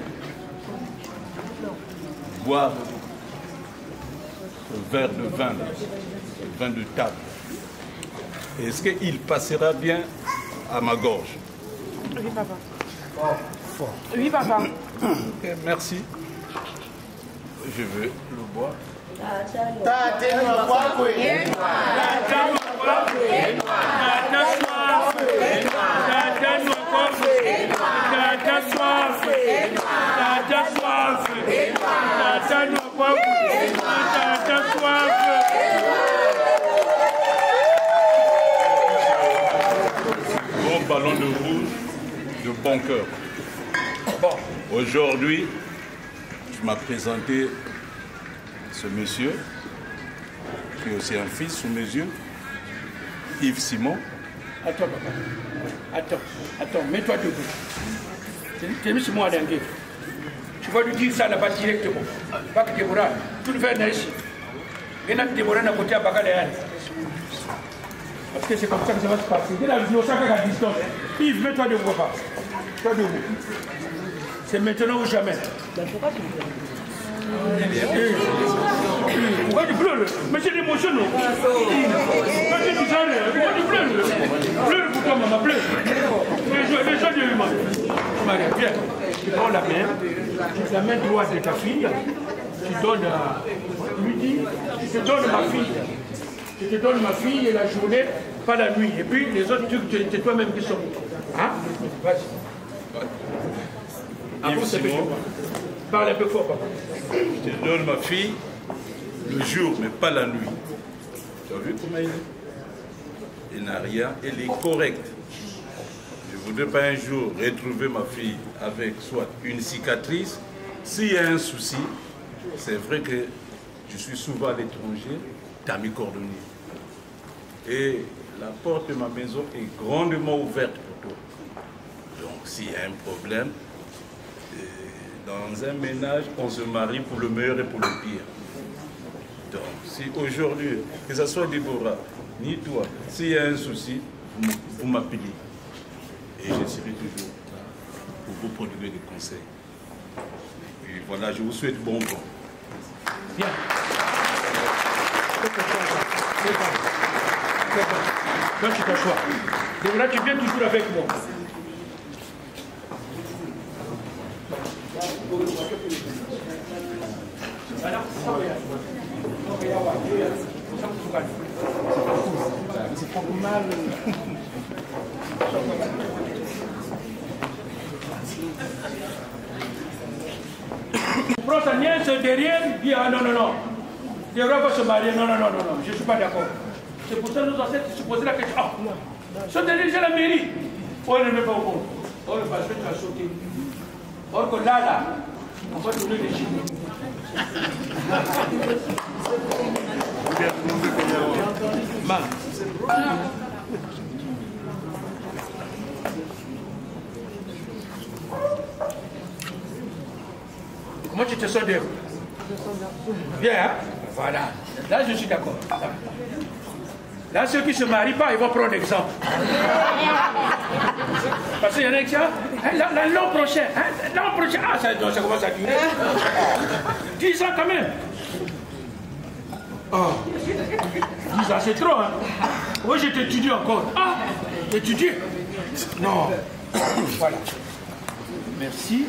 boire ce verre de vin, là, ce vin de table, est-ce qu'il passera bien à ma gorge? Oui, papa. Oui, papa. Okay, merci. Je veux le boire. Bon ballon de rouge de bon cœur. Bon, aujourd'hui, je m'ai présenté ce monsieur, qui est aussi un fils sous mes yeux, Yves Simon. Attends, papa. Attends, attends, mets-toi debout. Tu es mis sur moi à dinguer. Tu vas lui dire ça là-bas directement. Pas que Déborah, tout le faire ici. Et là, Déborah n'a côté à Bagaléane. Parce que c'est comme ça que ça va se passer. Dès la vidéo, chacun à distance. Yves, mets-toi debout, papa. Toi debout. C'est maintenant ou jamais. Pourquoi tu pleures? Pourquoi tu pleures? Mais c'est l'émotion, non? Pourquoi tu pleures? Pleure pour toi, maman, pleure. Les gens de l'humain. Marie, viens. Tu prends la main, tu la main droite de ta fille, tu donnes à... lui dis, tu te donnes ma fille. Tu te donnes ma fille et la journée, pas la nuit. Et puis les autres trucs, c'est toi-même qui sont. Hein? Vas-y. Yves Simon, parle un peu fort, papa. Je te donne ma fille le jour, mais pas la nuit. Tu as vu comment il est? Il n'a rien, elle est correcte. Je ne voudrais pas un jour retrouver ma fille avec soit une cicatrice. S'il y a un souci, c'est vrai que je suis souvent à l'étranger, tu as mes coordonnées. Et la porte de ma maison est grandement ouverte pour toi. Donc s'il y a un problème, dans un ménage, on se marie pour le meilleur et pour le pire. Donc, si aujourd'hui, que ce soit Déborah, ni toi, s'il y a un souci, vous m'appelez. Et je serai toujours là pour vous prodiguer des conseils. Et voilà, je vous souhaite bon vent. Viens. Toi, tu t'assois. Donc là, tu viens toujours avec moi. C'est pas mal. Prends sa nièce derrière, dit ah non, non, non. Tu devrais pas se marier, non, non, non, non, non, je ne suis pas d'accord. C'est pour ça que nos ancêtres se posaient la question. Ah, ce dernier, c'est la mairie. On ne met pas au monde. Or, le pasteur, tu as sauté. Or que là, là, on va tourner les chines. Ma. Comment tu te sens d'eux? Bien, hein? Voilà. Là, je suis d'accord. Là, ceux qui ne se marient pas, ils vont prendre l'exemple. Parce qu'il y en a qui disent, l'an prochain, hein, l'an prochain, ah, ça, ça commence à durer. dix ans quand même. Oh, dix ans, c'est trop, hein. Moi, je t'étudie encore. Ah, t'étudies? Non. Voilà. Merci.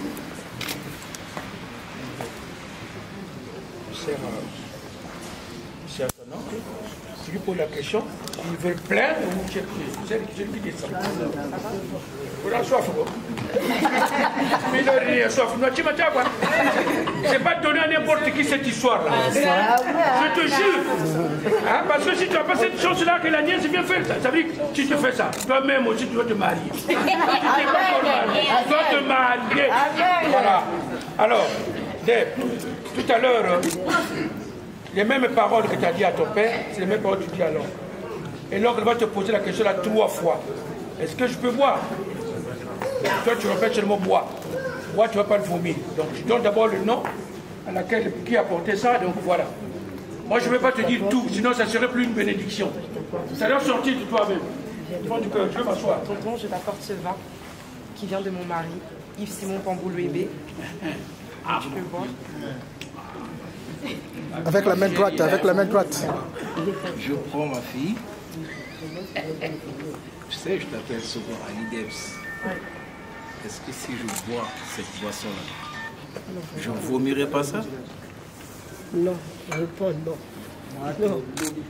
Cher, cher ton oncle, si lui pose la question, ils veulent plaindre ou chercher. C'est lui qui descend. Vous avez soif, quoi. Mais il a soif. Non, tu m'as dit quoi? Je ne vais pas donner à n'importe qui cette histoire-là. Je te jure. Hein, parce que si tu n'as pas cette chose-là que la nièce vient faire, ça, ça veut dire que tu te fais ça. Toi-même aussi, tu dois te marier. Tu ne t'es pas encore marié. Tu dois te marier. Voilà. Alors, Deb, tout à l'heure, les mêmes paroles que tu as dit à ton père, c'est les mêmes paroles que tu dis à l'oncle. Et l'oncle va te poser la question là trois fois. Est-ce que je peux boire? Toi, tu répètes seulement boire. Boire, tu ne vas pas le vomir. Donc, je donne d'abord le nom à laquelle qui a porté ça. Donc, voilà. Moi, je ne vais pas te dire tout, sinon ça ne serait plus une bénédiction. Ça doit sortir de toi-même. Du fond du cœur, je vais m'asseoir. Tonton, je t'apporte ce vin qui vient de mon mari, Yves Simon Pamboulou-Ébé. Ah, tu peux boire. Avec la main droite, avec la main droite. Je prends ma fille. Tu sais, je t'appelle souvent Ali Debs. Est-ce que si je bois cette boisson-là, je ne vomirai pas ça? Non, je ne pas, non. Non.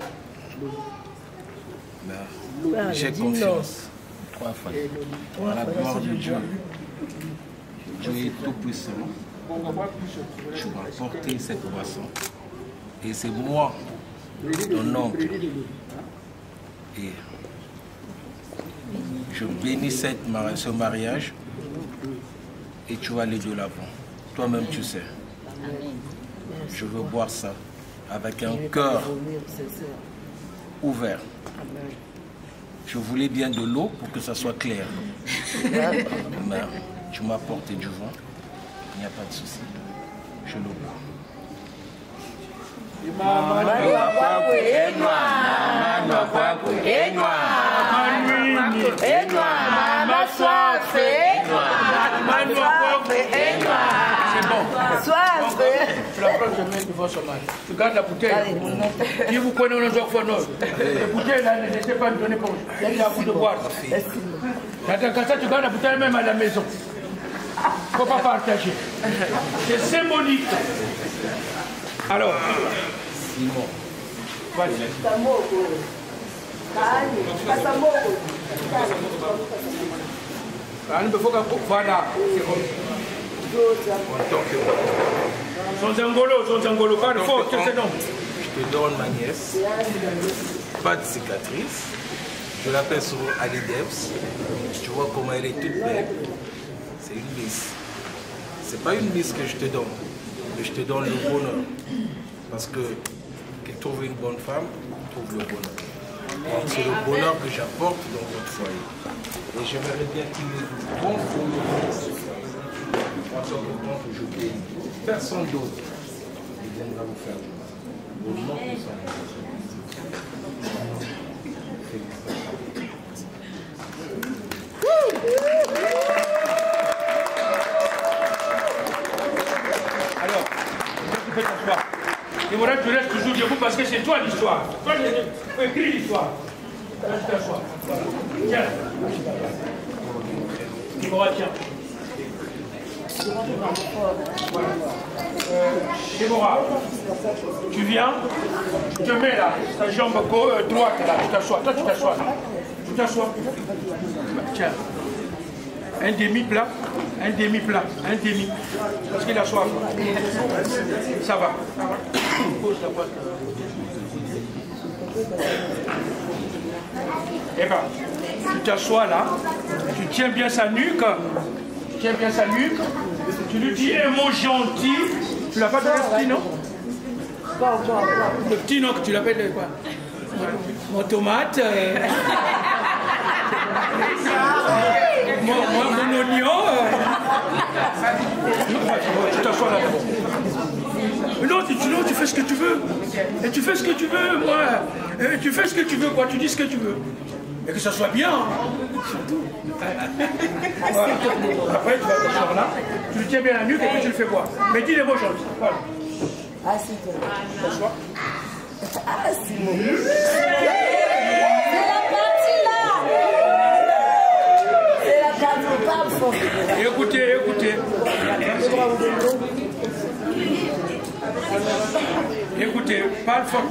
Ben, j'ai confiance. Trois fois. Dans la gloire de Dieu. Dieu est tout puissant. Tu m'as porté cette boisson. Et c'est moi, ton oncle. Et je bénis cette, ce mariage. Et tu vas aller de l'avant. Toi-même, tu sais. Je veux boire ça avec un cœur ouvert. Je voulais bien de l'eau pour que ça soit clair. Mais tu m'as apporté du vin. Il n'y a pas de souci. Je le bois. C'est bon. Tu la prends, je mets devant son mari. Tu gardes la bouteille. Si vous prenez une autre fois, non. La bouteille, là, ne laissez pas me donner pour vous. Il y a à vous de boire. Quand ça, tu gardes la bouteille même à la maison. Il ne faut pas partager. C'est symbolique. Alors, Simon. Vas-y. Voilà, c'est bon. Son zangolo, son zangolo, pas de faute, c'est non. Je te donne ma nièce. Pas de cicatrice. Je l'appelle souvent Ali Debs. Tu vois comment elle est toute belle. C'est une miss. C'est pas une miss que je te donne, mais je te donne le bonheur. Parce que qu'elle trouve une bonne femme, trouve le bonheur. C'est le bonheur que j'apporte dans votre foyer. Et j'aimerais bien qu'il ait du bon bonheur. Je bénis personne d'autre qui viendra vous faire au nom de son Alors, tu peux t'asseoir. Parce que c'est toi l'histoire. Toi, il faut écrire l'histoire. Là, je t'assois. Tiens. Déborah, tiens. Voilà. Euh, Déborah, tu viens, tu te mets là, ta jambe euh, droite là, tu t'assois. Toi, tu t'assois là. Tu t'assois. Tiens. Un demi-plat, un demi-plat, un demi. Parce qu'il a soif. Ça va. Pose la boîte. Eh bien, tu t'assois là, tu tiens bien sa nuque, tu tiens bien sa nuque, tu lui dis un mot gentil. Tu l'as pas donné le petit nom? Le petit nom que tu l'appelles quoi? Mon tomate. Euh... Mon, mon, mon oignon. Euh... Tu t'assois là d'abord. Non, tu, non, tu fais ce que tu veux. Et tu fais ce que tu veux, moi. Et tu fais ce que tu veux, quoi. Tu dis ce que tu veux. Et que ça soit bien. Surtout. Voilà. Après, tu vas t'asseoir là. Tu lui tiens bien la nuque et puis tu le fais boire. Mais dis les mots gentils. Voilà. Ah, c'est toi. T'assois. Ah, c'est mon. C'est la partie là. C'est la partie. Parle fort. Écoutez, écoutez. Écoutez, parle fort.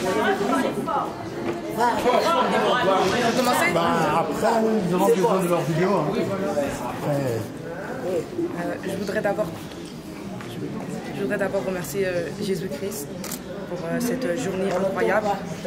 Bah, après, ils auront besoin de leur vidéo. Hein. Après... Euh, je voudrais d'abord je voudrais d'abord remercier euh, Jésus-Christ pour euh, cette journée incroyable.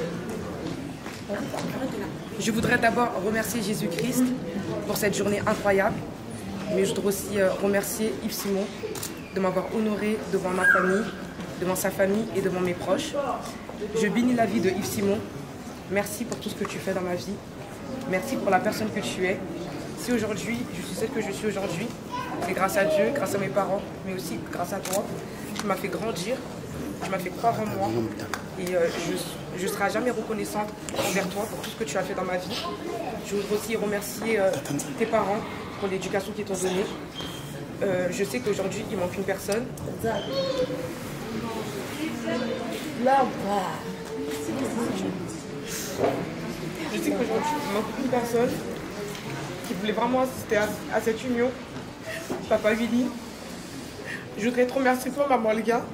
Je voudrais d'abord remercier Jésus-Christ pour cette journée incroyable, mais je voudrais aussi euh, remercier Yves Simon de m'avoir honoré devant ma famille, devant sa famille et devant mes proches. Je bénis la vie de Yves Simon. Merci pour tout ce que tu fais dans ma vie. Merci pour la personne que tu es. Si aujourd'hui, je suis celle que je suis aujourd'hui, c'est grâce à Dieu, grâce à mes parents, mais aussi grâce à toi. Tu m'as fait grandir, tu m'as fait croire en moi. Et euh, je ne serai jamais reconnaissante envers toi pour tout ce que tu as fait dans ma vie. Je voudrais aussi remercier euh, tes parents pour l'éducation qu'ils t'ont donnée. Euh, je sais qu'aujourd'hui, il manque une personne. Là, Je sais qu'aujourd'hui, il manque une personne qui voulait vraiment assister à, à cette union. Papa Willy. Je voudrais te remercier toi, maman, les gars,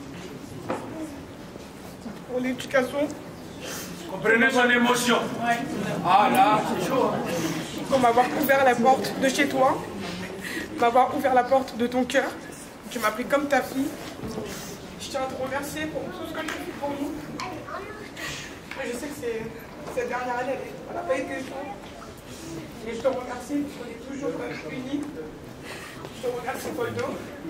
pour l'éducation. Comprenez son émotion. Ah là, c'est chaud. Pour m'avoir ouvert la porte de chez toi, m'avoir ouvert la porte de ton cœur. Tu m'as pris comme ta fille. Je tiens à te remercier pour tout ce que tu fais pour nous. Je sais que c'est... Cette dernière année, elle n'a pas été simple. Et je te remercie, on est toujours unis. Je te remercie, Poldo.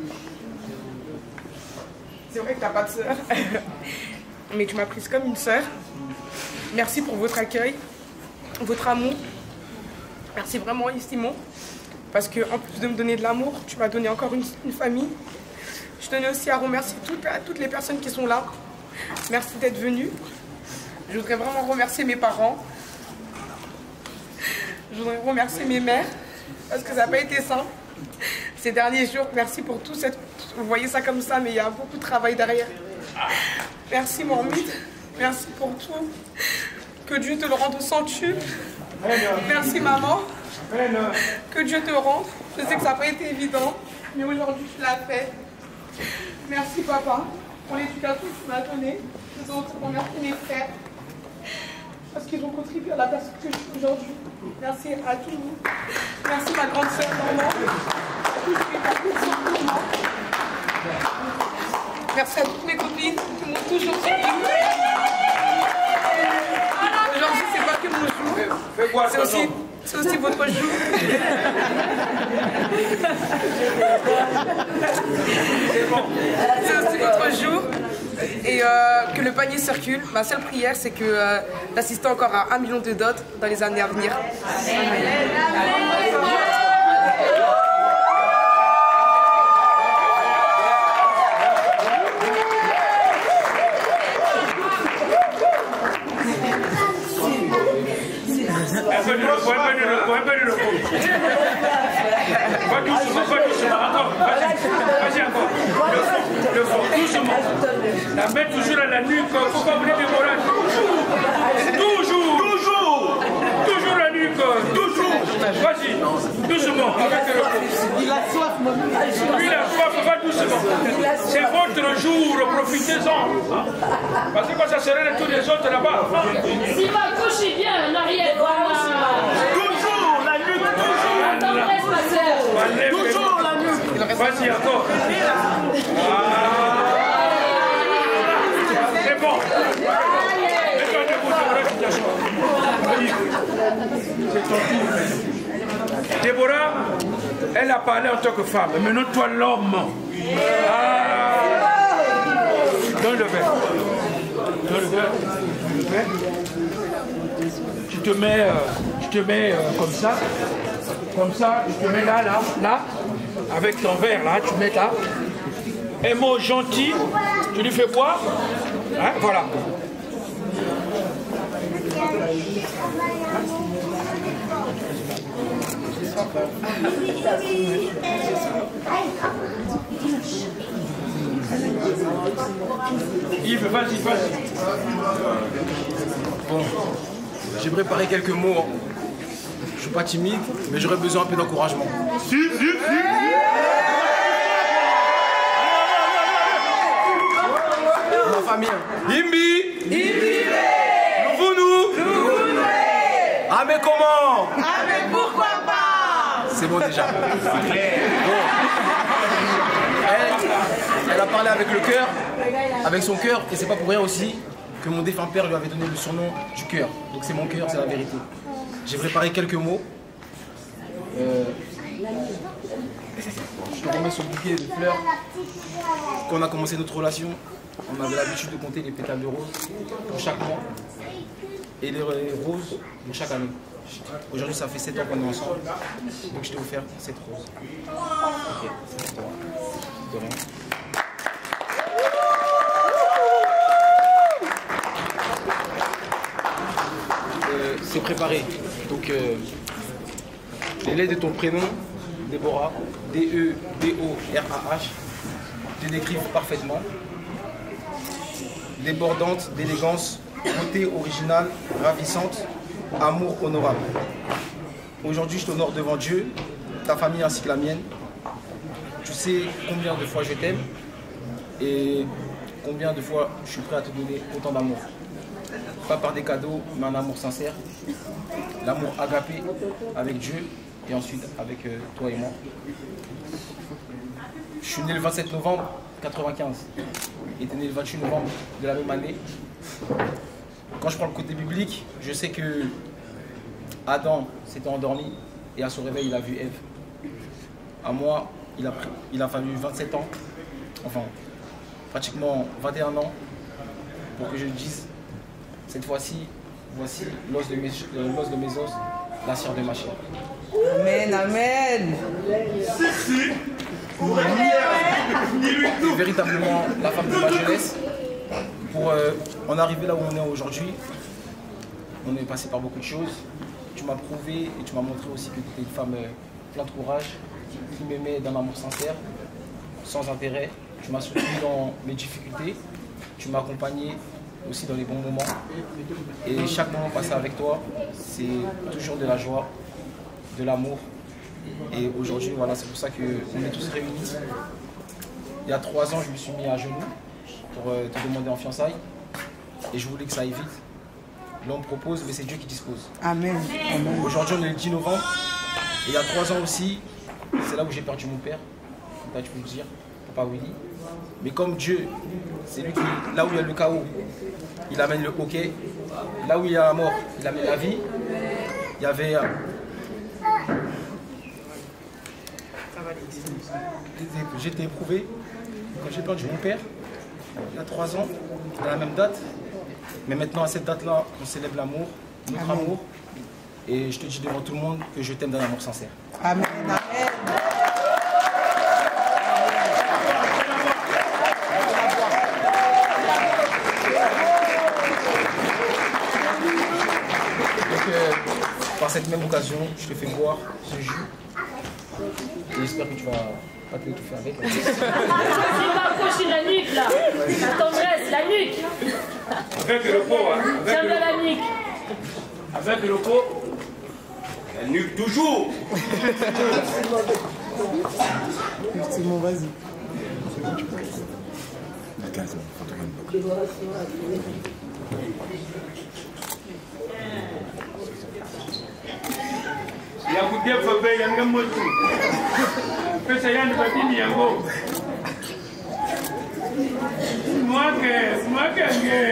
C'est vrai que tu n'as pas de sœur, mais tu m'as prise comme une sœur. Merci pour votre accueil, votre amour. Merci vraiment, Yves Simon, parce qu'en plus de me donner de l'amour, tu m'as donné encore une, une famille. Je tenais aussi à remercier toutes, à toutes les personnes qui sont là. Merci d'être venus. Je voudrais vraiment remercier mes parents. Je voudrais remercier mes mères, parce que ça n'a pas été simple ces derniers jours. Merci pour tout cette... Vous voyez ça comme ça, mais il y a beaucoup de travail derrière. Merci, mon mythe. Merci pour tout. Que Dieu te le rende au centuple. Merci, maman. Que Dieu te rende. Je sais que ça n'a pas été évident, mais aujourd'hui, tu l'as fait. Merci, papa, pour l'éducation que tu m'as donnée. Je voudrais aussi remercier mes frères, parce qu'ils ont contribué à la personne que je suis aujourd'hui. Merci à tous vous. Merci ma grande sœur Normand. Merci à toutes mes copines qui m'ont toujours suivi. Aujourd'hui, c'est pas que mon jour. C'est aussi, c'est aussi votre jour. C'est aussi votre jour. Et euh, que le panier circule. Ma seule prière, c'est que euh, d'assister encore à un million de dots dans les années à venir. Un peu de repos, un peu de repos, un peu de repos. Pas doucement, pas doucement, encore, vas-y, vas-y encore. Le fond, le fond, doucement. La main toujours à la nuque, faut pas oublier des morages. Toujours, toujours, toujours la nuque, toujours. Vas-y, doucement, avec le Il a soif, mon Lui, il a soif, va doucement. C'est votre jour, profitez-en. Parce que quand ça serait de tous les autres là-bas. Si ma couche est bien en arrière, voilà. Toujours la nuque, toujours. La tendresse, ma soeur. Toujours la nuque. Vas-y, encore. C'est bon. Mets-toi debout, c'est ton tour. Déborah, elle a parlé en tant que femme. Maintenant, toi, l'homme. Ah. Donne le verre. Donne le verre. Tu te mets, euh, tu te mets euh, comme ça. Comme ça, tu te mets là, là, là. Avec ton verre, là, tu mets là. Un mot gentil, tu lui fais boire. Hein, voilà. Yves, vas-y, vas-y. Bon, j'ai préparé quelques mots. Hein. Je suis pas timide, mais j'aurais besoin un peu d'encouragement. Si, si, si. Ma famille. Imbi. Imbi. Nous, nous. Ah, mais comment? Ah, mais pourquoi pas? C'est bon déjà. Bon. Elle, elle a parlé avec le cœur, avec son cœur, et c'est pas pour rien aussi que mon défunt père lui avait donné le surnom du cœur. Donc c'est mon cœur, c'est la vérité. J'ai préparé quelques mots. Euh, je te remets ce bouquet de fleurs. Quand on a commencé notre relation, on avait l'habitude de compter les pétales de rose pour chaque mois et les roses pour chaque année. Aujourd'hui, ça fait sept ans qu'on est ensemble, donc je t'ai offert cette rose. Ok, c'est pour toi. De rien. Euh, c'est préparé. Donc, euh, les lettres de ton prénom, Déborah, D E B O R A H, te décrivent parfaitement. Débordante d'élégance, beauté originale, ravissante, amour honorable. Aujourd'hui, je t'honore devant Dieu, ta famille ainsi que la mienne. Tu sais combien de fois je t'aime et combien de fois je suis prêt à te donner autant d'amour. Pas par des cadeaux, mais un amour sincère. L'amour agapé avec Dieu et ensuite avec euh, toi et moi. Je suis né le vingt-sept novembre quatre-vingt-quinze et tu es né le vingt-huit novembre de la même année. Quand je prends le côté biblique, je sais que Adam s'était endormi et à son réveil, il a vu Ève. À moi, il a, pris, il a fallu vingt-sept ans, enfin pratiquement vingt et un ans, pour que je dise, cette fois-ci, voici l'os de, euh, de mes os, la chair de ma chair. Amen, amen. Si, si. Véritablement la femme de ma jeunesse. Pour euh, en arriver là où on est aujourd'hui, on est passé par beaucoup de choses. Tu m'as prouvé et tu m'as montré aussi que tu étais une femme euh, plein de courage, qui m'aimait d'un amour sincère, sans intérêt. Tu m'as soutenu dans mes difficultés, tu m'as accompagné aussi dans les bons moments. Et chaque moment passé avec toi, c'est toujours de la joie, de l'amour. Et aujourd'hui, voilà, c'est pour ça qu'on est tous réunis. Il y a trois ans, je me suis mis à genoux pour euh, te demander en fiançailles. Et je voulais que ça aille vite. L'homme propose, mais c'est Dieu qui dispose. Amen. Amen. Aujourd'hui, on est le dix novembre. Et il y a trois ans aussi, c'est là où j'ai perdu mon père. Là, tu peux le dire, Papa Willy. Mais comme Dieu, c'est lui qui, là où il y a le chaos, il amène le hockey. Là où il y a la mort, il amène la vie. Il y avait... J'étais éprouvé quand j'ai perdu mon père, il y a trois ans, à la même date. Mais maintenant, à cette date-là, on célèbre l'amour, notre Amen. Amour. Et je te dis devant tout le monde que je t'aime d'un amour sincère. Amen, amen. Donc, euh, par cette même occasion, je te fais boire ce jus. Et j'espère que tu vas pas t'étouffer avec. C'est pas approcher la nuque là. La tendresse La nuque. Avec le pot, hein. Avec Tiens le... de la nuque. Avec le pot. La nuque toujours. Effectivement, vas-y. Il y a beaucoup de fois, il y a un mot. Pesa yangu badini yango. Moi que, moi que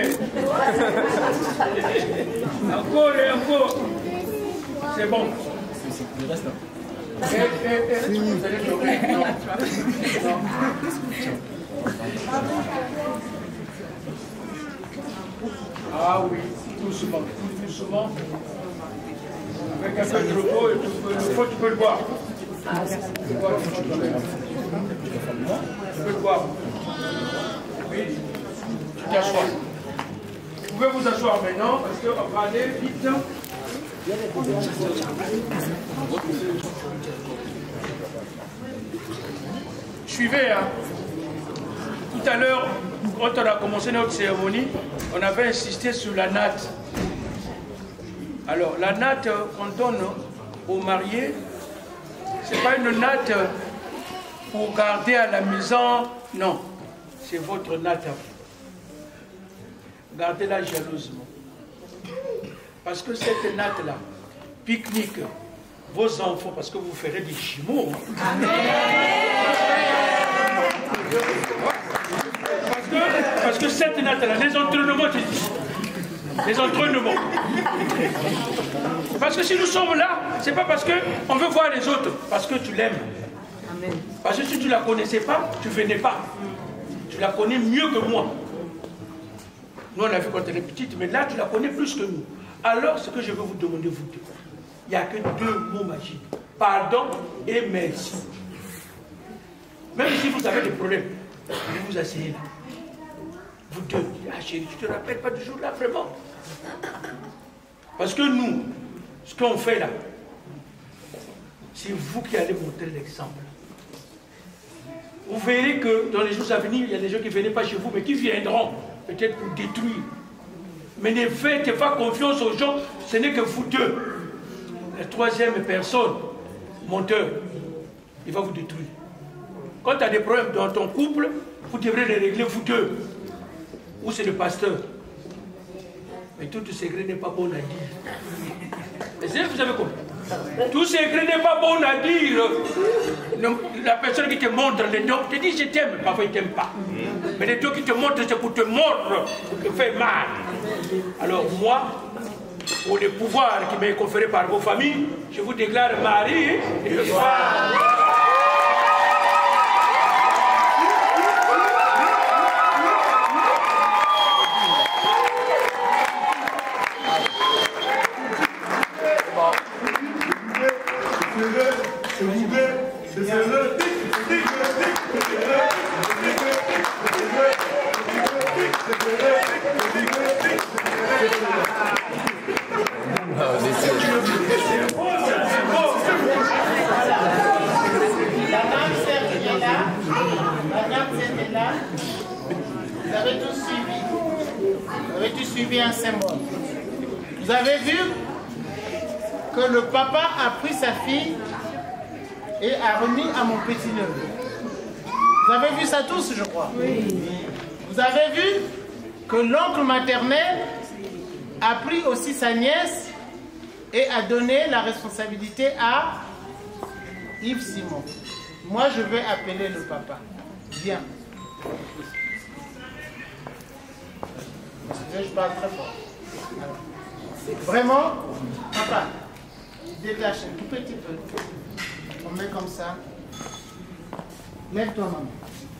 encore et encore. C'est bon. Le reste là. Eh, eh, eh, vous allez choquer. Non. Non. Ah oui, doucement, doucement. Avec un peu de repos, et tu peux, le faux, tu peux le boire. Ah, merci. Tu peux le boire. Oui, tu t'assois. Vous pouvez vous asseoir maintenant, parce qu'on va aller vite. Suivez, hein. Tout à l'heure, quand on a commencé notre cérémonie, on avait insisté sur la natte. Alors, la natte qu'on donne aux mariés, ce n'est pas une natte pour garder à la maison, non. C'est votre natte à vous. Gardez-la jalousement. Parce que cette natte-là, pique-nique vos enfants, parce que vous ferez des jumeaux. Amen. Parce que, parce que cette natte-là, les entraînements, tu dis. Les entraînements. Parce que si nous sommes là, c'est pas parce qu'on veut voir les autres, parce que tu l'aimes. Parce que si tu ne la connaissais pas, tu ne venais pas. Tu la connais mieux que moi. Nous, on l'a vu quand elle est petite, mais là, tu la connais plus que nous. Alors, ce que je veux vous demander, vous deux, il n'y a que deux mots magiques. Pardon et merci. Même si vous avez des problèmes, vous vous asseyez là. Vous deux, ah chérie, tu ne te rappelles pas du jour là, vraiment? Parce que nous, ce qu'on fait là, c'est vous qui allez montrer l'exemple. Vous verrez que dans les jours à venir, il y a des gens qui ne venaient pas chez vous, mais qui viendront peut-être pour détruire. Mais ne faites pas confiance aux gens, ce n'est que vous deux. La troisième personne, monteur, il va vous détruire. Quand tu as des problèmes dans ton couple, vous devrez les régler vous deux. Ou c'est le pasteur. Mais tout secret n'est pas bon à dire. Mais vous avez compris? Tout secret n'est pas bon à dire. La personne qui te montre les dents te dit je t'aime, parfois il ne t'aime pas. Mais les dents qui te montrent, c'est pour te mordre, pour te faire mal. Alors moi, pour les pouvoirs qui m'est conféré par vos familles, je vous déclare mari et femme. Vous avez tous suivi. Vous avez tous suivi un symbole. Vous avez vu que le papa a pris sa fille et a remis à mon petit-neveu. Vous avez vu ça tous, je crois. Oui. Vous avez vu que l'oncle maternel a pris aussi sa nièce et a donné la responsabilité à Yves Simon. Moi, je vais appeler le papa. Viens. Je parle très fort. Alors, vraiment, papa, détache un tout petit peu. On met comme ça. Lève-toi, maman.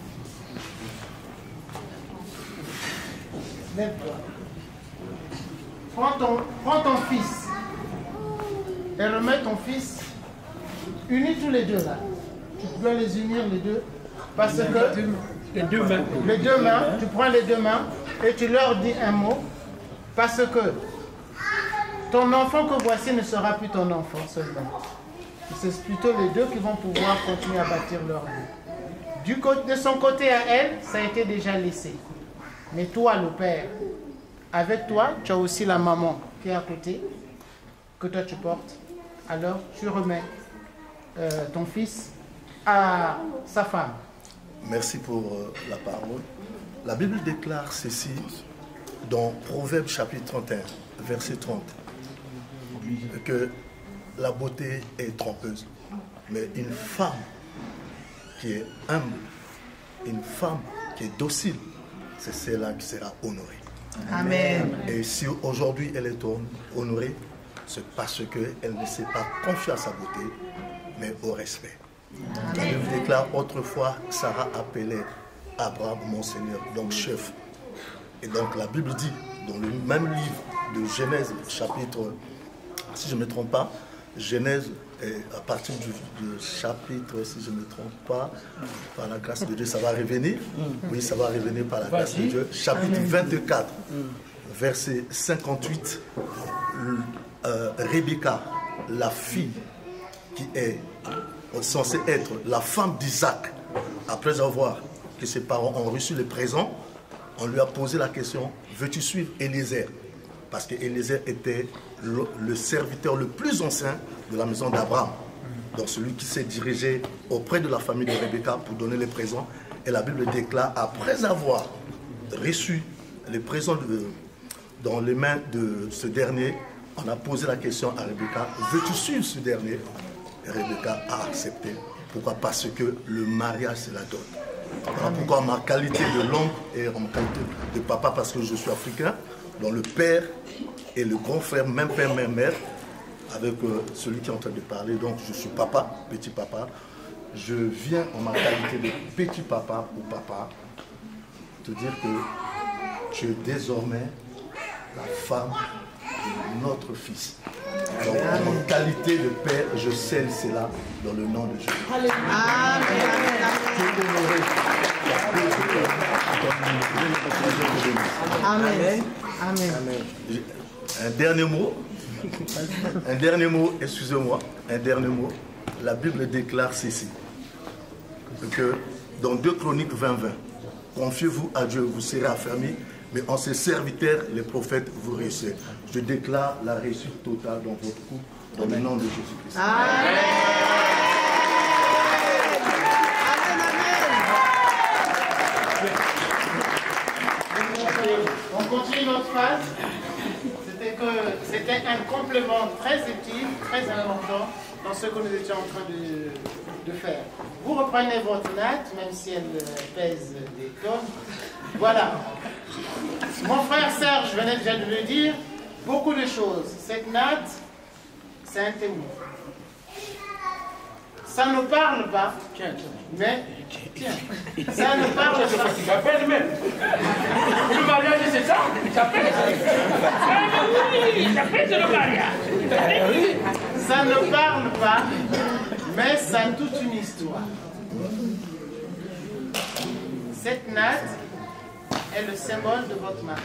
Lève-toi. Prends ton, prends ton fils et remets ton fils. Unis tous les deux là. Tu dois les unir les deux. Parce que les deux mains. Les deux mains, tu prends les deux mains et tu leur dis un mot. Parce que ton enfant que voici ne sera plus ton enfant seulement. C'est plutôt les deux qui vont pouvoir continuer à bâtir leur vie. Du côté, de son côté à elle, ça a été déjà laissé. Mais toi, le père, avec toi, tu as aussi la maman qui est à côté, que toi tu portes. Alors, tu remets euh, ton fils à sa femme. Merci pour euh, la parole. La Bible déclare ceci dans Proverbe chapitre trente et un, verset trente, que la beauté est trompeuse, mais une femme qui est humble, une femme qui est docile, c'est celle-là qui sera honorée. Amen. Et si aujourd'hui elle est honorée, c'est parce qu'elle ne s'est pas confiée à sa beauté, mais au respect. La Bible déclare autrefois, Sarah appelait Abraham mon Seigneur, donc chef. Et donc la Bible dit, dans le même livre de Genèse, chapitre, si je ne me trompe pas, Genèse, à partir du, du chapitre, si je ne me trompe pas, par la grâce de Dieu, ça va revenir. Oui, ça va revenir par la grâce de Dieu. Chapitre vingt-quatre, verset cinquante-huit, euh, Rebecca, la fille qui est censée être la femme d'Isaac, après avoir que ses parents ont reçu les présents, on lui a posé la question, veux-tu suivre Eliezer? Parce que Eliezer était le, le serviteur le plus ancien de la maison d'Abraham. Donc celui qui s'est dirigé auprès de la famille de Rebecca pour donner les présents. Et la Bible déclare, après avoir reçu les présents de, dans les mains de ce dernier, on a posé la question à Rebecca, veux-tu suivre ce dernier? Et Rebecca a accepté. Pourquoi? Parce que le mariage, c'est la dot. Voilà pourquoi ma qualité de l'oncle et en qualité de papa, parce que je suis africain, dont le père et le grand frère, même père, même mère, avec euh, celui qui est en train de parler, donc je suis papa, petit papa. Je viens en ma qualité de petit papa ou papa, te dire que tu es désormais la femme de notre fils. Donc en qualité de père, je scelle cela dans le nom de Jésus. Amen. Amen. Amen. Un dernier mot. Un dernier mot, excusez-moi. Un dernier mot. La Bible déclare ceci. Que dans deux Chroniques vingt vingt, confiez-vous à Dieu, vous serez affermis, mais en ses serviteurs, les prophètes, vous réussirez. Je déclare la réussite totale dans votre couple, dans le nom de Jésus-Christ. Amen. On continue notre phase. C'était que c'était un complément très utile, très important dans ce que nous étions en train de, de faire. Vous reprenez votre natte, même si elle pèse des tonnes. Voilà. Mon frère Serge venait déjà de le dire, beaucoup de choses. Cette natte, c'est un témoin. Ça ne parle pas, mais tiens, ça ne parle pas. Ça pèse même. Le mariage, c'est ça? Ça pèse. Oui, ça pèse le mariage. Ça ne parle pas, mais ça a toute une histoire. Cette natte est le symbole de votre mariage.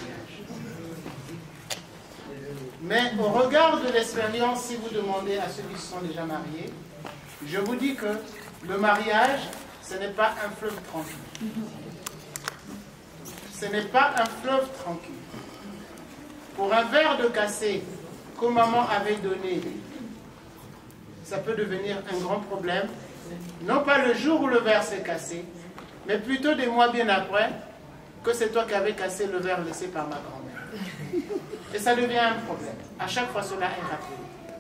Mais au regard de l'expérience, si vous demandez à ceux qui se sont déjà mariés, je vous dis que le mariage, ce n'est pas un fleuve tranquille. Ce n'est pas un fleuve tranquille. Pour un verre de cassé que maman avait donné, ça peut devenir un grand problème. Non pas le jour où le verre s'est cassé, mais plutôt des mois bien après, que c'est toi qui avais cassé le verre laissé par ma grand-mère. Et ça devient un problème. À chaque fois, cela est rappelé.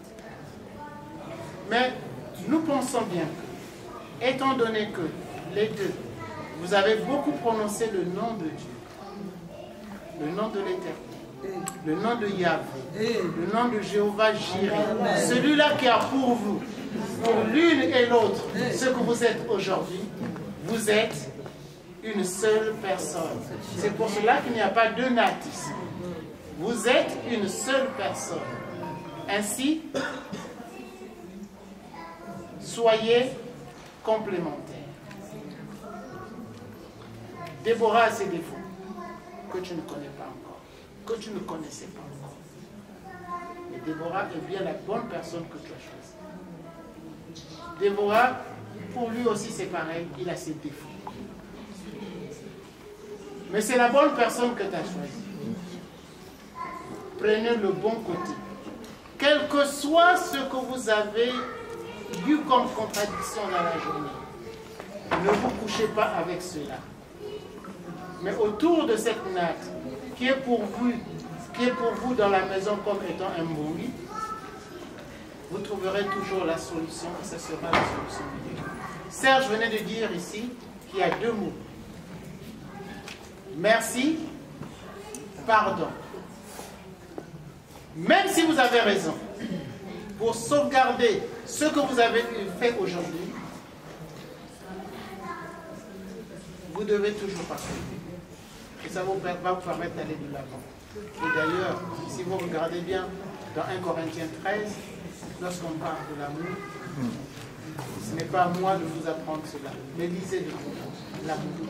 Mais nous pensons bien que, étant donné que les deux, vous avez beaucoup prononcé le nom de Dieu, le nom de l'Éternel, le nom de Yahvé, le nom de Jéhovah Jireh, celui-là qui a pour vous, pour l'une et l'autre, ce que vous êtes aujourd'hui, vous êtes une seule personne. C'est pour cela qu'il n'y a pas deux nattes ici. Vous êtes une seule personne. Ainsi, soyez complémentaires. Déborah a ses défauts que tu ne connais pas encore, que tu ne connaissais pas encore. Et Déborah est bien la bonne personne que tu as choisie. Déborah, pour lui aussi c'est pareil, il a ses défauts. Mais c'est la bonne personne que tu as choisie. Prenez le bon côté. Quel que soit ce que vous avez eu comme contradiction dans la journée, ne vous couchez pas avec cela. Mais autour de cette natte, qui est pour vous, qui est pour vous dans la maison comme étant un bruit, vous trouverez toujours la solution, et ce sera la solution de Dieu. Serge venait de dire ici qu'il y a deux mots. Merci, pardon. Même si vous avez raison, pour sauvegarder ce que vous avez fait aujourd'hui, vous devez toujours passer. Et ça vous, va vous permettre d'aller de l'avant. Et d'ailleurs, si vous regardez bien, dans un Corinthiens treize, lorsqu'on parle de l'amour, ce n'est pas à moi de vous apprendre cela, mais lisez de vous l'amour.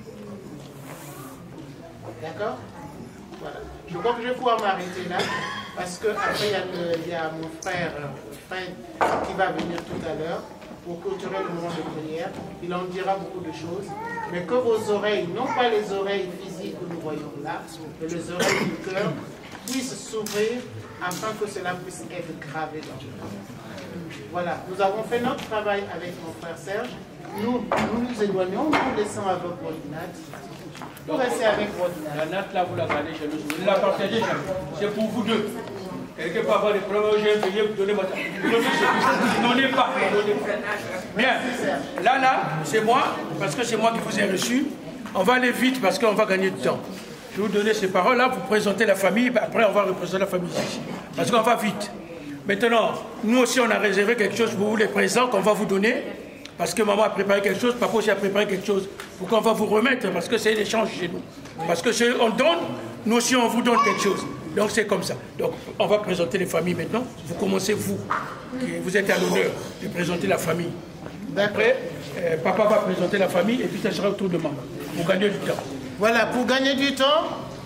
D'accord? Voilà. Je crois que je vais pouvoir m'arrêter là, parce qu'après, il, il y a mon frère Fred qui va venir tout à l'heure pour clôturer le moment de prière. Il en dira beaucoup de choses, mais que vos oreilles, non pas les oreilles physiques que nous voyons là, mais les oreilles du cœur, puissent s'ouvrir afin que cela puisse être gravé dans le cœur. Voilà, nous avons fait notre travail avec mon frère Serge. Nous nous, nous éloignons, nous laissons avec Rodinat. Vous restez avec Rodinat. La natte là, vous la gardez chez nous. Vous la partagez chez nous. C'est pour vous deux. Quelqu'un peut avoir des problèmes, j'ai payé pour donner votre... N'en est pas. Bien. Là, là, c'est moi, parce que c'est moi qui vous ai reçu. On va aller vite parce qu'on va gagner du temps. Je vais vous donner ces paroles-là, vous présentez la famille, après on va représenter la famille ici. Parce qu'on va vite. Maintenant, nous aussi on a réservé quelque chose pour vous, les présents qu'on va vous donner. Parce que maman a préparé quelque chose, papa aussi a préparé quelque chose. Pour qu'on va vous remettre, parce que c'est l'échange chez nous. Parce que on donne, nous aussi on vous donne quelque chose. Donc c'est comme ça. Donc on va présenter les familles maintenant. Vous commencez vous, vous êtes à l'honneur de présenter la famille. Après, euh, papa va présenter la famille et puis ça sera autour de maman. Pour gagner du temps. Voilà, pour gagner du temps,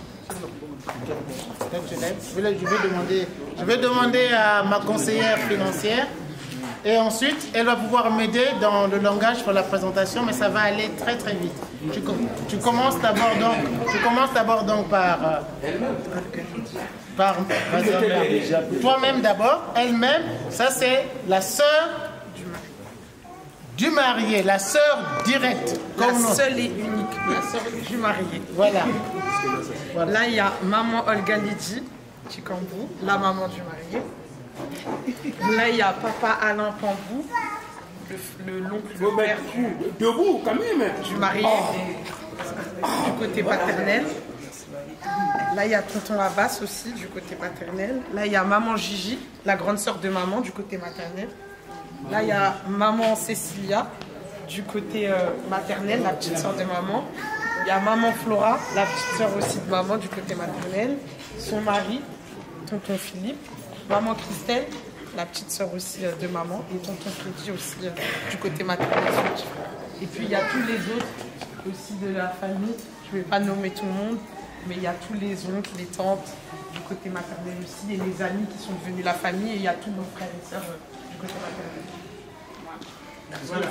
je vais, je vais, demander, je vais demander à ma conseillère financière et ensuite elle va pouvoir m'aider dans le langage pour la présentation, mais ça va aller très très vite. Tu, tu commences d'abord donc, tu commences d'abord donc par, par toi-même d'abord, elle-même, ça c'est la sœur du marié, la sœur directe. La seule et unique, la sœur du marié. Voilà. Voilà. Là, il y a maman Olga Lydie Chikambou, la maman du marié. Là, il y a papa Alain Pambou, le l'oncle, le père debout quand même du marié, oh. Du côté paternel. Là, il y a tonton Abbas aussi, du côté paternel. Là, il y a maman Gigi, la grande sœur de maman, du côté maternel. Là, il y a maman Cécilia, du côté euh, maternel, la petite soeur de maman. Il y a maman Flora, la petite soeur aussi de maman, du côté maternel. Son mari, tonton Philippe. Maman Christelle, la petite soeur aussi euh, de maman. Et tonton Freddy aussi, euh, du côté maternel. Et puis, il y a tous les autres aussi de la famille. Je ne vais pas nommer tout le monde, mais il y a tous les oncles, les tantes, du côté maternel aussi. Et les amis qui sont devenus la famille. Et il y a tous nos frères et sœurs. Euh, Voilà.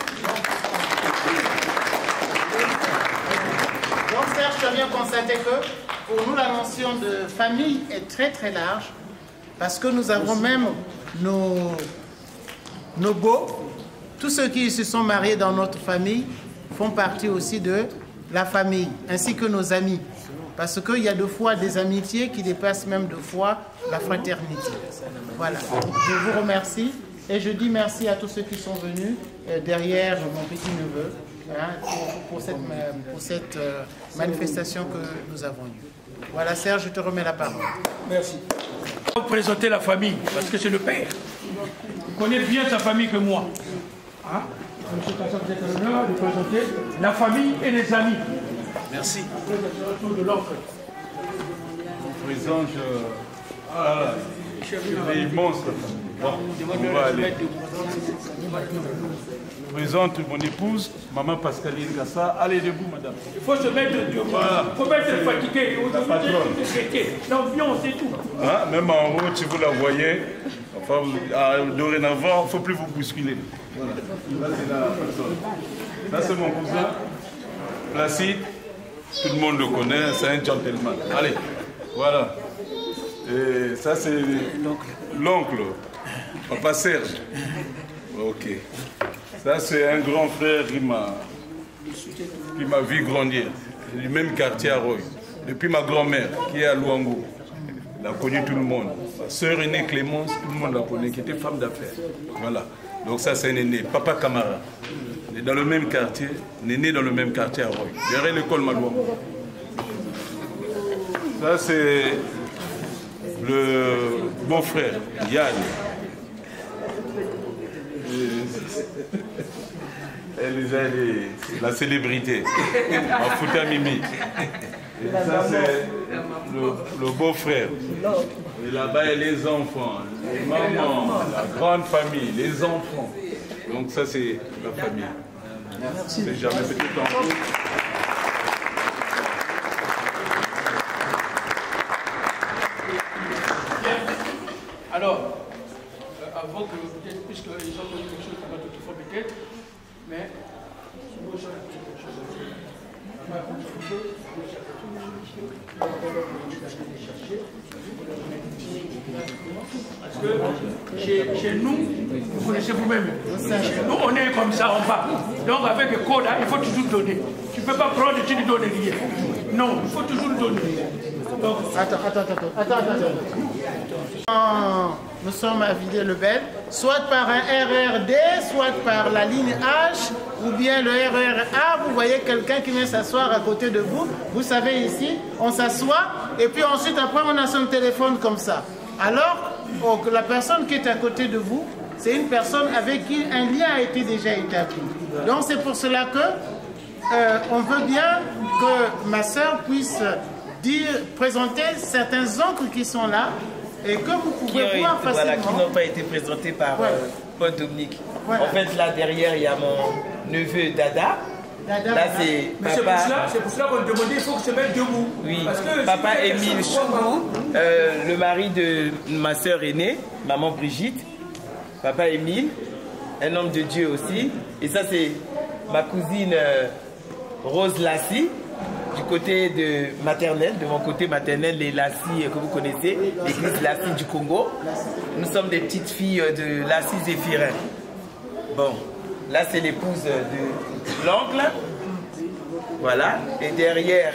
Donc Serge, tu as bien constaté que pour nous la notion de famille est très très large parce que nous avons même nos, nos beaux, tous ceux qui se sont mariés dans notre famille font partie aussi de la famille, ainsi que nos amis. Parce qu'il y a deux fois des amitiés qui dépassent même deux fois la fraternité. Voilà. Je vous remercie. Et je dis merci à tous ceux qui sont venus euh, derrière mon petit-neveu hein, pour, pour cette, pour cette euh, manifestation que nous avons eue. Voilà Serge, je te remets la parole. Merci. On va présenter la famille, parce que c'est le père. Il connaît bien sa famille que moi. Hein? Monsieur Kassan, vous êtes à l'honneur de présenter la famille et les amis. Merci. Après, c'est le retour de l'oncle. Présent, je... Ah là là, c'est immense. Bon, on va aller. Je présente mon épouse, maman Pascaline Gassa. Allez debout, madame. Il faut se mettre debout. Voilà. Il faut pas être fatigué. La patronne. L'ambiance et tout. Hein? Même en route, si vous la voyez, enfin, vous, dorénavant, il ne faut plus vous bousculer. Voilà. Là, c'est la personne. Là, c'est mon cousin, Placide. Tout le monde le connaît, c'est un gentleman. Allez, voilà. Et ça, c'est l'oncle, Papa Serge. Ok. Ça, c'est un grand frère qui m'a qui m'a vu grandir. Du même quartier à Roy. Depuis ma grand-mère, qui est à Luango. Elle a connu tout le monde. Ma soeur aînée Clémence, tout le monde la connaît, qui était femme d'affaires. Voilà. Donc ça, c'est un aîné. Papa Camara. Il est dans le même quartier, né dans le même quartier à Roy. Derrière l'école Malouango. Ça, c'est le beau-frère, Yann. Elle est la célébrité, en Fouta Mimi. Et ça, c'est le, le beau-frère. Et là-bas, il y a les enfants, les mamans, la grande famille, les enfants. Donc ça, c'est la famille. Merci. C'est jamais petit enfant. Alors, euh, avant que, peut-être, puisque les gens ont quelque chose qui va tout fois peut-être, mais parce que chez, chez nous, vous connaissez vous-même, chez nous on est comme ça, on va. Donc avec le code, il faut toujours donner. Tu ne peux pas prendre et tu ne donnes rien. Non, il faut toujours donner. Donc, attends, attends, attends, attends, attends. attends. Nous sommes à Villers-le-Bel, soit par un R R D, soit par la ligne H, ou bien le R R A. Vous voyez quelqu'un qui vient s'asseoir à côté de vous. Vous savez, ici, on s'assoit, et puis ensuite, après, on a son téléphone comme ça. Alors, oh, la personne qui est à côté de vous, c'est une personne avec qui un lien a été déjà établi. Donc, c'est pour cela que euh, on veut bien que ma soeur puisse dire, présenter certains oncles qui sont là, et que vous pouvez qui voir été, facilement. Voilà, qui n'ont pas été présentés par ouais. euh, Paul Dominique. Voilà. En fait, là derrière, il y a mon neveu Dada. Dada là, c'est papa. C'est pour cela qu'on demandait, il faut que se mette debout. Oui, parce que papa Émile Choubou, euh, le mari de ma soeur aînée, maman Brigitte. Papa Émile, un homme de Dieu aussi. Et ça, c'est ma cousine euh, Rose Lassie. Du côté de maternelle, de mon côté maternel, les Lassie que vous connaissez, l'église Lassie du Congo. Nous sommes des petites filles de Lassie Zéphirin. Bon, là c'est l'épouse de l'oncle. Voilà. Et derrière,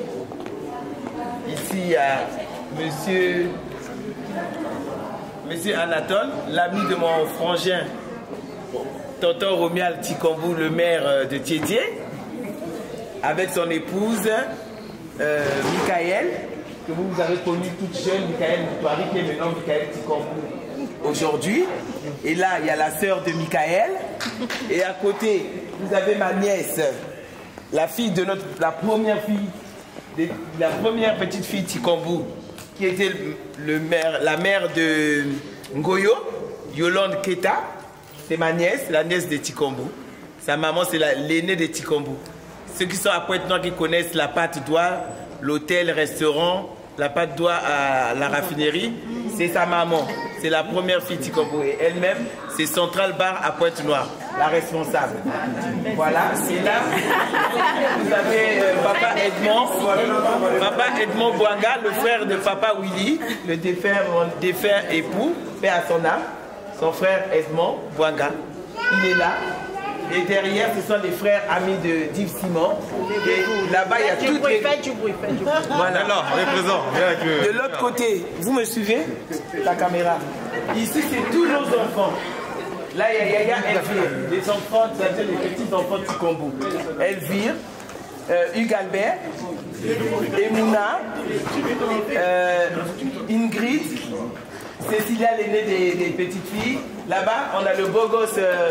ici il y a monsieur, monsieur Anatole, l'ami de mon frangin, tonton Romial Tikambou, le maire de Tiédié, avec son épouse, euh, Michael, que vous, vous avez connu toute jeune, Michael Moutoari, qui est maintenant Michael Tikambou aujourd'hui. Et là, il y a la sœur de Michael. Et à côté, vous avez ma nièce, la fille de notre, la première fille, de, la première petite fille Tikambou, qui était le, le maire, la mère de Ngoyo, Yolande Keta. C'est ma nièce, la nièce de Tikambou. Sa maman, c'est l'aînée de Tikambou. Ceux qui sont à Pointe-Noire qui connaissent la pâte d'oie, l'hôtel, restaurant, la pâte d'oie à la raffinerie, c'est sa maman. C'est la première fille Tikambou. Et elle-même, c'est Central Bar à Pointe-Noire, la responsable. Voilà, et là, vous avez euh, papa Edmond, papa Edmond Bouanga, le frère de papa Willy, le défunt, mon défunt époux, père à son âme, son frère Edmond Bouanga. Il est là. Et derrière, ce sont les frères amis de Div Simon. Et là-bas, il y a toutes les... Voilà. Alors, de l'autre côté, vous me suivez? La caméra. Ici, c'est tous nos enfants. Là, il y a Yaya Elvire, les enfants, c'est-à-dire les petits enfants de Tikambou. Elvire, euh, Hugues Albert, Emouna, euh, Ingrid, Cécilia, l'aînée des, des petites filles. Là-bas, on a le beau gosse euh,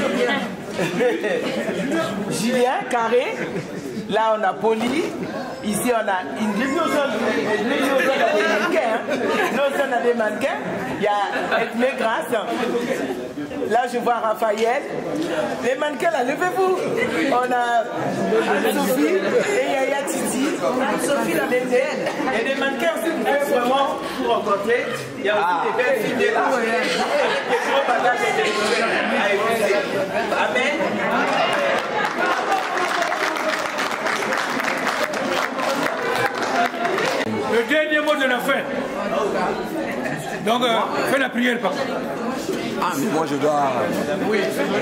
Julien Carré. Là, on a Poli. Ici, on a Ingrid. Nous, on a des mannequins. Nous, on a des mannequins. Il y a Edmé Grasse. Là, je vois Raphaël. Les mannequins, là, levez-vous. On a Anne-Sophie et Yaya Titi. Anne-Sophie, la belle. Il y a des mannequins aussi que vous pouvez vraiment vous rencontrer. Il y a aussi des belles filles de là. Des gros bagages à épouser. Amen. Le dernier mot de la fin. Donc, euh, fais la prière, papa. Ah, mais moi je dois... Oui.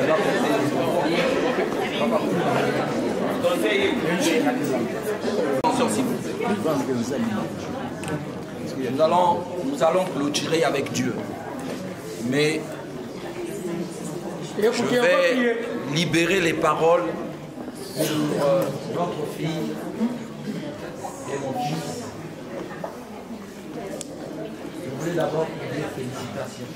Nous allons, nous allons clôturer avec Dieu. Mais je vais libérer les paroles sur euh, notre fille et mon fils. Je voulais d'abord te dire félicitations.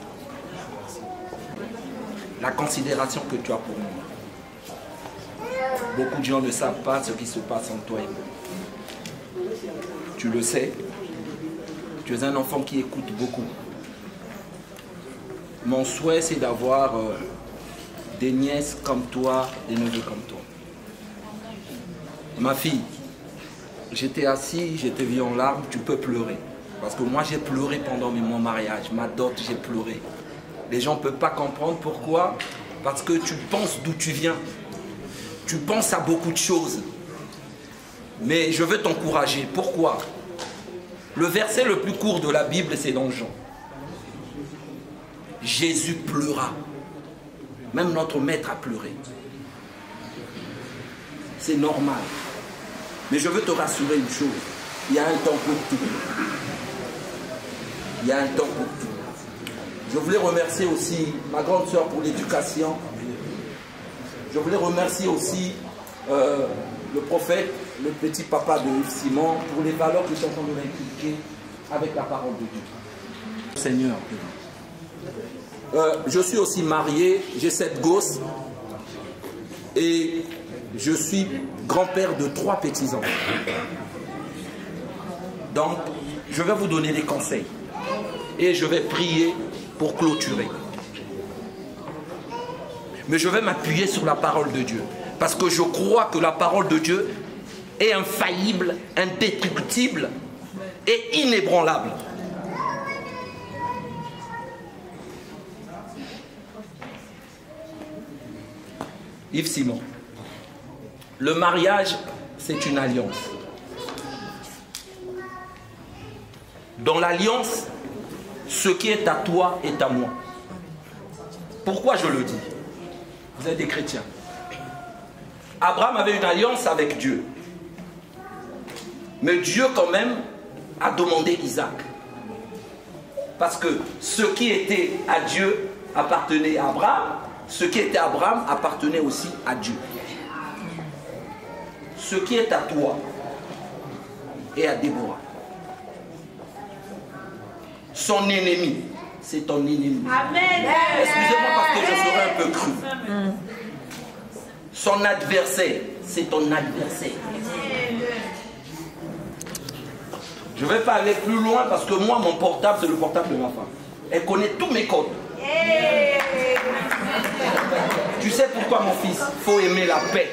La considération que tu as pour moi. Beaucoup de gens ne savent pas ce qui se passe entre toi et moi. Tu le sais, tu es un enfant qui écoute beaucoup. Mon souhait, c'est d'avoir euh, des nièces comme toi, des neveux comme toi. Ma fille, j'étais assis, j'étais vu en larmes, tu peux pleurer. Parce que moi, j'ai pleuré pendant mon mariage, ma dot, j'ai pleuré. Les gens ne peuvent pas comprendre pourquoi. Parce que tu penses d'où tu viens. Tu penses à beaucoup de choses. Mais je veux t'encourager. Pourquoi? Le verset le plus court de la Bible, c'est dans Jean. Jésus pleura. Même notre maître a pleuré. C'est normal. Mais je veux te rassurer une chose. Il y a un temps pour tout. Il y a un temps pour tout. Je voulais remercier aussi ma grande sœur pour l'éducation. Je voulais remercier aussi euh, le prophète, le petit papa de Yves Simon, pour les valeurs que je suis en train de m'inculquer avec la parole de Dieu. Seigneur. Euh, je suis aussi marié, j'ai sept gosses et je suis grand-père de trois petits-enfants. Donc, je vais vous donner des conseils et je vais prier pour clôturer. Mais je vais m'appuyer sur la parole de Dieu parce que je crois que la parole de Dieu est infaillible, indestructible et inébranlable. Yves Simon, le mariage, c'est une alliance. Dans l'alliance, ce qui est à toi est à moi. Pourquoi je le dis? Vous êtes des chrétiens. Abraham avait une alliance avec Dieu. Mais Dieu quand même a demandé Isaac. Parce que ce qui était à Dieu appartenait à Abraham. Ce qui était à Abraham appartenait aussi à Dieu. Ce qui est à toi et à Déborah. Son ennemi, c'est ton ennemi. Amen. Excusez-moi parce que je serai un peu cru. Son adversaire, c'est ton adversaire. Je ne vais pas aller plus loin parce que moi, mon portable, c'est le portable de ma femme. Elle connaît tous mes codes. Tu sais pourquoi, mon fils? Il faut aimer la paix.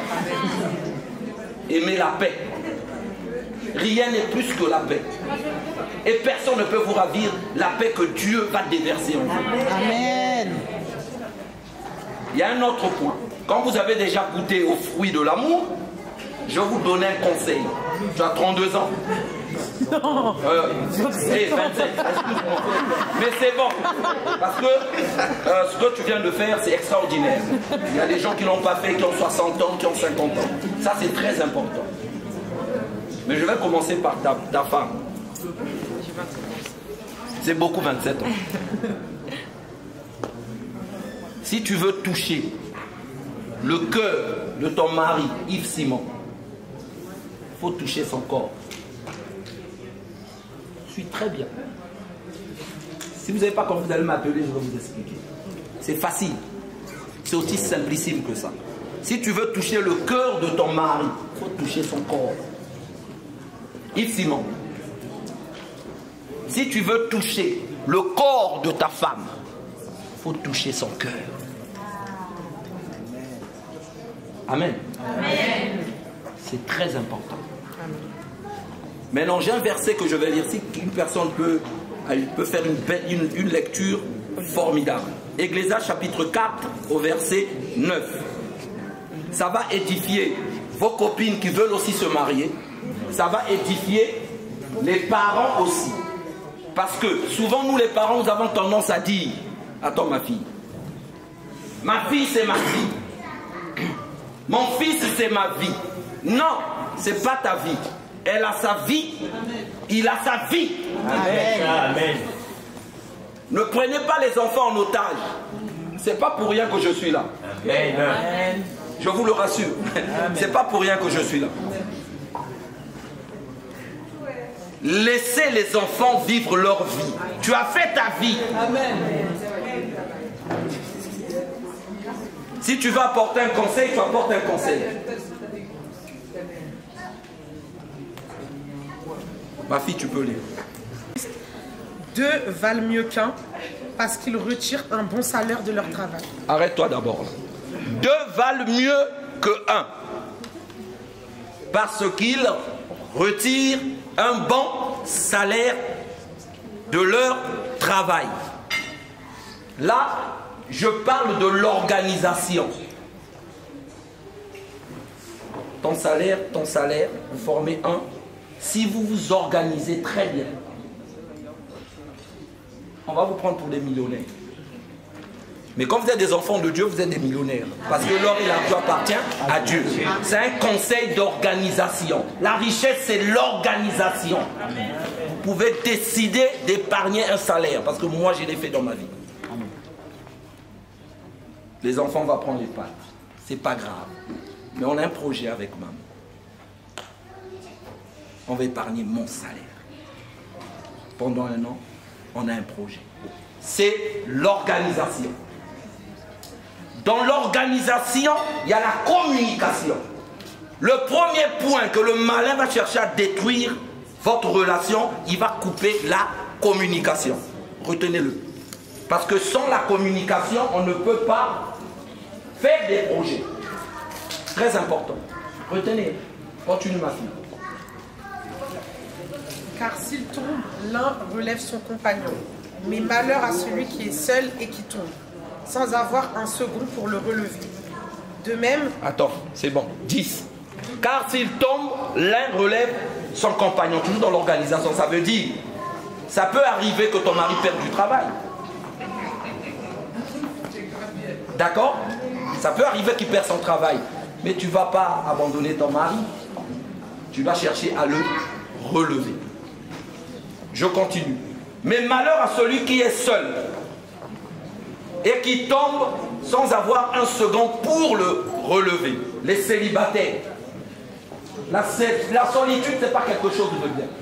Aimer la paix. Rien n'est plus que la paix. Et personne ne peut vous ravir la paix que Dieu va déverser en vous. Amen. Il y a un autre point. Quand vous avez déjà goûté aux fruits de l'amour, je vous donne un conseil. Tu as trente-deux ans. Non. Euh, hey, vingt-sept, excuse-moi. Mais c'est bon. Parce que euh, ce que tu viens de faire, c'est extraordinaire. Il y a des gens qui ne l'ont pas fait, qui ont soixante ans, qui ont cinquante ans. Ça, c'est très important. Mais je vais commencer par ta, ta femme. C'est beaucoup vingt-sept ans. Si tu veux toucher le cœur de ton mari, Yves Simon, il faut toucher son corps. Je suis très bien. Si vous n'avez pas compris, vous allez m'appeler, je vais vous expliquer. C'est facile. C'est aussi simplissime que ça. Si tu veux toucher le cœur de ton mari, il faut toucher son corps. Yves Simon, si tu veux toucher le corps de ta femme, il faut toucher son cœur. Amen. Amen. C'est très important. Maintenant, j'ai un verset que je vais lire. Si une personne peut, elle peut faire une, belle, une, une lecture formidable. Ecclésiaste chapitre quatre au verset neuf. Ça va édifier vos copines qui veulent aussi se marier. Ça va édifier Les parents aussi. Parce que souvent, nous les parents, nous avons tendance à dire, attends ma fille, ma fille c'est ma fille, mon fils c'est ma vie. Non, c'est pas ta vie. Elle a sa vie, il a sa vie. Amen. Amen. Ne prenez pas les enfants en otage. C'est pas pour rien que je suis là. Amen. Je vous le rassure. C'est pas pour rien que je suis là. Laissez les enfants vivre leur vie. Tu as fait ta vie. Amen. Si tu veux apporter un conseil, tu apportes un conseil. Ma fille, tu peux lire. Deux valent mieux qu'un parce qu'ils retirent un bon salaire de leur travail. Arrête-toi d'abord. Deux valent mieux que un parce qu'ils retirent un bon salaire de leur travail. Là, je parle de l'organisation. Ton salaire, ton salaire, vous formez un. Si vous vous organisez très bien, on va vous prendre pour des millionnaires. Mais quand vous êtes des enfants de Dieu, vous êtes des millionnaires. Parce que l'or et l'argent appartient à Dieu. C'est un conseil d'organisation. La richesse, c'est l'organisation. Vous pouvez décider d'épargner un salaire. Parce que moi, je l'ai fait dans ma vie. Les enfants vont prendre les pattes. C'est pas grave. Mais on a un projet avec maman. On va épargner mon salaire. Pendant un an, on a un projet. C'est l'organisation. Dans l'organisation, il y a la communication. Le premier point que le malin va chercher à détruire votre relation, il va couper la communication. Retenez-le. Parce que sans la communication, on ne peut pas faire des projets. Très important. Retenez. Continue ma fille. Car s'il tombe, l'un relève son compagnon. Mais malheur à celui qui est seul et qui tombe, sans avoir un second pour le relever. De même... Attends, c'est bon. dix. Car s'il tombe, l'un relève son compagnon. Toujours dans l'organisation, ça veut dire, ça peut arriver que ton mari perde du travail. D'accord? Ça peut arriver qu'il perd son travail. Mais tu ne vas pas abandonner ton mari. Tu vas chercher à le relever. Je continue. Mais malheur à celui qui est seul et qui tombe sans avoir un second pour le relever. Les célibataires. La, la solitude, ce n'est pas quelque chose de bien.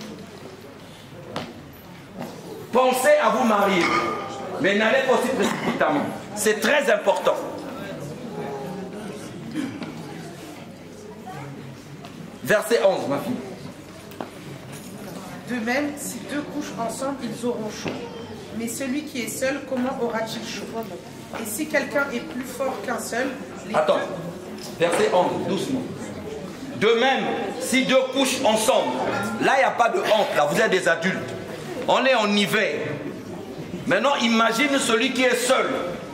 Pensez à vous marier, mais n'allez pas aussi précipitamment. C'est très important. Verset onze, ma fille. De même, si deux couchent ensemble, ils auront chaud. Mais celui qui est seul, comment aura-t-il chaud? Et si quelqu'un est plus fort qu'un seul... Les Attends, deux... verset onze, doucement. De même, si deux couchent ensemble, là, il n'y a pas de honte, là, vous êtes des adultes. On est en hiver. Maintenant, imagine celui qui est seul.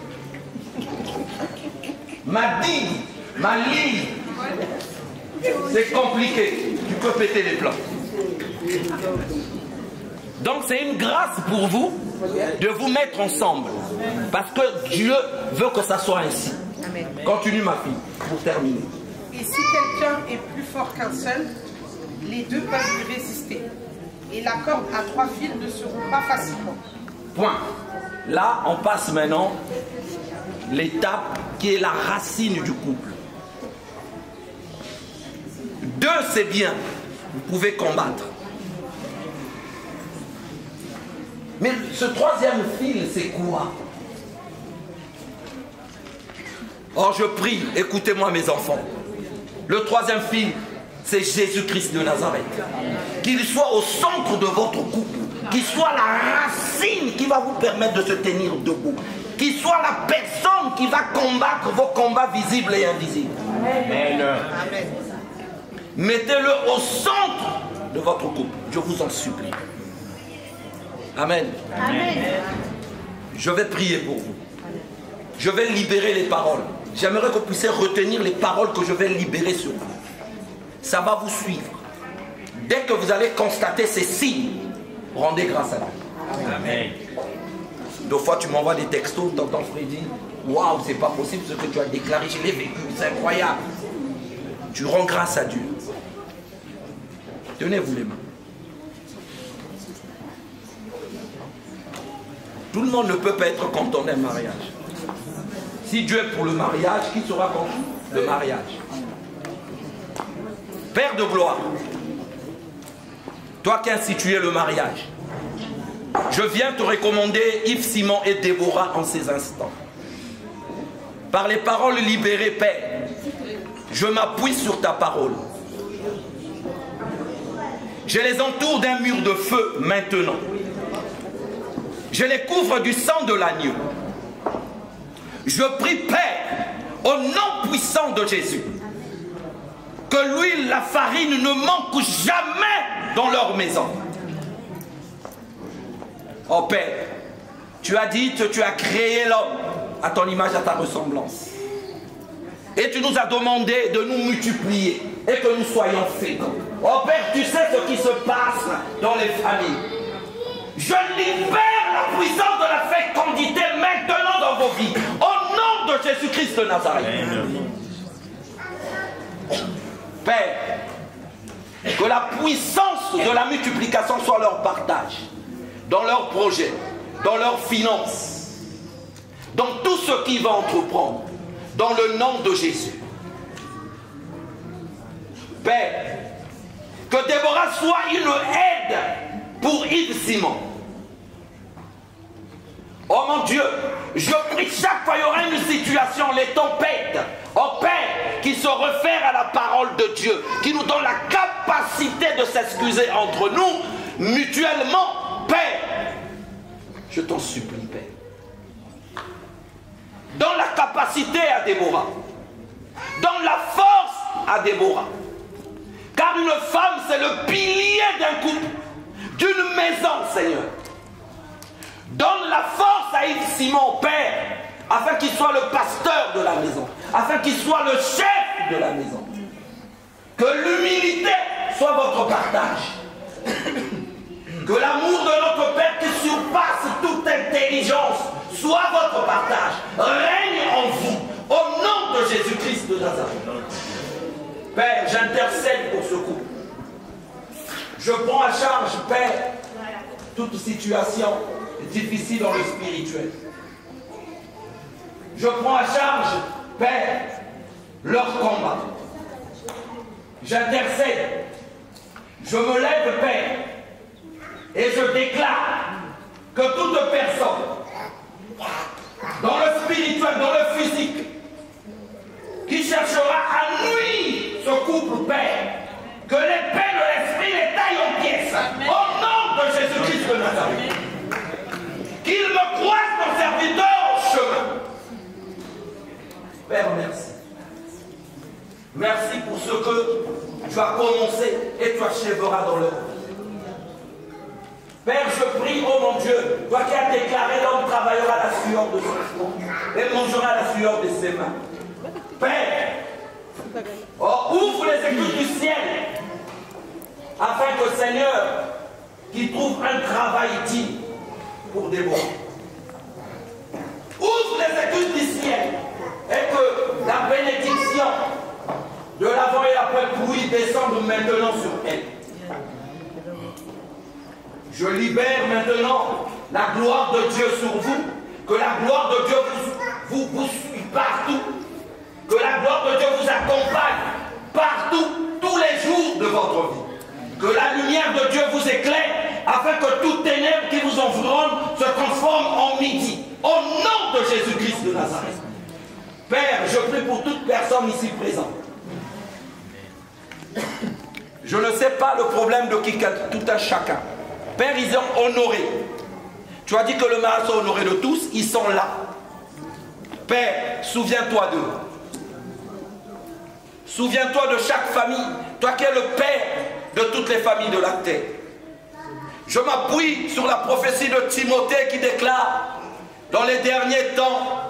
Ma digue, ma ligne, c'est compliqué. Tu peux péter les plans. Donc c'est une grâce pour vous de vous mettre ensemble. Parce que Dieu veut que ça soit ainsi. Amen. Continue ma fille, pour terminer. Et si quelqu'un est plus fort qu'un seul, les deux peuvent lui résister. Et la corde à trois fils ne seront pas facilement. Point. Là, on passe maintenant l'étape qui est la racine du couple. Deux, c'est bien. Vous pouvez combattre. Mais ce troisième fil, c'est quoi? Oh, je prie, écoutez-moi mes enfants. Le troisième fil, c'est Jésus-Christ de Nazareth. Qu'il soit au centre de votre couple. Qu'il soit la racine qui va vous permettre de se tenir debout. Qu'il soit la personne qui va combattre vos combats visibles et invisibles. Amen. Amen. Mettez-le au centre de votre couple. Je vous en supplie. Amen. Amen. Je vais prier pour vous. Je vais libérer les paroles. J'aimerais que vous puissiez retenir les paroles que je vais libérer sur vous. Ça va vous suivre. Dès que vous allez constater ces signes, rendez grâce à Dieu. Amen. Deux fois, tu m'envoies des textos, t'entends Freddy. Waouh, c'est pas possible ce que tu as déclaré, je l'ai vécu, c'est incroyable. Tu rends grâce à Dieu. Tenez-vous les mains. Tout le monde ne peut pas être content d'un mariage. Si Dieu est pour le mariage, qui sera contre le mariage? Père de gloire, toi qui as institué le mariage, je viens te recommander Yves Simon et Déborah en ces instants. Par les paroles libérées, Père, je m'appuie sur ta parole. Je les entoure d'un mur de feu maintenant. Je les couvre du sang de l'agneau. Je prie, Père, au nom puissant de Jésus, que l'huile, la farine ne manquent jamais dans leur maison. Oh Père, tu as dit que tu as créé l'homme à ton image, à ta ressemblance. Et tu nous as demandé de nous multiplier et que nous soyons féconds. Oh Père, tu sais ce qui se passe dans les familles. Je libère la puissance de la fécondité maintenant dans vos vies. Au nom de Jésus-Christ de Nazareth. Père, que la puissance de la multiplication soit leur partage, dans leurs projets, dans leurs finances, dans tout ce qu'ils vont entreprendre, dans le nom de Jésus. Père, que Déborah soit une aide pour Yves Simon. Oh mon Dieu, je prie chaque fois il y aura une situation, les tempêtes, oh Père, qui se réfère à la parole de Dieu, qui nous donne la capacité de s'excuser entre nous, mutuellement. Père, je t'en supplie, Père. Donne la capacité à Déborah. Donne la force à Déborah. Car une femme, c'est le pilier d'un couple, d'une maison, Seigneur. Donne la force à Yves Simon, Père, afin qu'il soit le pasteur de la maison, afin qu'il soit le chef de la maison. Que l'humilité soit votre partage. Que l'amour de notre Père qui surpasse toute intelligence soit votre partage. Règne en vous, au nom de Jésus-Christ de Nazareth. Père, j'intercède pour ce couple. Je prends à charge, Père, toute situation difficile dans le spirituel. Je prends à charge, Père, leur combat. J'intercède. Je me lève, Père, et je déclare que toute personne, dans le spirituel, dans le physique, qui cherchera à nuire ce couple, Père, que l'épée de l'esprit les taille en pièces, au nom de Jésus-Christ de Nazareth. Qu'il me croise ton serviteur au chemin. Père, merci. Merci pour ce que tu as commencé et tu achèveras dans leur vie. Père, je prie, oh mon Dieu, toi qui as déclaré l'homme travaillera à la sueur de son front et mangera à la sueur de ses mains. Père, oh, ouvre les écluses du ciel afin que, Seigneur, qu'il trouve un travail digne pour Déborah. Ouvre les écluses du ciel et que la bénédiction de l'avant et après pluie descende maintenant sur elle. Je libère maintenant la gloire de Dieu sur vous, que la gloire de Dieu vous, vous, vous suit partout, que la gloire de Dieu vous accompagne partout, tous les jours de votre vie, que la lumière de Dieu vous éclaire, afin que toute ténèbre qui vous environne se transforme en midi, au nom de Jésus-Christ de Nazareth. Père, je prie pour toute personne ici présente. Je ne sais pas le problème de qui, tout un chacun. Père, ils ont honoré. Tu as dit que le mariage soit honoré de tous, ils sont là. Père, souviens-toi d'eux. Souviens-toi de chaque famille, toi qui es le Père de toutes les familles de la terre. Je m'appuie sur la prophétie de Timothée qui déclare, dans les derniers temps,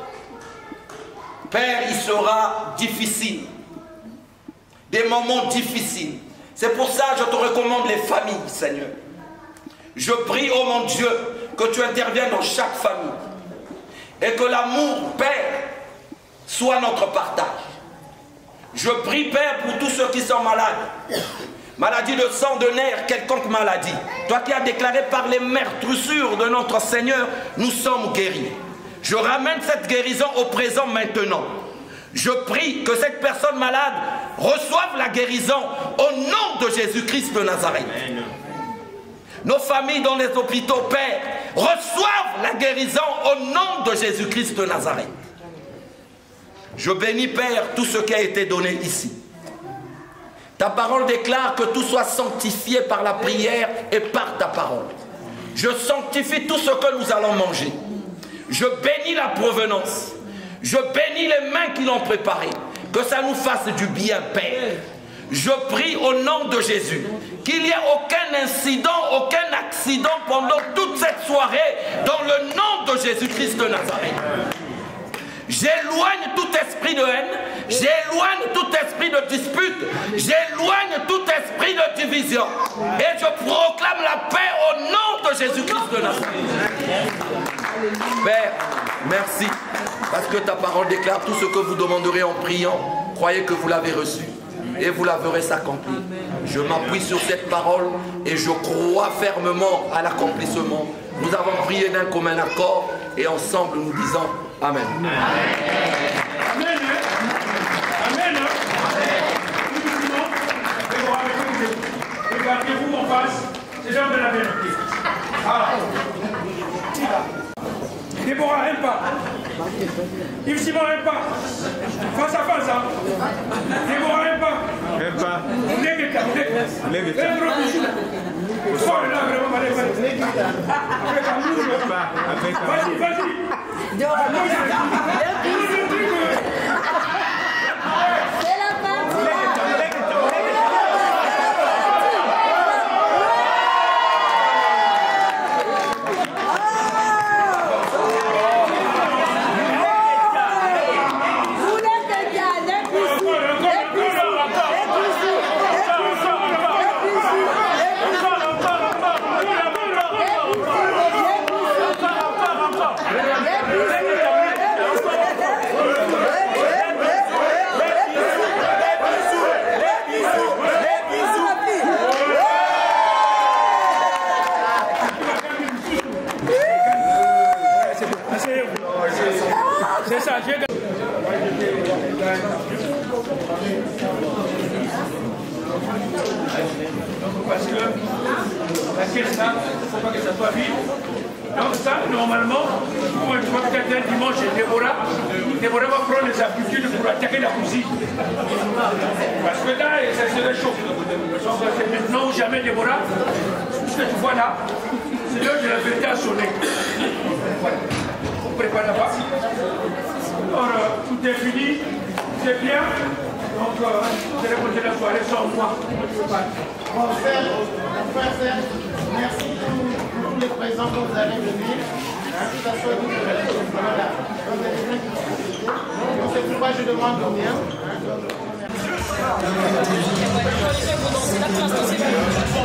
Père, il sera difficile, des moments difficiles. C'est pour ça que je te recommande les familles, Seigneur. Je prie, oh mon Dieu, que tu interviennes dans chaque famille. Et que l'amour, Père, soit notre partage. Je prie, Père, pour tous ceux qui sont malades. Maladie de sang, de nerfs, quelconque maladie. Toi qui as déclaré par les meurtrissures de notre Seigneur, nous sommes guéris. Je ramène cette guérison au présent maintenant. Je prie que cette personne malade reçoive la guérison au nom de Jésus-Christ de Nazareth. Amen. Nos familles dans les hôpitaux, Père, reçoivent la guérison au nom de Jésus-Christ de Nazareth. Je bénis, Père, tout ce qui a été donné ici. Ta parole déclare que tout soit sanctifié par la prière et par ta parole. Je sanctifie tout ce que nous allons manger. Je bénis la provenance. Je bénis les mains qui l'ont préparé. Que ça nous fasse du bien, Père. Je prie au nom de Jésus qu'il n'y ait aucun incident, aucun accident pendant toute cette soirée dans le nom de Jésus-Christ de Nazareth. J'éloigne tout esprit de haine, j'éloigne tout esprit de dispute, j'éloigne tout esprit de division. Et je proclame la paix au nom de Jésus-Christ de Nazareth. Père, merci, parce que ta parole déclare tout ce que vous demanderez en priant. Croyez que vous l'avez reçu et vous la verrez s'accomplir. Je m'appuie sur cette parole et je crois fermement à l'accomplissement. Nous avons prié d'un commun accord et ensemble nous disons Amen. Amen. Amen. Amen. Regardez-vous en face, c'est l'heure de la vérité. Ah. Déborah n'aime pas. Yves Simon n'aime pas. Face à face, hein. Déborah n'aime pas. N'aime pas. N'aime pas. N'aime pas. Sors là, vraiment, allez, allez. Avec un mouche. Vas-y, vas-y. C'est ça, j'ai gagné. Parce que la caisse là, il ne faut pas que ça soit vide. Donc ça, normalement, pour une fois peut-être un dimanche, Déborah, Déborah va prendre les habitudes pour attaquer la cousine. Parce que là, ça serait chaud. Donc c'est maintenant ou jamais, Déborah. Ce que tu vois là, c'est l'heure de la vérité à sonner. Voilà. On prépare la base. Alors, euh, tout est fini, c'est bien. Donc, euh, vous allez continuer la soirée sans moi. Bon, frère, frère, frère, merci pour tous les présents que vous allez venir. Que ça soit vous, voilà. Donc, c'est pourquoi je demande combien.